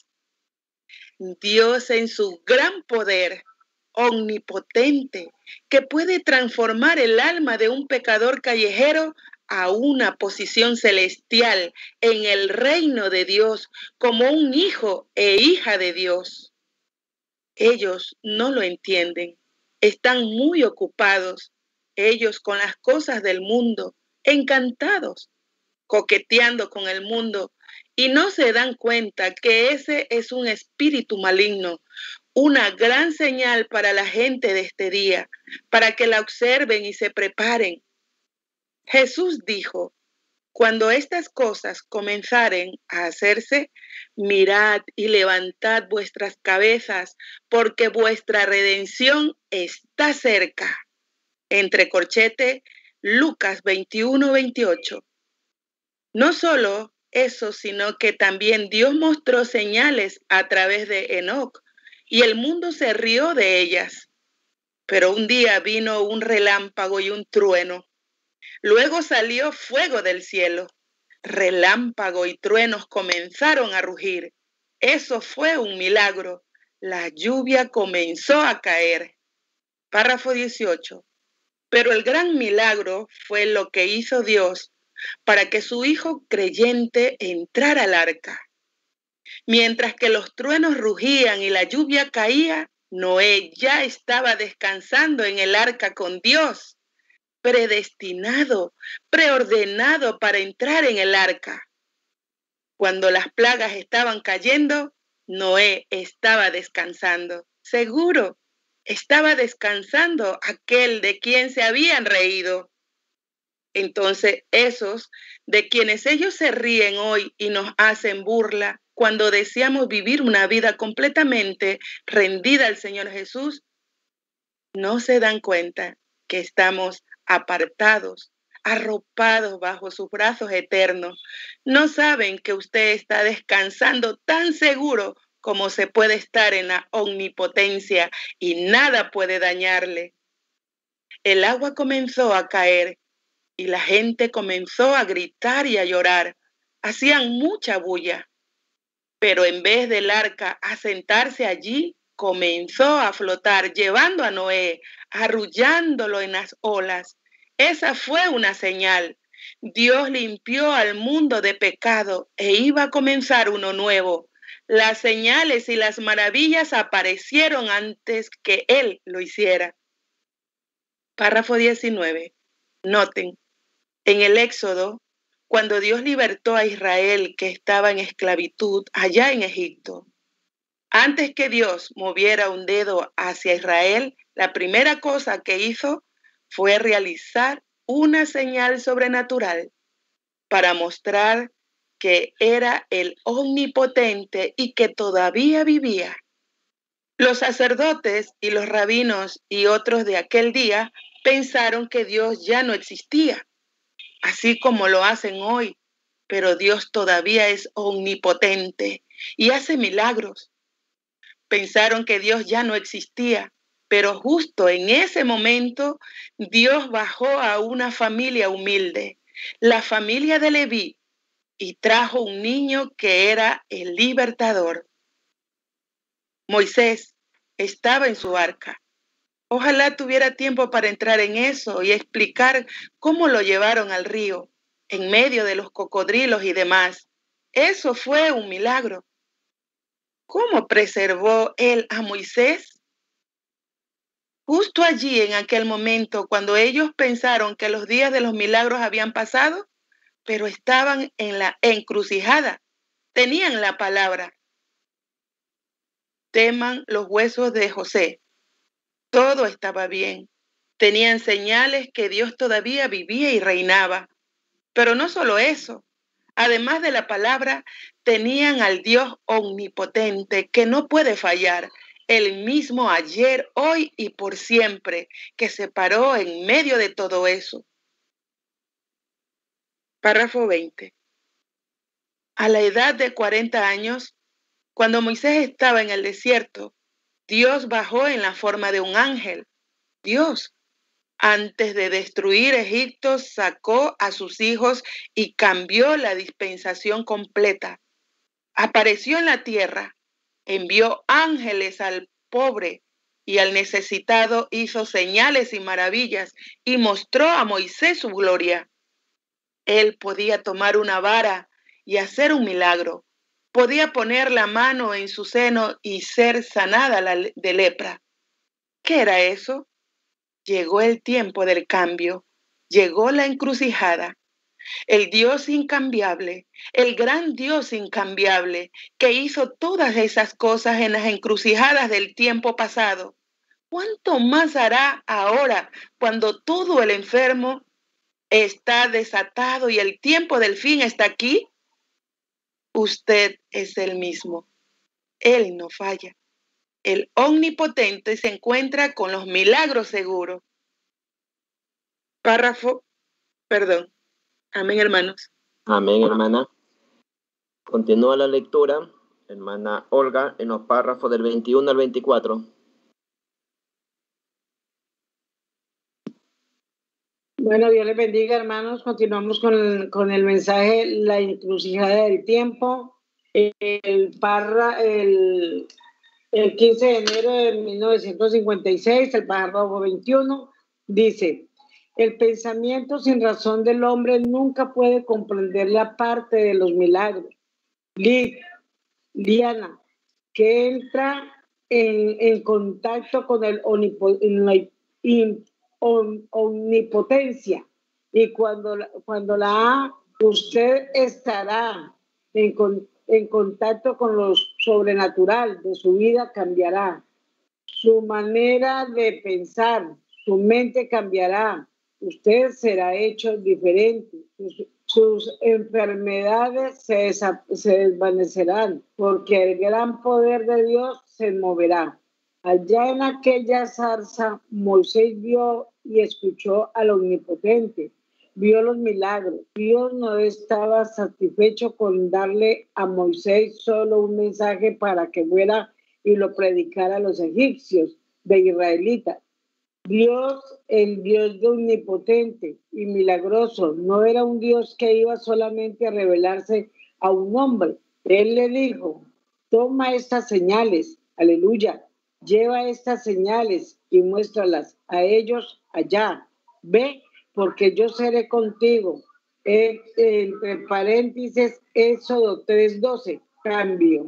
Dios en su gran poder, omnipotente, que puede transformar el alma de un pecador callejero a una posición celestial en el reino de Dios como un hijo e hija de Dios. Ellos no lo entienden, están muy ocupados, ellos con las cosas del mundo, encantados, coqueteando con el mundo, y no se dan cuenta que ese es un espíritu maligno, una gran señal para la gente de este día, para que la observen y se preparen. Jesús dijo, cuando estas cosas comenzaren a hacerse, mirad y levantad vuestras cabezas, porque vuestra redención está cerca. Entre corchete, Lucas 21, 28. No solo eso, sino que también Dios mostró señales a través de Enoc, y el mundo se rió de ellas. Pero un día vino un relámpago y un trueno. Luego salió fuego del cielo. Relámpago y truenos comenzaron a rugir. Eso fue un milagro. La lluvia comenzó a caer. Párrafo 18. Pero el gran milagro fue lo que hizo Dios para que su hijo creyente entrara al arca. Mientras que los truenos rugían y la lluvia caía, Noé ya estaba descansando en el arca con Dios, predestinado, preordenado para entrar en el arca. Cuando las plagas estaban cayendo, Noé estaba descansando. Seguro, estaba descansando aquel de quien se habían reído. Entonces, esos de quienes ellos se ríen hoy y nos hacen burla cuando deseamos vivir una vida completamente rendida al Señor Jesús, no se dan cuenta que estamos apartados, arropados bajo sus brazos eternos. No saben que usted está descansando tan seguro como se puede estar en la omnipotencia y nada puede dañarle. El agua comenzó a caer y la gente comenzó a gritar y a llorar. Hacían mucha bulla. Pero en vez del arca asentarse allí, comenzó a flotar, llevando a Noé, arrullándolo en las olas. Esa fue una señal. Dios limpió al mundo de pecado e iba a comenzar uno nuevo. Las señales y las maravillas aparecieron antes que Él lo hiciera. Párrafo 19. Noten, en el Éxodo, cuando Dios libertó a Israel que estaba en esclavitud allá en Egipto, antes que Dios moviera un dedo hacia Israel, la primera cosa que hizo fue realizar una señal sobrenatural para mostrar que era el omnipotente y que todavía vivía. Los sacerdotes y los rabinos y otros de aquel día pensaron que Dios ya no existía, así como lo hacen hoy, pero Dios todavía es omnipotente y hace milagros. Pensaron que Dios ya no existía, pero justo en ese momento Dios bajó a una familia humilde, la familia de Leví, y trajo un niño que era el libertador. Moisés estaba en su arca. Ojalá tuviera tiempo para entrar en eso y explicar cómo lo llevaron al río, en medio de los cocodrilos y demás. Eso fue un milagro. ¿Cómo preservó él a Moisés? Justo allí, en aquel momento, cuando ellos pensaron que los días de los milagros habían pasado, pero estaban en la encrucijada, tenían la palabra. Teman los huesos de José. Todo estaba bien. Tenían señales que Dios todavía vivía y reinaba. Pero no solo eso. Además de la palabra, tenían al Dios omnipotente que no puede fallar, el mismo ayer, hoy y por siempre, que se paró en medio de todo eso. Párrafo 20. A la edad de 40 años, cuando Moisés estaba en el desierto, Dios bajó en la forma de un ángel. Dios, antes de destruir Egipto, sacó a sus hijos y cambió la dispensación completa. Apareció en la tierra, envió ángeles al pobre y al necesitado, hizo señales y maravillas y mostró a Moisés su gloria. Él podía tomar una vara y hacer un milagro. Podía poner la mano en su seno y ser sanada de lepra. ¿Qué era eso? Llegó el tiempo del cambio, llegó la encrucijada. El Dios incambiable, el gran Dios incambiable que hizo todas esas cosas en las encrucijadas del tiempo pasado, ¿cuánto más hará ahora cuando todo el enfermo está desatado y el tiempo del fin está aquí? Usted es el mismo. Él no falla. El omnipotente se encuentra con los milagros seguros. Amén, hermanos. Amén, hermana. Continúa la lectura, hermana Olga, en los párrafos del 21 al 24. Bueno, Dios les bendiga, hermanos. Continuamos con el mensaje, la encrucijada del tiempo. El 15 de enero de 1956, el párrafo 21, dice: el pensamiento sin razón del hombre nunca puede comprender la parte de los milagros. Liana, que entra en contacto con el omnipotencia, y cuando la usted estará en contacto con lo sobrenatural de su vida, cambiará. Su manera de pensar, su mente cambiará. usted será hecho diferente. Sus enfermedades se desvanecerán, porque el gran poder de Dios se moverá. Allá en aquella zarza, Moisés vio y escuchó al Omnipotente, vio los milagros. Dios no estaba satisfecho con darle a Moisés solo un mensaje para que fuera y lo predicara a los egipcios de israelitas. Dios, el Dios de omnipotente y milagroso, no era un Dios que iba solamente a revelarse a un hombre. Él le dijo, toma estas señales, aleluya, lleva estas señales y muéstralas a ellos allá. Ve, porque yo seré contigo. Entre paréntesis, Éxodo 3:12, cambio.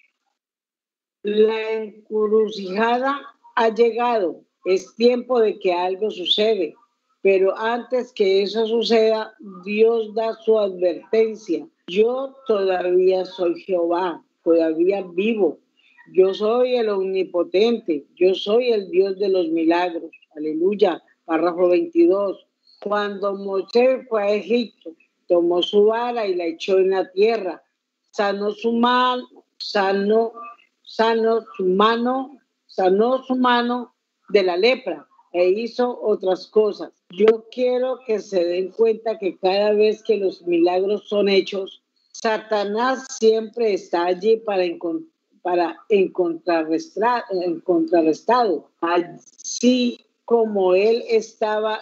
La encrucijada ha llegado. Es tiempo de que algo sucede, pero antes que eso suceda, Dios da su advertencia. Yo todavía soy Jehová, todavía vivo. Yo soy el omnipotente, yo soy el Dios de los milagros. Aleluya. Párrafo 22. Cuando Moisés fue a Egipto, tomó su vara y la echó en la tierra. Sanó su mano de la lepra e hizo otras cosas. Yo quiero que se den cuenta que cada vez que los milagros son hechos, Satanás siempre está allí para contrarrestado. Así como él estaba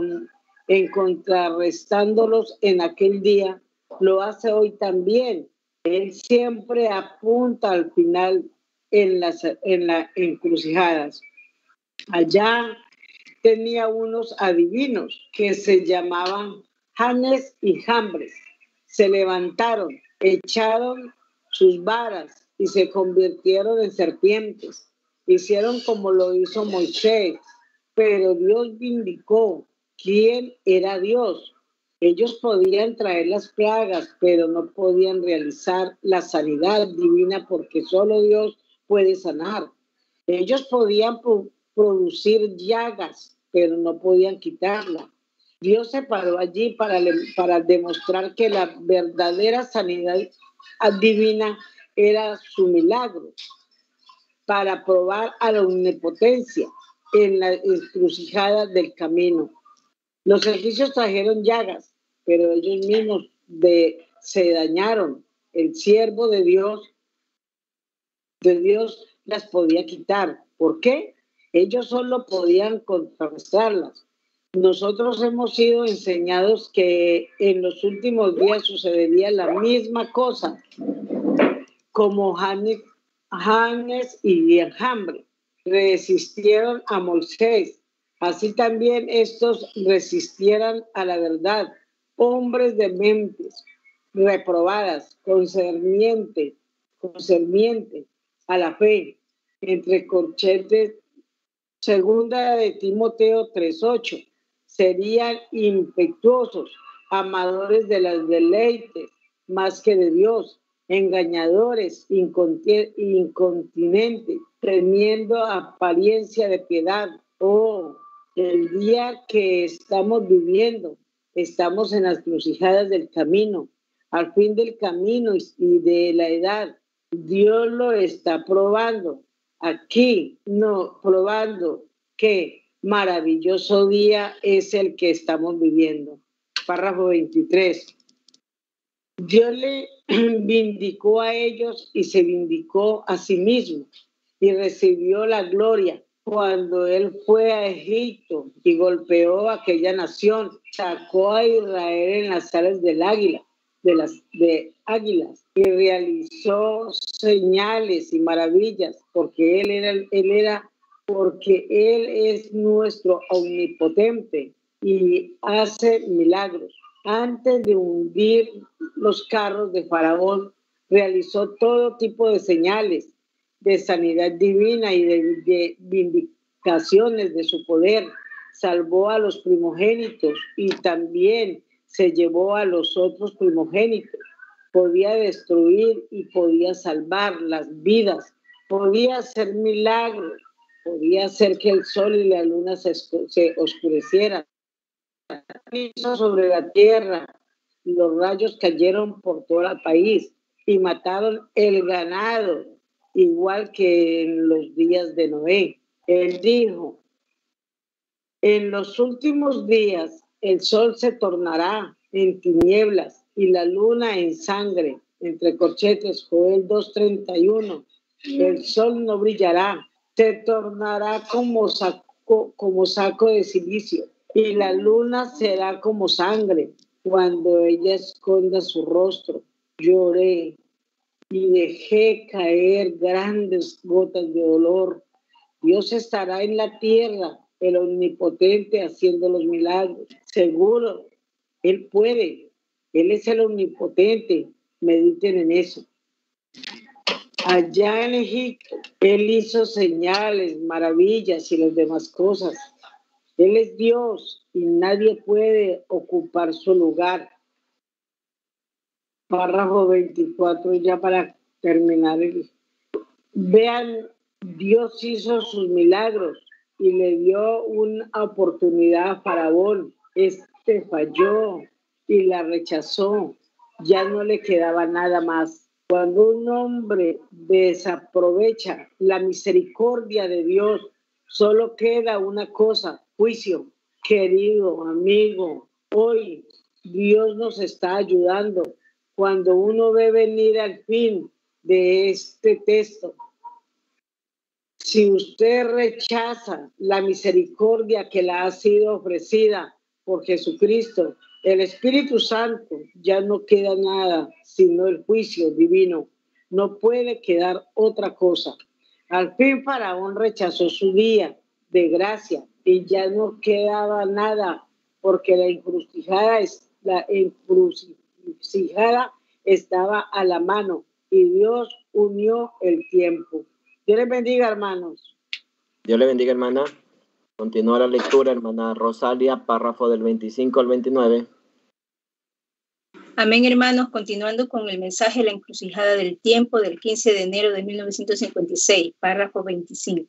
contrarrestándolos en aquel día, lo hace hoy también. Él siempre apunta al final en las encrucijadas. Allá tenía unos adivinos que se llamaban Janes y Jambres. Se levantaron, echaron sus varas y se convirtieron en serpientes. Hicieron como lo hizo Moisés, pero Dios vindicó quién era Dios. Ellos podían traer las plagas, pero no podían realizar la sanidad divina porque solo Dios puede sanar. Ellos podían producir llagas, pero no podían quitarla. Dios se paró allí para demostrar que la verdadera sanidad divina era su milagro, para probar a la omnipotencia en la encrucijada del camino. Los egipcios trajeron llagas, pero ellos mismos se dañaron. El siervo de Dios las podía quitar. ¿Por qué? Ellos solo podían contrarrestarlas. Nosotros hemos sido enseñados que en los últimos días sucedería la misma cosa, como Janes y Jambres resistieron a Moisés. Así también estos resistieran a la verdad, hombres de mentes reprobadas, concerniente a la fe, entre corchetes. Segunda de Timoteo 3:8, serían impetuosos, amadores de las deleites más que de Dios, engañadores, incontinentes, teniendo apariencia de piedad. Oh, el día que estamos viviendo, estamos en las encrucijadas del camino, al fin del camino y de la edad. Dios lo está probando. Aquí, no, probando qué maravilloso día es el que estamos viviendo. Párrafo 23. Dios le vindicó a ellos y se vindicó a sí mismo y recibió la gloria cuando él fue a Egipto y golpeó a aquella nación, sacó a Israel en las alas del águila, de águilas, y realizó señales y maravillas porque él es nuestro omnipotente y hace milagros. Antes de hundir los carros de Faraón, realizó todo tipo de señales de sanidad divina y de vindicaciones de su poder. Salvó a los primogénitos y también se llevó a los otros primogénitos. Podía destruir y podía salvar las vidas. Podía hacer milagros. Podía hacer que el sol y la luna se oscurecieran. granizo sobre la tierra, los rayos cayeron por todo el país y mataron el ganado, igual que en los días de Noé. Él dijo, en los últimos días el sol se tornará en tinieblas y la luna en sangre. Entre corchetes, Joel 2:31. El sol no brillará, se tornará como saco de silicio y la luna será como sangre cuando ella esconda su rostro. Lloré y dejé caer grandes gotas de dolor. Dios estará en la tierra, el omnipotente, haciendo los milagros. Seguro, Él puede. Él es el omnipotente. Mediten en eso. Allá en Egipto, Él hizo señales, maravillas y las demás cosas. Él es Dios y nadie puede ocupar su lugar. Párrafo 24, ya para terminar. Vean, Dios hizo sus milagros y le dio una oportunidad a Faraón. Este falló y la rechazó. Ya no le quedaba nada más. Cuando un hombre desaprovecha la misericordia de Dios, solo queda una cosa, juicio. Querido amigo, hoy Dios nos está ayudando. Cuando uno ve venir al fin de este texto, si usted rechaza la misericordia que le ha sido ofrecida por Jesucristo, el Espíritu Santo, ya no queda nada sino el juicio divino. No puede quedar otra cosa. Al fin Faraón rechazó su día de gracia y ya no quedaba nada porque la encrucijada estaba a la mano y Dios unió el tiempo. Dios les bendiga, hermanos. Dios le bendiga, hermana. Continúa la lectura, hermana Rosalia, párrafo del 25 al 29. Amén, hermanos. Continuando con el mensaje de la encrucijada del tiempo del 15 de enero de 1956, párrafo 25.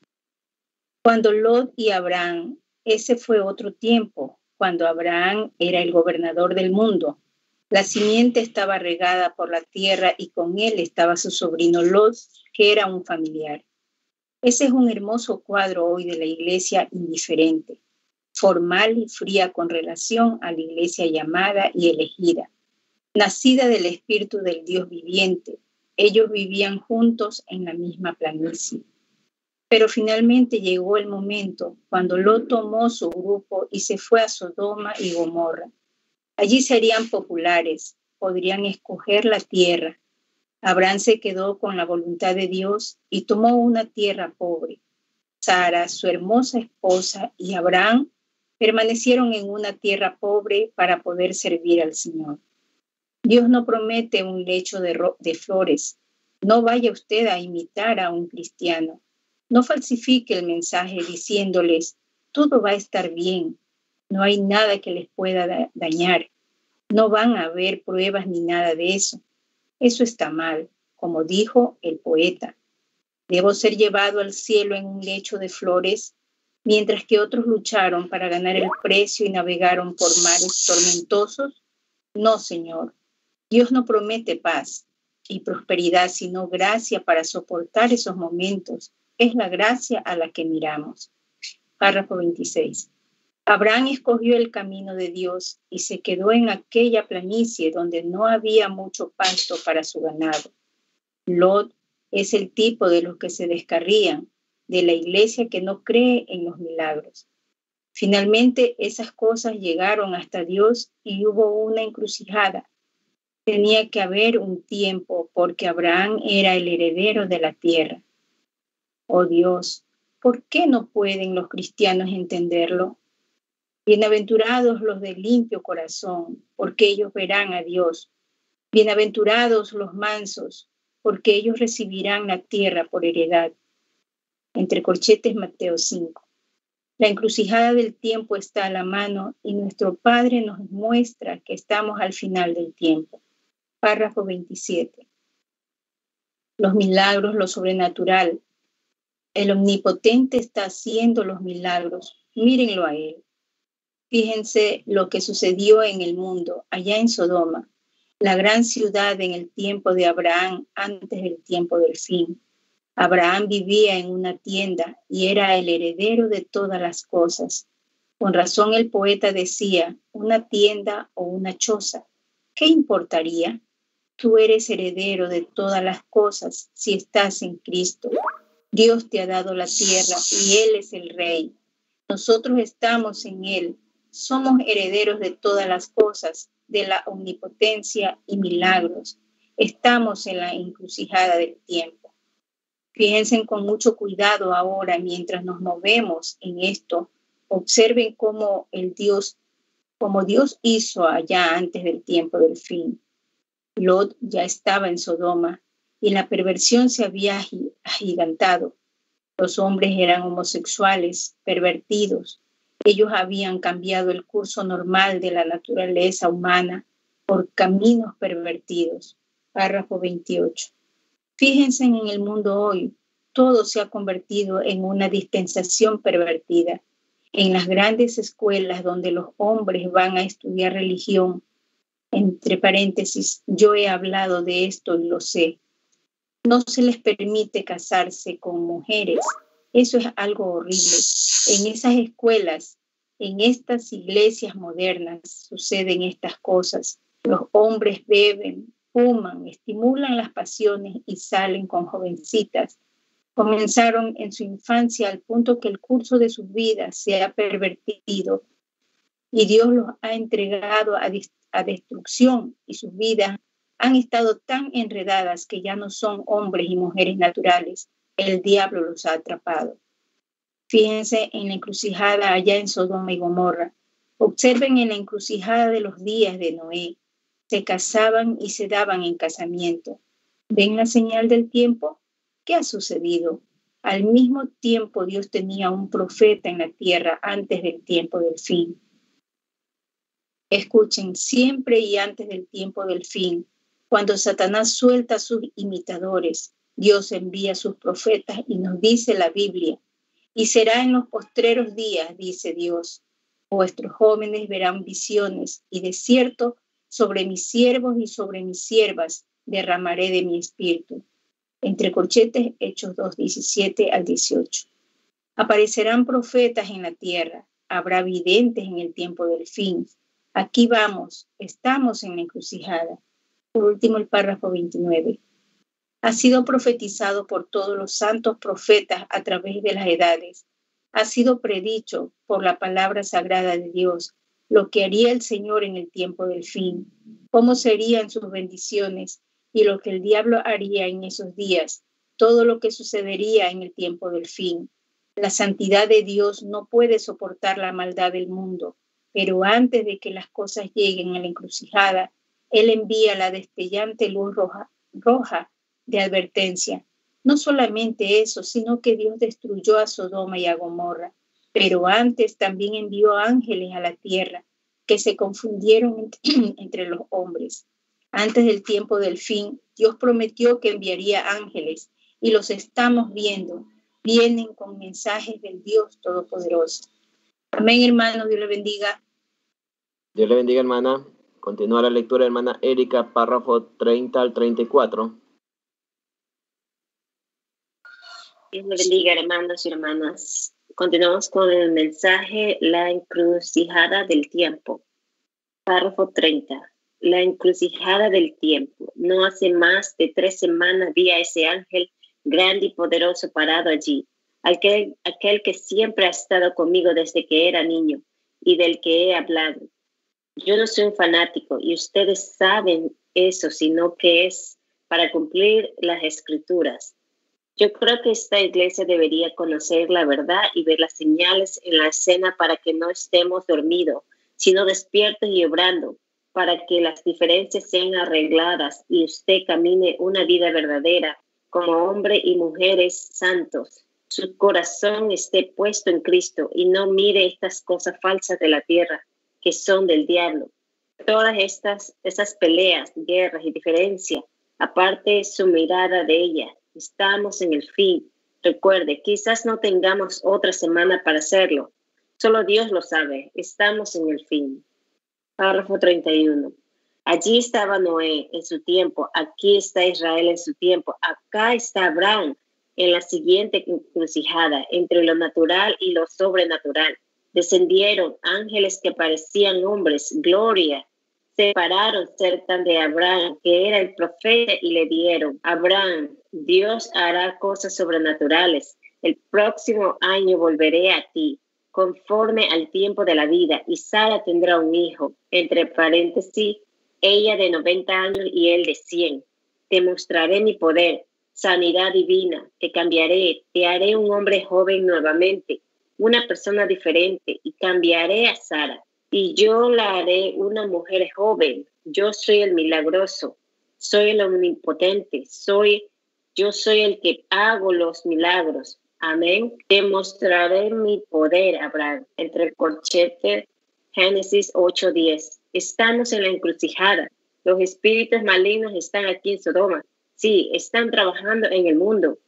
Cuando Lot y Abraham, ese fue otro tiempo, cuando Abraham era el gobernador del mundo. La simiente estaba regada por la tierra y con él estaba su sobrino Lot, que era un familiar. Ese es un hermoso cuadro hoy de la iglesia indiferente, formal y fría con relación a la iglesia llamada y elegida, nacida del espíritu del Dios viviente. Ellos vivían juntos en la misma planicie. Pero finalmente llegó el momento cuando Lot tomó su grupo y se fue a Sodoma y Gomorra. Allí serían populares, podrían escoger la tierra. Abraham se quedó con la voluntad de Dios y tomó una tierra pobre. Sara, su hermosa esposa, y Abraham permanecieron en una tierra pobre para poder servir al Señor. Dios no promete un lecho de flores. No vaya usted a imitar a un cristiano. No falsifique el mensaje diciéndoles, todo va a estar bien. No hay nada que les pueda dañar. No van a haber pruebas ni nada de eso. Eso está mal, como dijo el poeta. ¿Debo ser llevado al cielo en un lecho de flores? Mientras que otros lucharon para ganar el precio y navegaron por mares tormentosos. No, Señor. Dios no promete paz y prosperidad, sino gracia para soportar esos momentos. Es la gracia a la que miramos. Párrafo 26. Abraham escogió el camino de Dios y se quedó en aquella planicie donde no había mucho pasto para su ganado. Lot es el tipo de los que se descarrían, de la iglesia que no cree en los milagros. Finalmente esas cosas llegaron hasta Dios y hubo una encrucijada. Tenía que haber un tiempo porque Abraham era el heredero de la tierra. Oh Dios, ¿por qué no pueden los cristianos entenderlo? Bienaventurados los de limpio corazón, porque ellos verán a Dios. Bienaventurados los mansos, porque ellos recibirán la tierra por heredad. Entre corchetes, Mateo 5. La encrucijada del tiempo está a la mano y nuestro Padre nos muestra que estamos al final del tiempo. Párrafo 27. Los milagros, lo sobrenatural. El omnipotente está haciendo los milagros. Mírenlo a él. Fíjense lo que sucedió en el mundo, allá en Sodoma, la gran ciudad en el tiempo de Abraham, antes del tiempo del fin. Abraham vivía en una tienda y era el heredero de todas las cosas. Con razón el poeta decía, una tienda o una choza, ¿qué importaría? Tú eres heredero de todas las cosas si estás en Cristo. Dios te ha dado la tierra y Él es el Rey. Nosotros estamos en Él. Somos herederos de todas las cosas, de la omnipotencia y milagros. Estamos en la encrucijada del tiempo. Fíjense con mucho cuidado ahora mientras nos movemos en esto. Observen cómo Dios hizo allá antes del tiempo del fin. Lot ya estaba en Sodoma y la perversión se había agigantado. Los hombres eran homosexuales, pervertidos. Ellos habían cambiado el curso normal de la naturaleza humana por caminos pervertidos. Párrafo 28. Fíjense en el mundo hoy. Todo se ha convertido en una dispensación pervertida. En las grandes escuelas donde los hombres van a estudiar religión, entre paréntesis, yo he hablado de esto y lo sé. No se les permite casarse con mujeres. Eso es algo horrible. En esas escuelas, en estas iglesias modernas, suceden estas cosas. Los hombres beben, fuman, estimulan las pasiones y salen con jovencitas. Comenzaron en su infancia al punto que el curso de sus vidas se ha pervertido y Dios los ha entregado a destrucción y sus vidas han estado tan enredadas que ya no son hombres y mujeres naturales. El diablo los ha atrapado. Fíjense en la encrucijada allá en Sodoma y Gomorra. Observen en la encrucijada de los días de Noé. Se casaban y se daban en casamiento. ¿Ven la señal del tiempo? ¿Qué ha sucedido? Al mismo tiempo Dios tenía un profeta en la tierra antes del tiempo del fin. Escuchen, siempre y antes del tiempo del fin, cuando Satanás suelta a sus imitadores, Dios envía a sus profetas y nos dice la Biblia, y será en los postreros días, dice Dios, vuestros jóvenes verán visiones y de cierto sobre mis siervos y sobre mis siervas derramaré de mi espíritu. Entre corchetes, Hechos 2:17 al 18. Aparecerán profetas en la tierra, habrá videntes en el tiempo del fin. Aquí vamos, estamos en la encrucijada. Por último, el párrafo 29. Ha sido profetizado por todos los santos profetas a través de las edades. Ha sido predicho por la palabra sagrada de Dios lo que haría el Señor en el tiempo del fin, cómo serían sus bendiciones y lo que el diablo haría en esos días, todo lo que sucedería en el tiempo del fin. La santidad de Dios no puede soportar la maldad del mundo, pero antes de que las cosas lleguen a la encrucijada, Él envía la destellante luz roja de advertencia. No solamente eso, sino que Dios destruyó a Sodoma y a Gomorra, pero antes también envió ángeles a la tierra que se confundieron entre los hombres. Antes del tiempo del fin, Dios prometió que enviaría ángeles y los estamos viendo. Vienen con mensajes del Dios Todopoderoso. Amén, hermanos. Dios le bendiga. Dios le bendiga, hermana. Continúa la lectura, hermana Erika, párrafo 30 al 34. Dios le bendiga, hermanos y hermanas. Continuamos con el mensaje, la encrucijada del tiempo. Párrafo 30. La encrucijada del tiempo. No hace más de 3 semanas vi a ese ángel grande y poderoso parado allí. Aquel que siempre ha estado conmigo desde que era niño y del que he hablado. Yo no soy un fanático y ustedes saben eso, sino que es para cumplir las escrituras. Yo creo que esta iglesia debería conocer la verdad y ver las señales en la escena para que no estemos dormidos, sino despiertos y obrando, para que las diferencias sean arregladas y usted camine una vida verdadera como hombre y mujeres santos. Su corazón esté puesto en Cristo y no mire estas cosas falsas de la tierra que son del diablo. Todas esas peleas, guerras y diferencias, aparte su mirada de ella. Estamos en el fin. Recuerde, quizás no tengamos otra semana para hacerlo, Solo Dios lo sabe. Estamos en el fin. Párrafo 31. Allí estaba Noé en su tiempo. Aquí está Israel en su tiempo. Acá está Abraham en la siguiente encrucijada, entre lo natural y lo sobrenatural. Descendieron ángeles que parecían hombres. Gloria. Se pararon cerca de Abraham, que era el profeta, y le dieron: Abraham, Dios hará cosas sobrenaturales. El próximo año volveré a ti, conforme al tiempo de la vida, y Sara tendrá un hijo. Entre paréntesis, ella de 90 años y él de 100. Te mostraré mi poder, sanidad divina. Te cambiaré, te haré un hombre joven nuevamente, una persona diferente, y cambiaré a Sara. Y yo la haré una mujer joven. Yo soy el milagroso, soy el omnipotente, yo soy el que hago los milagros. Amén. Te mostraré mi poder, Abraham. Entre corchetes, Génesis 8:10. Estamos en la encrucijada. Los espíritus malignos están aquí en Sodoma. Sí, están trabajando en el mundo.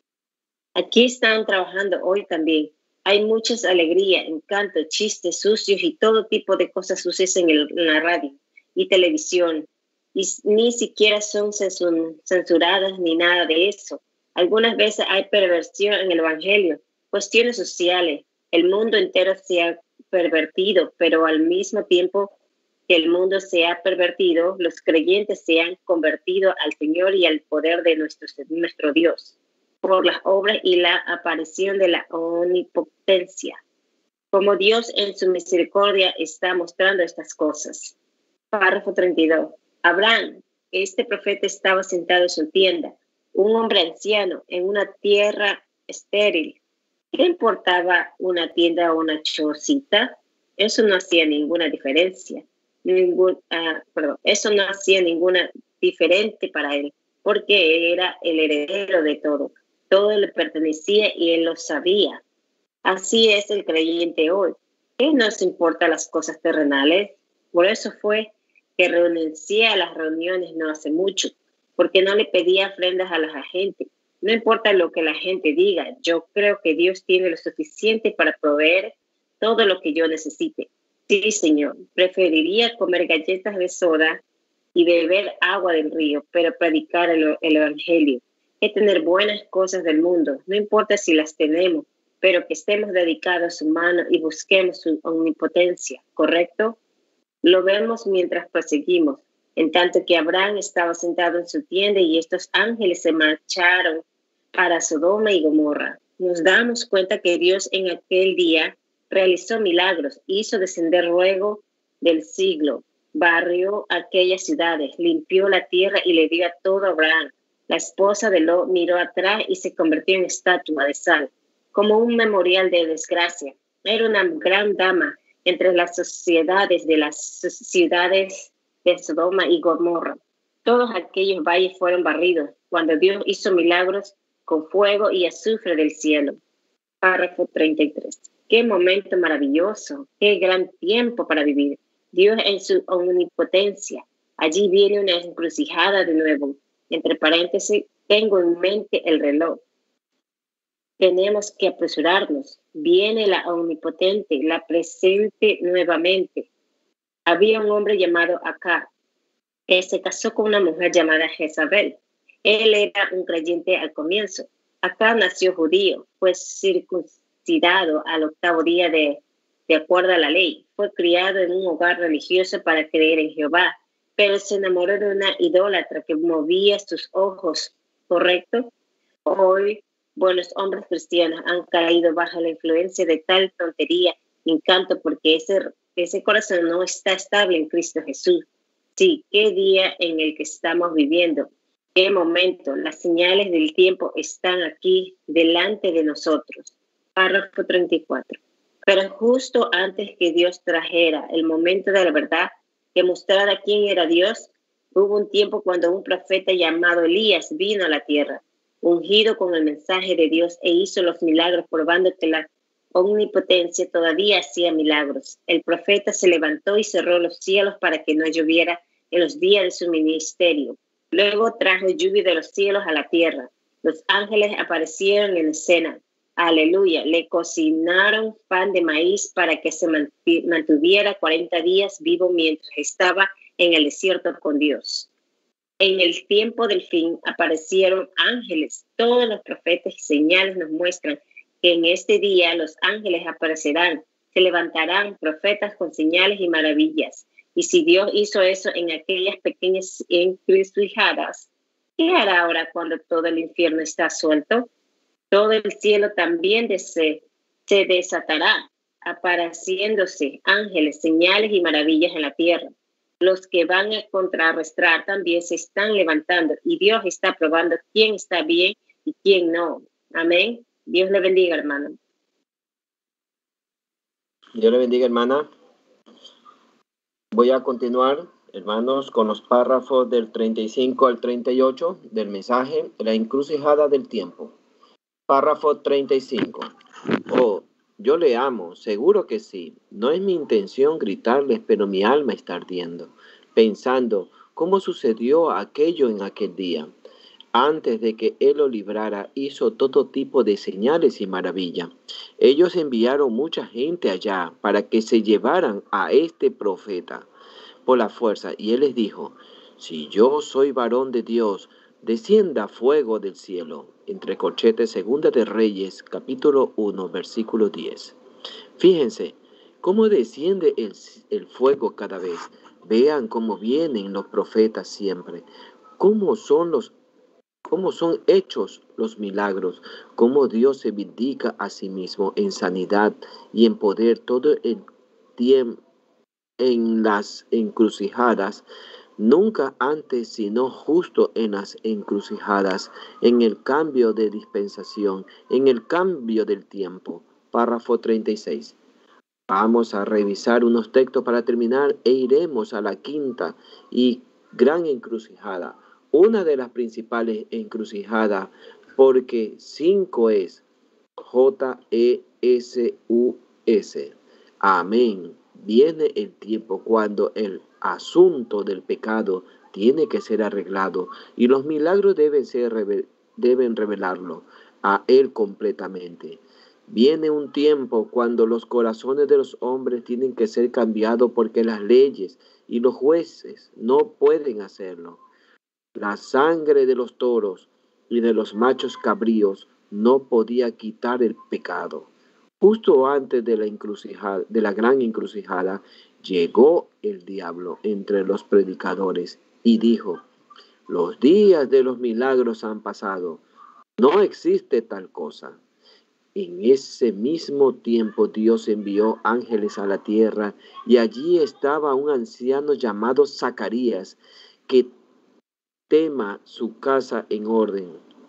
Aquí están trabajando hoy también. Hay muchas alegrías, encantos, chistes sucios y todo tipo de cosas sucias en la radio y televisión. Y ni siquiera son censuradas ni nada de eso. Algunas veces hay perversión en el evangelio, cuestiones sociales. El mundo entero se ha pervertido, pero al mismo tiempo que el mundo se ha pervertido, los creyentes se han convertido al Señor y al poder de nuestro Dios, por las obras y la aparición de la omnipotencia. Como Dios en su misericordia está mostrando estas cosas. Párrafo 32. Abraham, este profeta, estaba sentado en su tienda, un hombre anciano en una tierra estéril. ¿Qué importaba una tienda o una chocita? Eso no hacía ninguna diferencia. Eso no hacía ninguna diferente para él, porque era el heredero de todo. Todo le pertenecía y él lo sabía. Así es el creyente hoy. ¿Qué nos importa las cosas terrenales? Por eso fue que renuncié a las reuniones no hace mucho, porque no le pedía ofrendas a la gente. No importa lo que la gente diga, yo creo que Dios tiene lo suficiente para proveer todo lo que yo necesite. Sí, Señor, preferiría comer galletas de soda y beber agua del río, pero predicar el evangelio. Es tener buenas cosas del mundo, no importa si las tenemos, pero que estemos dedicados a su mano y busquemos su omnipotencia, ¿correcto? Lo vemos mientras proseguimos, en tanto que Abraham estaba sentado en su tienda y estos ángeles se marcharon para Sodoma y Gomorra. Nos damos cuenta que Dios en aquel día realizó milagros, hizo descender fuego del siglo, barrió aquellas ciudades, limpió la tierra y le dio a todo a Abraham. La esposa de Lot miró atrás y se convirtió en estatua de sal, como un memorial de desgracia. Era una gran dama entre las sociedades de las ciudades de Sodoma y Gomorra. Todos aquellos valles fueron barridos cuando Dios hizo milagros con fuego y azufre del cielo. Párrafo 33. Qué momento maravilloso, qué gran tiempo para vivir. Dios en su omnipotencia. Allí viene una encrucijada de nuevo. Entre paréntesis, tengo en mente el reloj. Tenemos que apresurarnos. Viene la omnipotente, la presente nuevamente. Había un hombre llamado Acab, que se casó con una mujer llamada Jezabel. Él era un creyente al comienzo. Acab nació judío, fue circuncidado al 8º día de acuerdo a la ley. Fue criado en un hogar religioso para creer en Jehová, pero se enamoró de una idólatra que movía sus ojos, ¿correcto? Hoy, buenos hombres cristianos han caído bajo la influencia de tal tontería, encanto, porque ese corazón no está estable en Cristo Jesús. Sí, qué día en el que estamos viviendo, qué momento. Las señales del tiempo están aquí delante de nosotros. Párrafo 34. Pero justo antes que Dios trajera el momento de la verdad, que mostrara quién era Dios, hubo un tiempo cuando un profeta llamado Elías vino a la tierra, ungido con el mensaje de Dios, e hizo los milagros, probando que la omnipotencia todavía hacía milagros. El profeta se levantó y cerró los cielos para que no lloviera en los días de su ministerio. Luego trajo lluvia de los cielos a la tierra. Los ángeles aparecieron en escena. Aleluya. Le cocinaron pan de maíz para que se mantuviera 40 días vivo mientras estaba en el desierto con Dios. En el tiempo del fin aparecieron ángeles. Todos los profetas y señales nos muestran que en este día los ángeles aparecerán. Se levantarán profetas con señales y maravillas. Y si Dios hizo eso en aquellas pequeñas encrucijadas, ¿qué hará ahora cuando todo el infierno está suelto? Todo el cielo también se desatará, apareciéndose ángeles, señales y maravillas en la tierra. Los que van a contrarrestar también se están levantando y Dios está probando quién está bien y quién no. Amén. Dios le bendiga, hermano. Dios le bendiga, hermana. Voy a continuar, hermanos, con los párrafos del 35 al 38 del mensaje, la encrucijada del tiempo. Párrafo 35. Oh, yo le amo, seguro que sí. No es mi intención gritarles, pero mi alma está ardiendo, pensando cómo sucedió aquello en aquel día. Antes de que él lo librara, hizo todo tipo de señales y maravillas. Ellos enviaron mucha gente allá para que se llevaran a este profeta por la fuerza. Y él les dijo, si yo soy varón de Dios, descienda fuego del cielo. Entre corchetes, Segunda de Reyes, capítulo 1, versículo 10. Fíjense cómo desciende el fuego cada vez. Vean cómo vienen los profetas siempre. Cómo son hechos los milagros, cómo Dios se vindica a sí mismo en sanidad y en poder todo el tiempo en las encrucijadas, nunca antes sino justo en las encrucijadas, en el cambio de dispensación, en el cambio del tiempo. Párrafo 36. Vamos a revisar unos textos para terminar e iremos a la quinta y gran encrucijada. Una de las principales encrucijadas, porque 5 es J-E-S-U-S. Amén. Viene el tiempo cuando el asunto del pecado tiene que ser arreglado y los milagros deben revelarlo a Él completamente. Viene un tiempo cuando los corazones de los hombres tienen que ser cambiados porque las leyes y los jueces no pueden hacerlo. La sangre de los toros y de los machos cabríos no podía quitar el pecado. Justo antes de la gran encrucijada, llegó el diablo entre los predicadores y dijo, los días de los milagros han pasado, no existe tal cosa. En ese mismo tiempo Dios envió ángeles a la tierra y allí estaba un anciano llamado Zacarías que tema su casa en orden.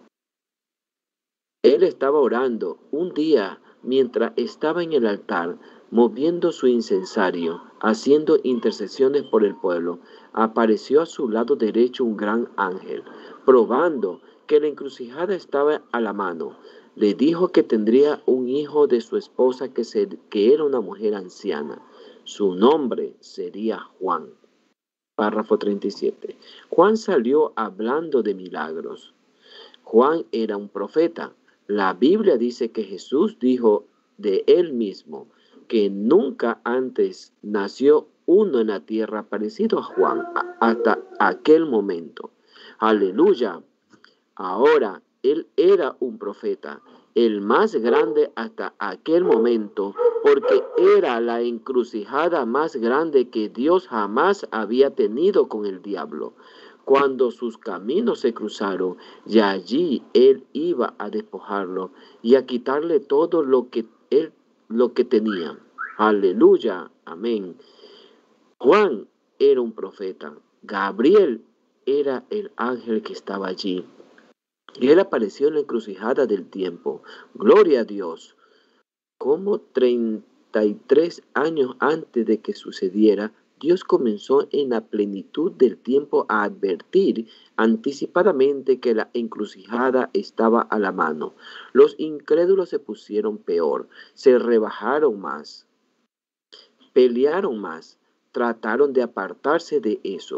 Él estaba orando un día mientras estaba en el altar, moviendo su incensario, haciendo intercesiones por el pueblo. Apareció a su lado derecho un gran ángel, probando que la encrucijada estaba a la mano. Le dijo que tendría un hijo de su esposa que era una mujer anciana. Su nombre sería Juan. Párrafo 37. Juan salió hablando de milagros. Juan era un profeta. La Biblia dice que Jesús dijo de él mismo que nunca antes nació uno en la tierra parecido a Juan hasta aquel momento. Aleluya. Ahora él era un profeta, el más grande hasta aquel momento, porque era la encrucijada más grande que Dios jamás había tenido con el diablo. Cuando sus caminos se cruzaron, y allí él iba a despojarlo y a quitarle todo lo que tenía. Aleluya, amén. Juan era un profeta. Gabriel era el ángel que estaba allí. Y él apareció en la encrucijada del tiempo. Gloria a Dios. Como 33 años antes de que sucediera, Dios comenzó en la plenitud del tiempo a advertir anticipadamente que la encrucijada estaba a la mano. Los incrédulos se pusieron peor, se rebajaron más, pelearon más, trataron de apartarse de eso.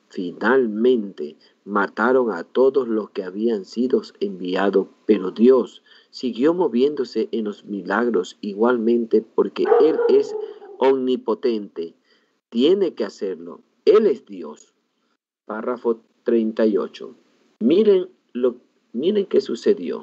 Finalmente mataron a todos los que habían sido enviados, pero Dios siguió moviéndose en los milagros igualmente porque Él es omnipotente. Tiene que hacerlo. Él es Dios. Párrafo 38. Miren qué sucedió.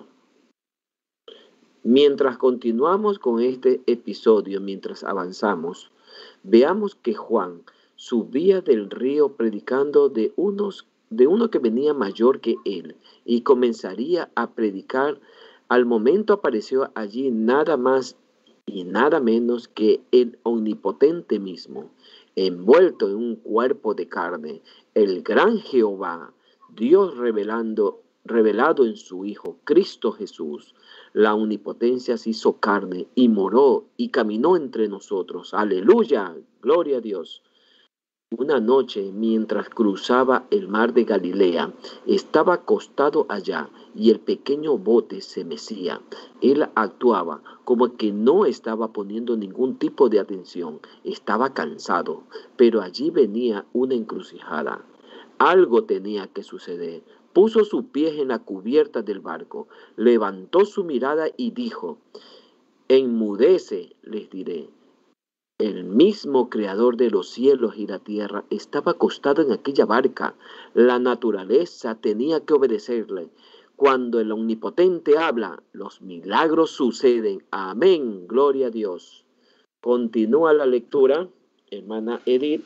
Mientras continuamos con este episodio, mientras avanzamos, veamos que Juan subía del río predicando de uno que venía mayor que él y comenzaría a predicar. Al momento apareció allí nada más y nada menos que el omnipotente mismo, envuelto en un cuerpo de carne, el gran Jehová, Dios revelado en su Hijo, Cristo Jesús. La omnipotencia se hizo carne y moró y caminó entre nosotros. Aleluya, gloria a Dios. Una noche, mientras cruzaba el mar de Galilea, estaba acostado allá y el pequeño bote se mecía. Él actuaba como que no estaba poniendo ningún tipo de atención. Estaba cansado, pero allí venía una encrucijada. Algo tenía que suceder. Puso sus pies en la cubierta del barco, levantó su mirada y dijo: «Enmudece, les diré». El mismo creador de los cielos y la tierra estaba acostado en aquella barca. La naturaleza tenía que obedecerle. Cuando el omnipotente habla, los milagros suceden. Amén, gloria a Dios. Continúa la lectura, hermana Edith,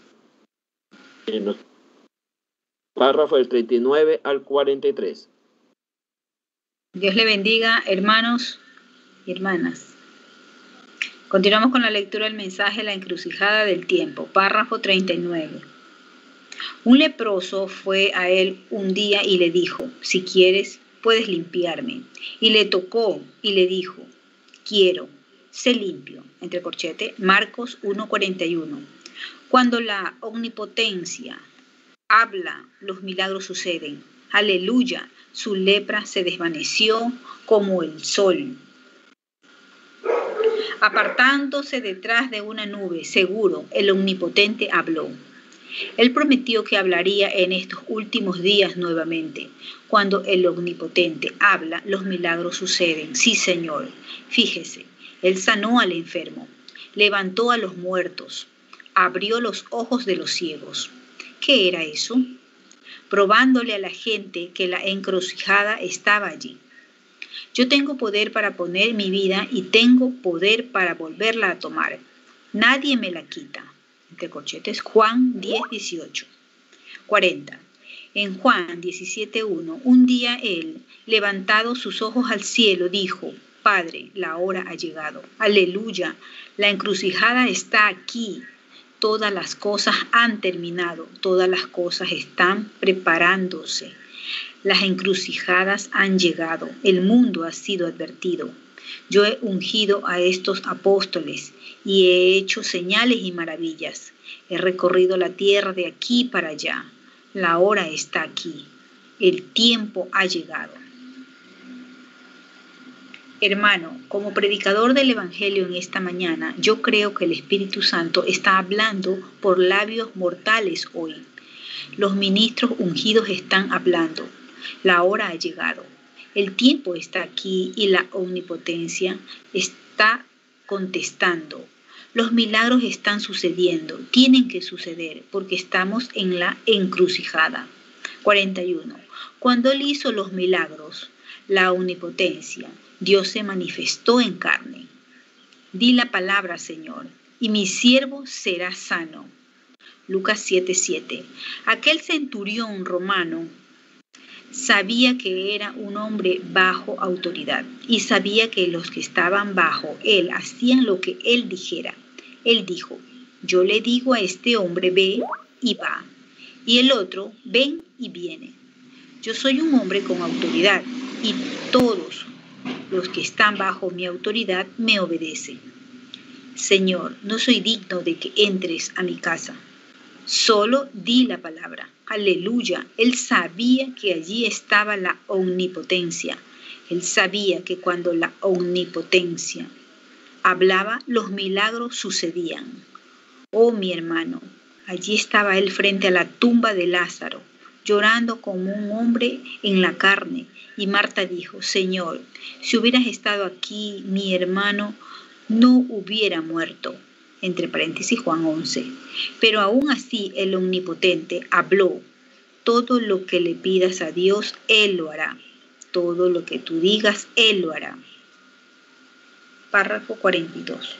en los párrafos del 39 al 43. Dios le bendiga, hermanos y hermanas. Continuamos con la lectura del mensaje La encrucijada del tiempo, párrafo 39. Un leproso fue a él un día y le dijo: «Si quieres, puedes limpiarme». Y le tocó y le dijo: «Quiero, sé limpio». Entre corchete, Marcos 1:41. Cuando la omnipotencia habla, los milagros suceden. Aleluya, su lepra se desvaneció como el sol, apartándose detrás de una nube. Seguro, el omnipotente habló. Él prometió que hablaría en estos últimos días nuevamente. Cuando el omnipotente habla, los milagros suceden. Sí, Señor. Fíjese, Él sanó al enfermo, levantó a los muertos, abrió los ojos de los ciegos. ¿Qué era eso? Probándole a la gente que la encrucijada estaba allí. Yo tengo poder para poner mi vida y tengo poder para volverla a tomar. Nadie me la quita. Entre corchetes, Juan 10:18. 40. En Juan 17:1, un día él, levantado sus ojos al cielo, dijo: «Padre, la hora ha llegado». Aleluya, la encrucijada está aquí. Todas las cosas han terminado, todas las cosas están preparándose. Las encrucijadas han llegado, el mundo ha sido advertido. Yo he ungido a estos apóstoles y he hecho señales y maravillas. He recorrido la tierra de aquí para allá. La hora está aquí. El tiempo ha llegado. Hermano, como predicador del Evangelio en esta mañana, yo creo que el Espíritu Santo está hablando por labios mortales hoy. Los ministros ungidos están hablando. La hora ha llegado. El tiempo está aquí y la omnipotencia está contestando. Los milagros están sucediendo, tienen que suceder porque estamos en la encrucijada. 41. Cuando Él hizo los milagros, la omnipotencia, Dios se manifestó en carne. Di la palabra, Señor, y mi siervo será sano. Lucas 7:7. Aquel centurión romano sabía que era un hombre bajo autoridad y sabía que los que estaban bajo él hacían lo que él dijera. Él dijo: «Yo le digo a este hombre, ve y va, y el otro, ven y viene». Yo soy un hombre con autoridad y todos los que están bajo mi autoridad me obedecen. Señor, no soy digno de que entres a mi casa. Solo di la palabra. Aleluya. Él sabía que allí estaba la omnipotencia. Él sabía que cuando la omnipotencia hablaba, los milagros sucedían. Oh, mi hermano, Allí estaba él frente a la tumba de Lázaro, llorando como un hombre en la carne. Y Marta dijo, Señor, si hubieras estado aquí, mi hermano no hubiera muerto. Entre paréntesis Juan 11. Pero aún así el Omnipotente habló. Todo lo que le pidas a Dios, Él lo hará. Todo lo que tú digas, Él lo hará. Párrafo 42.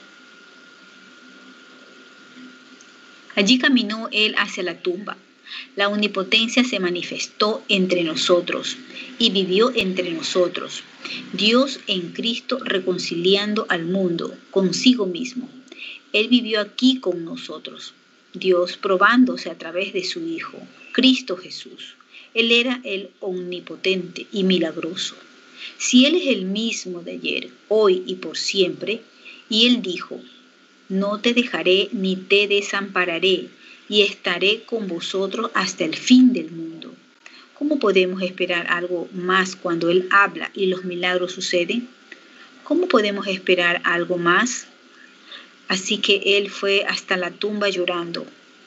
Allí caminó él hacia la tumba. La omnipotencia se manifestó entre nosotros y vivió entre nosotros. Dios en Cristo reconciliando al mundo consigo mismo. Él vivió aquí con nosotros. Dios probándose a través de su Hijo, Cristo Jesús. Él era el omnipotente y milagroso. Si Él es el mismo de ayer, hoy y por siempre, y Él dijo, no te dejaré ni te desampararé, y estaré con vosotros hasta el fin del mundo. ¿Cómo podemos esperar algo más cuando Él habla y los milagros suceden? ¿Cómo podemos esperar algo más? Así que Él fue hasta la tumba llorando.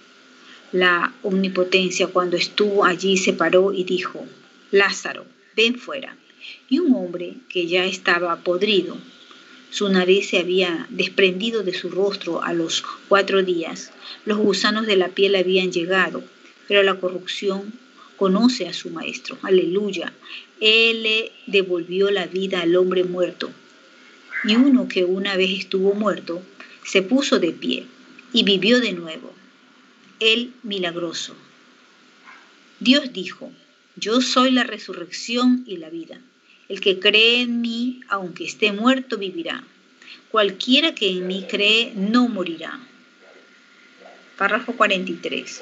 La omnipotencia cuando estuvo allí se paró y dijo, Lázaro, ven fuera. Y un hombre que ya estaba podrido, su nariz se había desprendido de su rostro a los 4 días, los gusanos de la piel habían llegado, pero la corrupción conoce a su maestro. Aleluya. Él le devolvió la vida al hombre muerto. Y uno que una vez estuvo muerto, se puso de pie y vivió de nuevo. El milagroso. Dios dijo, yo soy la resurrección y la vida. El que cree en mí, aunque esté muerto, vivirá. Cualquiera que en mí cree, no morirá. Párrafo 43.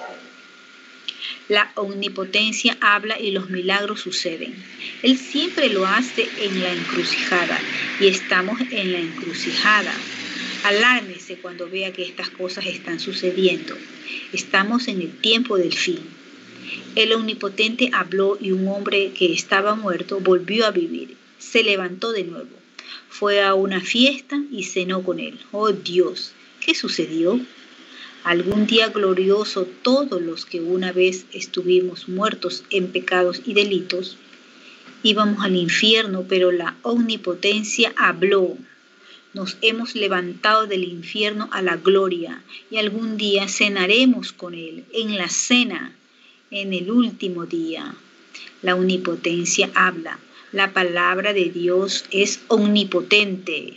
La omnipotencia habla y los milagros suceden. Él siempre lo hace en la encrucijada y estamos en la encrucijada. Alármese cuando vea que estas cosas están sucediendo. Estamos en el tiempo del fin. El omnipotente habló y un hombre que estaba muerto volvió a vivir. Se levantó de nuevo. Fue a una fiesta y cenó con él. Oh Dios, ¿qué sucedió? Algún día glorioso todos los que una vez estuvimos muertos en pecados y delitos, íbamos al infierno, pero la omnipotencia habló. Nos hemos levantado del infierno a la gloria y algún día cenaremos con él en la cena. En el último día, la omnipotencia habla. La palabra de Dios es omnipotente.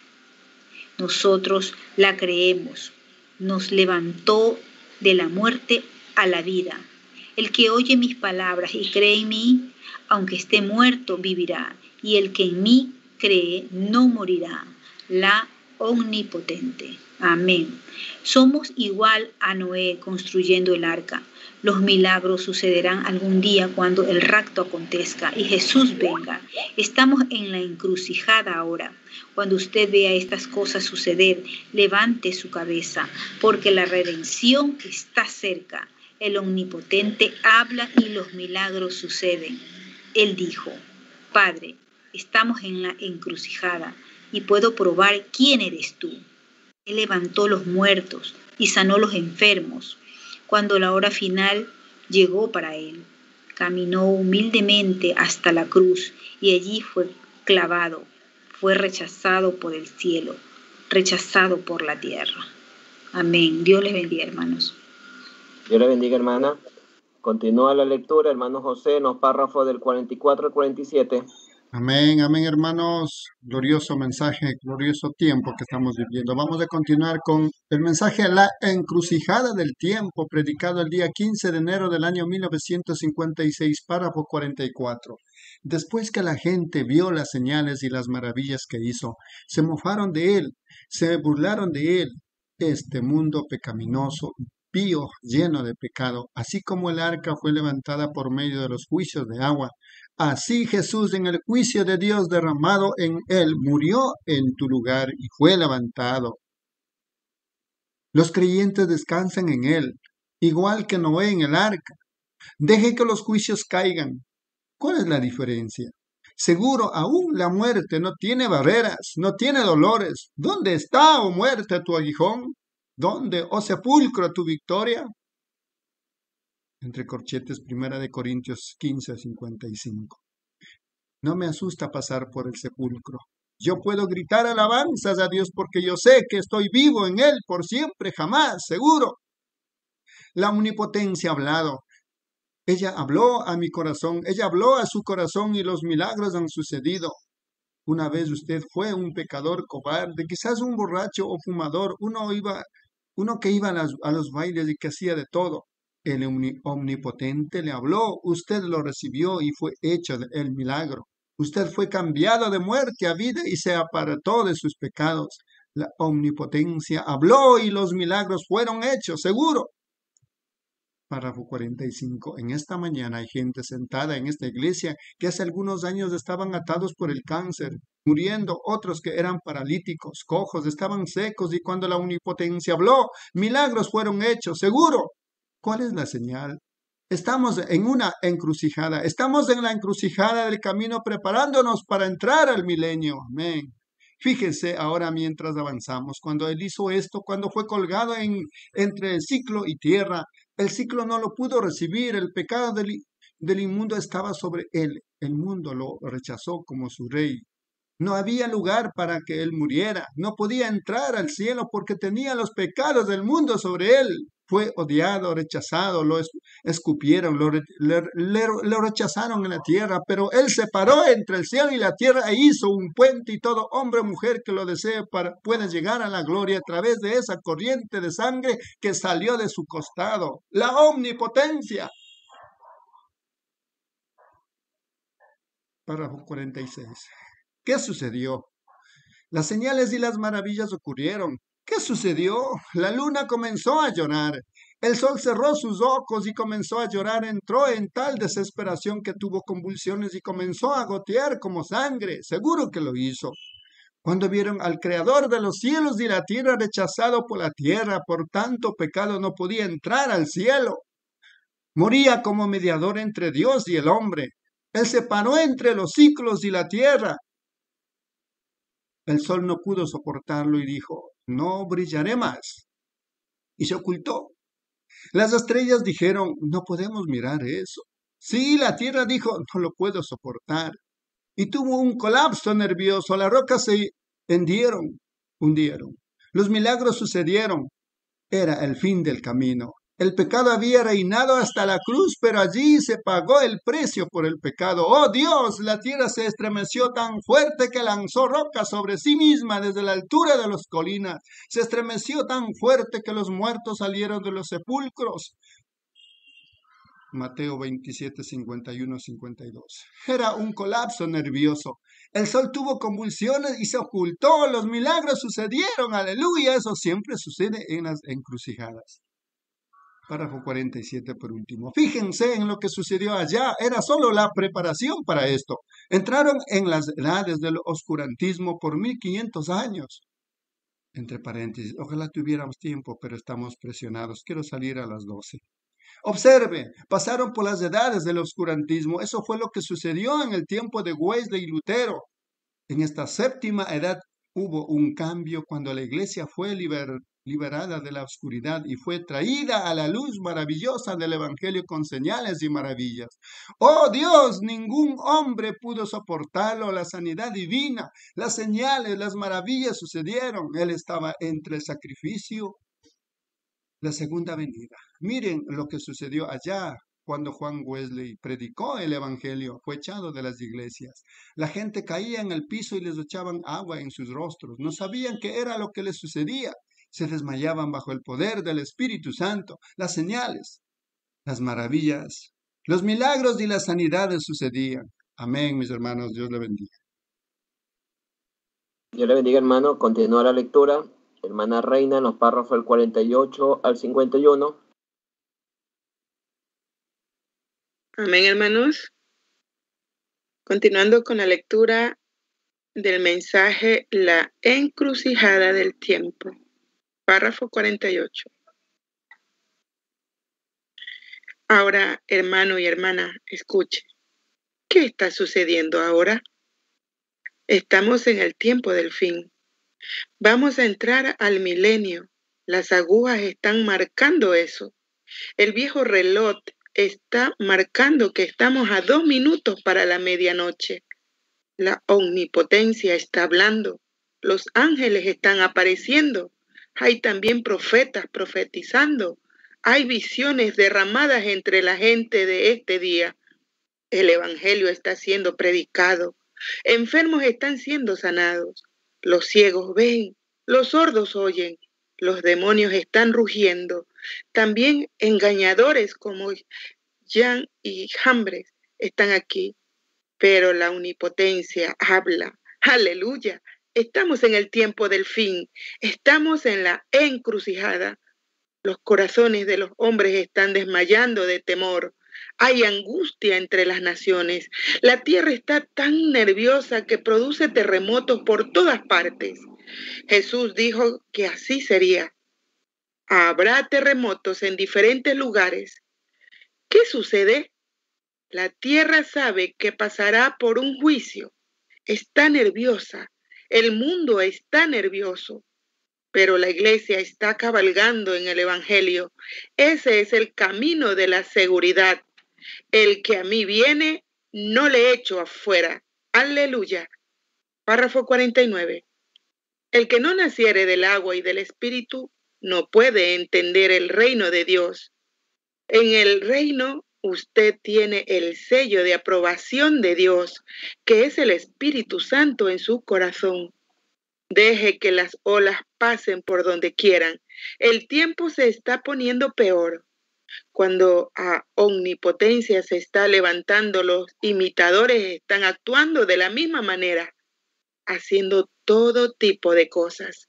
Nosotros la creemos. Nos levantó de la muerte a la vida. El que oye mis palabras y cree en mí, aunque esté muerto, vivirá. Y el que en mí cree, no morirá. La omnipotente. Amén. Somos igual a Noé construyendo el arca. Los milagros sucederán algún día cuando el rapto acontezca y Jesús venga. Estamos en la encrucijada ahora. Cuando usted vea estas cosas suceder, levante su cabeza, porque la redención está cerca. El omnipotente habla y los milagros suceden. Él dijo, Padre, estamos en la encrucijada y puedo probar quién eres tú. Él levantó los muertos y sanó los enfermos. Cuando la hora final llegó para él, caminó humildemente hasta la cruz y allí fue clavado. Fue rechazado por el cielo, rechazado por la tierra. Amén. Dios les bendiga, hermanos. Dios les bendiga, hermana. Continúa la lectura, hermano José, en los párrafos del 44 al 47. Amén, amén, hermanos. Glorioso mensaje, glorioso tiempo que estamos viviendo. Vamos a continuar con el mensaje La encrucijada del tiempo, predicado el día 15 de enero del año 1956, párrafo 44. Después que la gente vio las señales y las maravillas que hizo, se mofaron de él, se burlaron de él. Este mundo pecaminoso, impío, lleno de pecado, así como el arca fue levantada por medio de los juicios de agua, así Jesús en el juicio de Dios derramado en él murió en tu lugar y fue levantado. Los creyentes descansan en él, igual que Noé en el arca. Deje que los juicios caigan. ¿Cuál es la diferencia? Seguro, aún la muerte no tiene barreras, no tiene dolores. ¿Dónde está, oh muerte, tu aguijón? ¿Dónde, oh sepulcro, tu victoria? Entre corchetes, 1 Corintios 15:55. No me asusta pasar por el sepulcro. Yo puedo gritar alabanzas a Dios porque yo sé que estoy vivo en Él por siempre, jamás, seguro. La omnipotencia ha hablado. Ella habló a mi corazón, ella habló a su corazón y los milagros han sucedido. Una vez usted fue un pecador cobarde, quizás un borracho o fumador, uno que iba a los bailes y que hacía de todo. El omnipotente le habló, usted lo recibió y fue hecho el milagro. Usted fue cambiado de muerte a vida y se apartó de sus pecados. La omnipotencia habló y los milagros fueron hechos, seguro. Párrafo 45. En esta mañana hay gente sentada en esta iglesia que hace algunos años estaban atados por el cáncer, muriendo, otros que eran paralíticos, cojos, estaban secos y cuando la omnipotencia habló, milagros fueron hechos, seguro. ¿Cuál es la señal? Estamos en una encrucijada, estamos en la encrucijada del camino preparándonos para entrar al milenio. Amén. Fíjense ahora mientras avanzamos, cuando él hizo esto, cuando fue colgado entre el ciclo y tierra, el ciclo no lo pudo recibir, el pecado del inmundo estaba sobre él, el mundo lo rechazó como su rey. No había lugar para que él muriera, no podía entrar al cielo porque tenía los pecados del mundo sobre él. Fue odiado, rechazado, lo escupieron, lo rechazaron en la tierra, pero él se paró entre el cielo y la tierra e hizo un puente y todo hombre o mujer que lo desee puede llegar a la gloria a través de esa corriente de sangre que salió de su costado. La omnipotencia. Párrafo 46. ¿Qué sucedió? Las señales y las maravillas ocurrieron. ¿Qué sucedió? La luna comenzó a llorar. El sol cerró sus ojos y comenzó a llorar. Entró en tal desesperación que tuvo convulsiones y comenzó a gotear como sangre. Seguro que lo hizo. Cuando vieron al Creador de los cielos y la tierra rechazado por la tierra, por tanto pecado no podía entrar al cielo. Moría como mediador entre Dios y el hombre. Él se paró entre los ciclos y la tierra. El sol no pudo soportarlo y dijo, no brillaré más. Y se ocultó. Las estrellas dijeron, no podemos mirar eso. Sí, la tierra dijo, no lo puedo soportar. Y tuvo un colapso nervioso. Las rocas se hundieron. Los milagros sucedieron. Era el fin del camino. El pecado había reinado hasta la cruz, pero allí se pagó el precio por el pecado. ¡Oh Dios! La tierra se estremeció tan fuerte que lanzó rocas sobre sí misma desde la altura de las colinas. Se estremeció tan fuerte que los muertos salieron de los sepulcros. Mateo 27, 51, 52. Era un colapso nervioso. El sol tuvo convulsiones y se ocultó. Los milagros sucedieron. ¡Aleluya! Eso siempre sucede en las encrucijadas. Párrafo 47 por último. Fíjense en lo que sucedió allá. Era solo la preparación para esto. Entraron en las edades del oscurantismo por 1500 años. Entre paréntesis, ojalá tuviéramos tiempo, pero estamos presionados. Quiero salir a las 12. Observe, pasaron por las edades del oscurantismo. Eso fue lo que sucedió en el tiempo de Wesley y Lutero. En esta séptima edad hubo un cambio cuando la iglesia fue liberada de la oscuridad y fue traída a la luz maravillosa del Evangelio con señales y maravillas. ¡Oh Dios! Ningún hombre pudo soportarlo, la sanidad divina, las señales, las maravillas sucedieron. Él estaba entre el sacrificio, la segunda venida. Miren lo que sucedió allá. Cuando Juan Wesley predicó el Evangelio, fue echado de las iglesias. La gente caía en el piso y les echaban agua en sus rostros. No sabían qué era lo que les sucedía. Se desmayaban bajo el poder del Espíritu Santo. Las señales, las maravillas, los milagros y las sanidades sucedían. Amén, mis hermanos. Dios le bendiga. Dios le bendiga, hermano. Continúa la lectura. Hermana Reina, en los párrafos del 48 al 51. Amén, hermanos. Continuando con la lectura del mensaje La encrucijada del tiempo. Párrafo 48. Ahora, hermano y hermana, escuche. ¿Qué está sucediendo ahora? Estamos en el tiempo del fin. Vamos a entrar al milenio. Las agujas están marcando eso. El viejo reloj está marcando que estamos a 2 minutos para la medianoche. La omnipotencia está hablando. Los ángeles están apareciendo. Hay también profetas profetizando. Hay visiones derramadas entre la gente de este día. El evangelio está siendo predicado. Enfermos están siendo sanados. Los ciegos ven. Los sordos oyen. Los demonios están rugiendo. También engañadores como Jan y Jambres están aquí. Pero la omnipotencia habla. Aleluya. Estamos en el tiempo del fin. Estamos en la encrucijada. Los corazones de los hombres están desmayando de temor. Hay angustia entre las naciones. La tierra está tan nerviosa que produce terremotos por todas partes. Jesús dijo que así sería. Habrá terremotos en diferentes lugares. ¿Qué sucede? La tierra sabe que pasará por un juicio. Está nerviosa. El mundo está nervioso. Pero la iglesia está cabalgando en el evangelio. Ese es el camino de la seguridad. El que a mí viene, no le echo afuera. Aleluya. Párrafo 49. El que no naciere del agua y del espíritu no puede entender el reino de Dios. En el reino usted tiene el sello de aprobación de Dios, que es el Espíritu Santo en su corazón. Deje que las olas pasen por donde quieran. El tiempo se está poniendo peor. Cuando a omnipotencia se está levantando, los imitadores están actuando de la misma manera, haciendo todo tipo de cosas.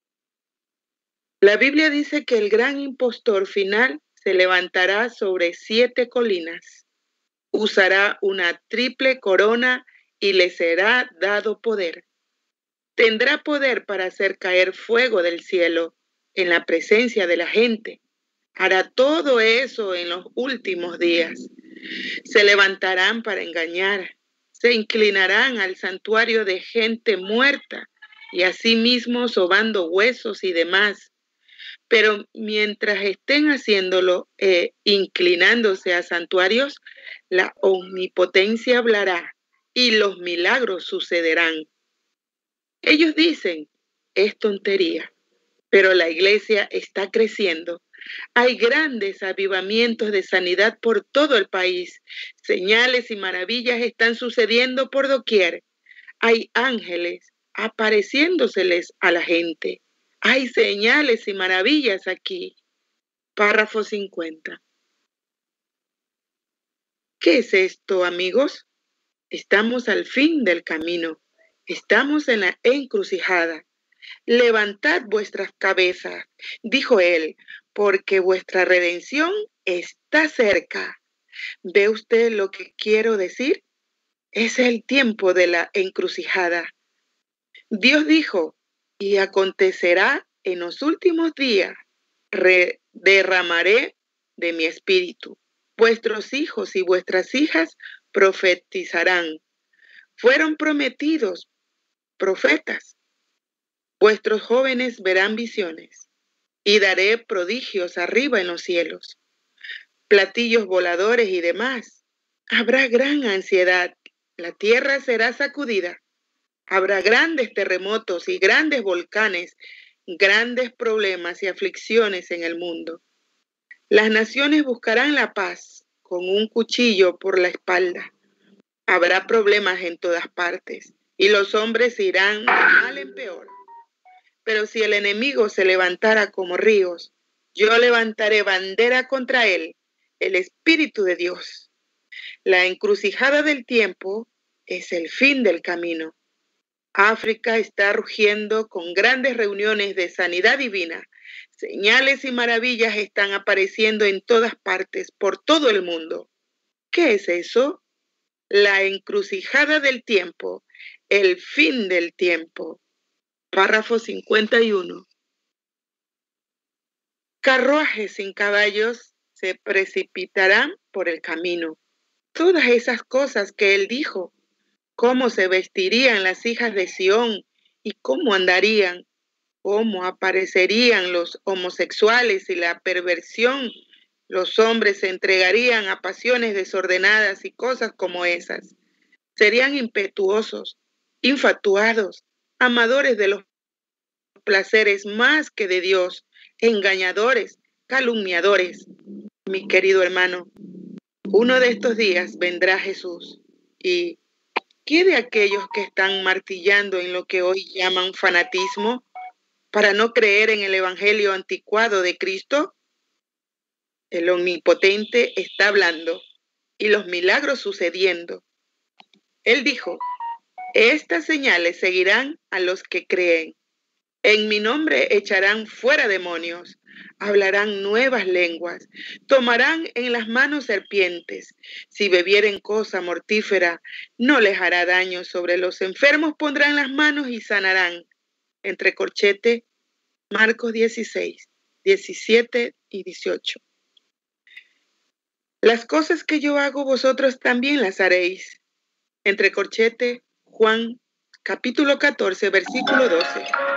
La Biblia dice que el gran impostor final se levantará sobre 7 colinas. Usará una triple corona y le será dado poder. Tendrá poder para hacer caer fuego del cielo en la presencia de la gente. Hará todo eso en los últimos días. Se levantarán para engañar. Se inclinarán al santuario de gente muerta y asimismo sobando huesos y demás. Pero mientras estén haciéndolo, inclinándose a santuarios, la omnipotencia hablará y los milagros sucederán. Ellos dicen, es tontería, pero la iglesia está creciendo. Hay grandes avivamientos de sanidad por todo el país. Señales y maravillas están sucediendo por doquier. Hay ángeles apareciéndoseles a la gente. Hay señales y maravillas aquí. Párrafo 50. ¿Qué es esto, amigos? Estamos al fin del camino. Estamos en la encrucijada. Levantad vuestras cabezas, dijo él, porque vuestra redención está cerca. ¿Ve usted lo que quiero decir? Es el tiempo de la encrucijada. Dios dijo, y acontecerá en los últimos días, derramaré de mi espíritu. Vuestros hijos y vuestras hijas profetizarán. Fueron prometidos profetas. Vuestros jóvenes verán visiones y daré prodigios arriba en los cielos, platillos voladores y demás. Habrá gran ansiedad. La tierra será sacudida. Habrá grandes terremotos y grandes volcanes, grandes problemas y aflicciones en el mundo. Las naciones buscarán la paz con un cuchillo por la espalda. Habrá problemas en todas partes y los hombres irán de mal en peor. Pero si el enemigo se levantara como ríos, yo levantaré bandera contra él, el Espíritu de Dios. La encrucijada del tiempo es el fin del camino. África está rugiendo con grandes reuniones de sanidad divina. Señales y maravillas están apareciendo en todas partes, por todo el mundo. ¿Qué es eso? La encrucijada del tiempo, el fin del tiempo. Párrafo 51. Carruajes sin caballos se precipitarán por el camino. Todas esas cosas que él dijo, cómo se vestirían las hijas de Sión y cómo andarían, cómo aparecerían los homosexuales y la perversión Los hombres se entregarían a pasiones desordenadas y cosas como esas. Serían impetuosos, infatuados, amadores de los placeres más que de Dios, engañadores, calumniadores. Mi querido hermano, uno de estos días vendrá Jesús. ¿Y qué de aquellos que están martillando en lo que hoy llaman fanatismo para no creer en el evangelio anticuado de Cristo? El Omnipotente está hablando y los milagros sucediendo. Él dijo: estas señales seguirán a los que creen. En mi nombre echarán fuera demonios, hablarán nuevas lenguas, tomarán en las manos serpientes. Si bebieren cosa mortífera, no les hará daño. Sobre los enfermos pondrán las manos y sanarán. Entre corchete, Marcos 16, 17 y 18. Las cosas que yo hago, vosotros también las haréis. Entre corchete, Juan, capítulo 14, versículo 12.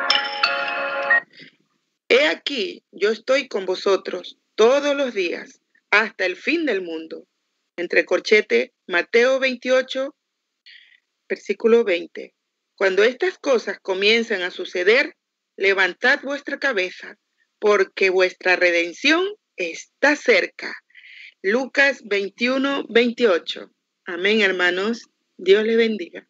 He aquí, yo estoy con vosotros todos los días, hasta el fin del mundo. Entre corchete, Mateo 28, versículo 20. Cuando estas cosas comiencen a suceder, levantad vuestra cabeza, porque vuestra redención está cerca. Lucas 21, 28. Amén, hermanos. Dios les bendiga.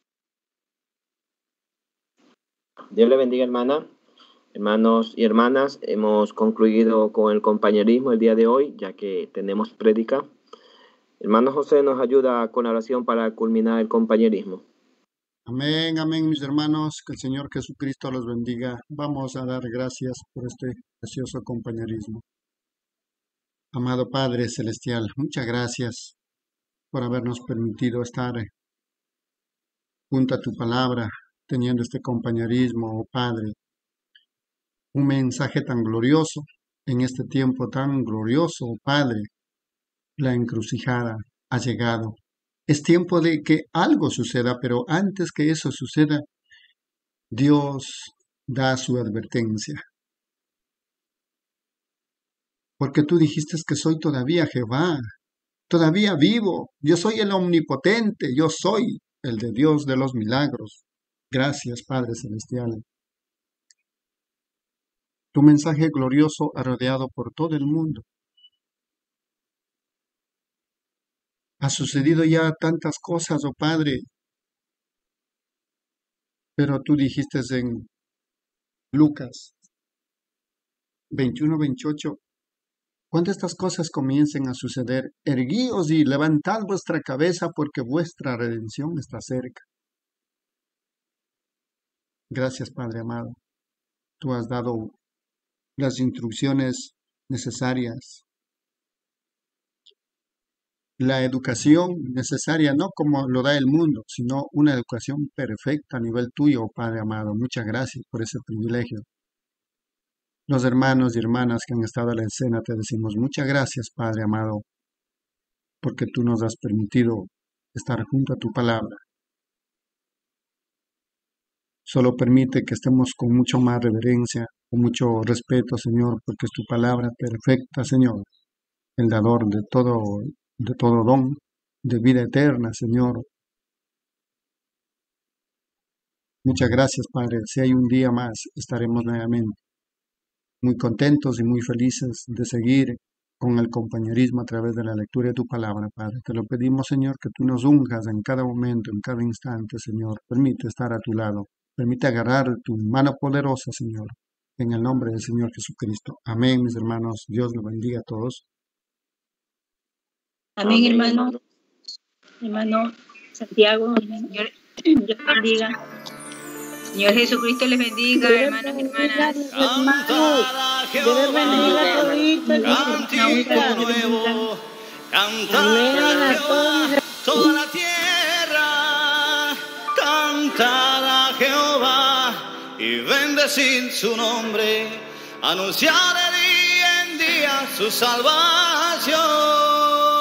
Dios le bendiga, hermana. Hermanos y hermanas, hemos concluido con el compañerismo el día de hoy, ya que tenemos prédica. Hermano José nos ayuda con la oración para culminar el compañerismo. Amén, amén, mis hermanos. Que el Señor Jesucristo los bendiga. Vamos a dar gracias por este precioso compañerismo. Amado Padre Celestial, muchas gracias por habernos permitido estar junto a tu palabra, teniendo este compañerismo, oh Padre. Un mensaje tan glorioso en este tiempo tan glorioso, oh Padre. La encrucijada ha llegado. Es tiempo de que algo suceda, pero antes que eso suceda, Dios da su advertencia. Porque tú dijiste que soy todavía Jehová, todavía vivo, yo soy el omnipotente, yo soy el de Dios de los milagros. Gracias, Padre Celestial. Tu mensaje glorioso ha rodeado por todo el mundo. Ha sucedido ya tantas cosas, oh Padre, pero tú dijiste en Lucas 21, 28, cuando estas cosas comiencen a suceder, erguíos y levantad vuestra cabeza porque vuestra redención está cerca. Gracias, Padre amado. Tú has dado las instrucciones necesarias, la educación necesaria, no como lo da el mundo, sino una educación perfecta a nivel tuyo, Padre amado. Muchas gracias por ese privilegio. Los hermanos y hermanas que han estado en la escena, te decimos muchas gracias, Padre amado, porque tú nos has permitido estar junto a tu palabra. Solo permite que estemos con mucho más reverencia, con mucho respeto, Señor, porque es tu palabra perfecta, Señor, el dador de todo don, de vida eterna, Señor. Muchas gracias, Padre. Si hay un día más, estaremos nuevamente muy contentos y muy felices de seguir con el compañerismo a través de la lectura de tu palabra, Padre. Te lo pedimos, Señor, que tú nos unjas en cada momento, en cada instante, Señor. Permite estar a tu lado. Permite agarrar tu mano poderosa, Señor. En el nombre del Señor Jesucristo. Amén, mis hermanos. Dios los bendiga a todos. Amén, hermano. Hermano Santiago, Señor, Dios bendiga. Señor Jesucristo les bendiga, hermanos y hermanas. Dios les bendiga todito. Cántico nuevo, cantar a Jehová, toda la tierra, cantar a Jehová y bendecir su nombre, anunciar de día en día su salvación.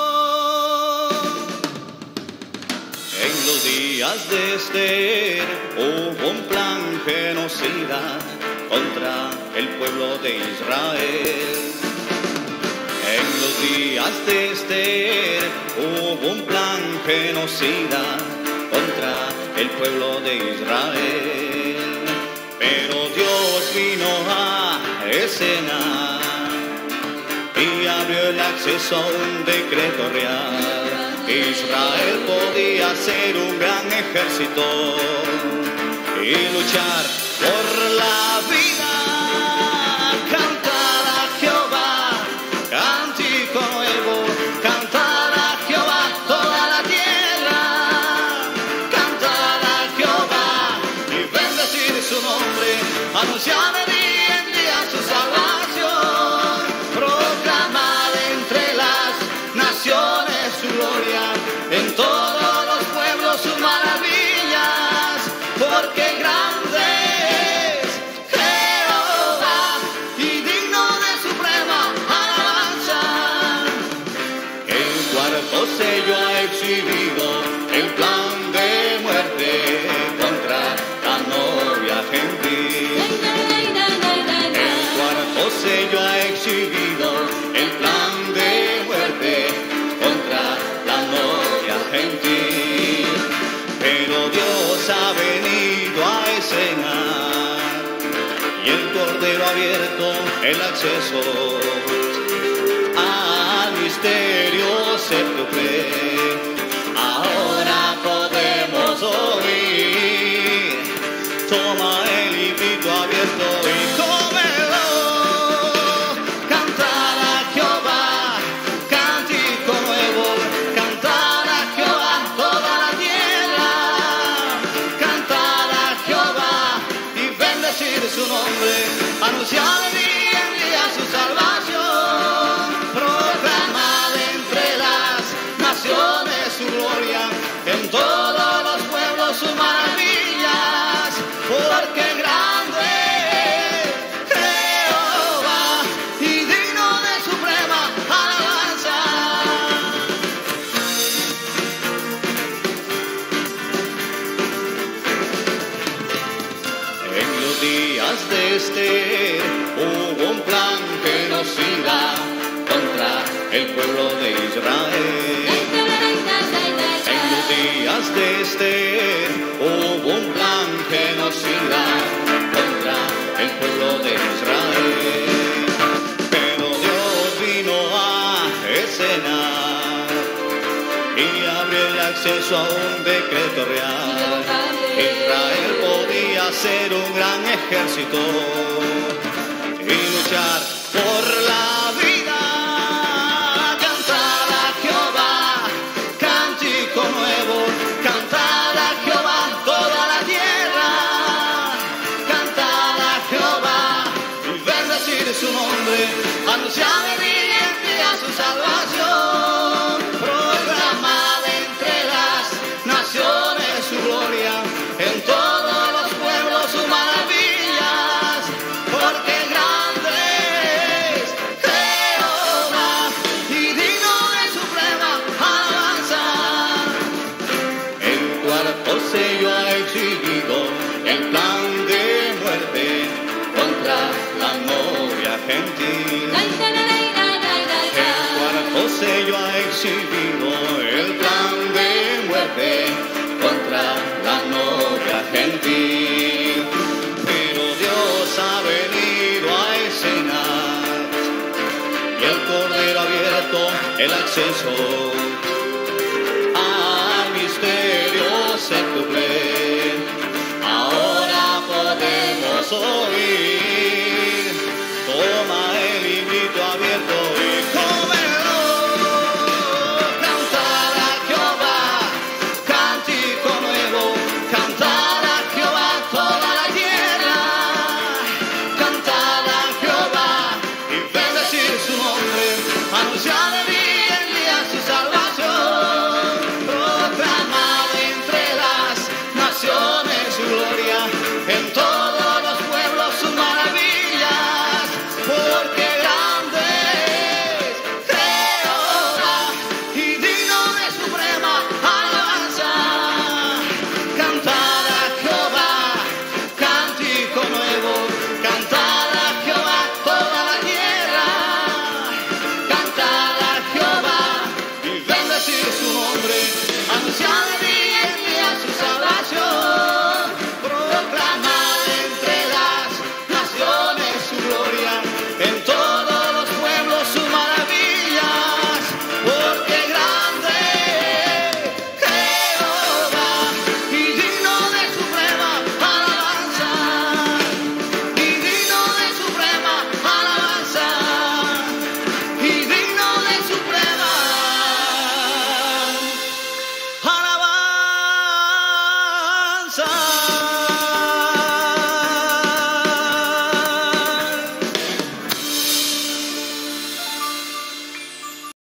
En los días de Esther hubo un plan genocida contra el pueblo de Israel. En los días de Esther hubo un plan genocida contra el pueblo de Israel, pero Dios vino a escena y abrió el acceso a un decreto real. Israel podía ser un gran ejército y luchar por la vida. Cantar a Jehová, cántico nuevo, cantar a Jehová toda la tierra. Cantar a Jehová y bendecir su nombre, anunciar de día en día su salvación, proclamar entre las naciones su gloria, en todos los pueblos sus maravillas, porque grande es Jehová y digno de suprema alabanza. El cuarto sello ha exhibido el plan de muerte contra la novia gentil. El cuarto sello ha exhibido el plan de muerte contra la novia gentil, pero Dios ha venido a escena y el Cordero ha abierto el acceso al misterio séptuple. Ahora podemos oír, toma el librito abierto y cómelo. Cantar a Jehová, cántico nuevo, cantar a Jehová toda la tierra. Cantar a Jehová y bendecir su nombre, anunciar de día en día su salvación, proclamar entre las naciones su gloria, en todos los pueblos sus maravillas, porque grande es Jehová y digno de suprema alabanza. En los días de Esther hubo un plan genocida contra el pueblo de Israel. En los días de Esther hubo un plan genocida contra el pueblo de Israel, pero Dios vino a escena y abrió el acceso a un decreto real. Israel podía ser un gran ejército y luchar por la vida. Cantar a Jehová, cántico nuevo, cantar a Jehová toda la tierra. Cantar a Jehová y bendecir su nombre, anunciar de día en día su salvación, proclamar entre las naciones su gloria, en todos los pueblos sus maravillas, porque grande es Jehová y digno de suprema alabanza. El cuarto sello ha exhibido el plan de muerte contra la novia gentil. El cuarto sello ha exhibido el plan de muerte contra la novia gentil, pero Dios ha venido a escena y el Cordero ha abierto el acceso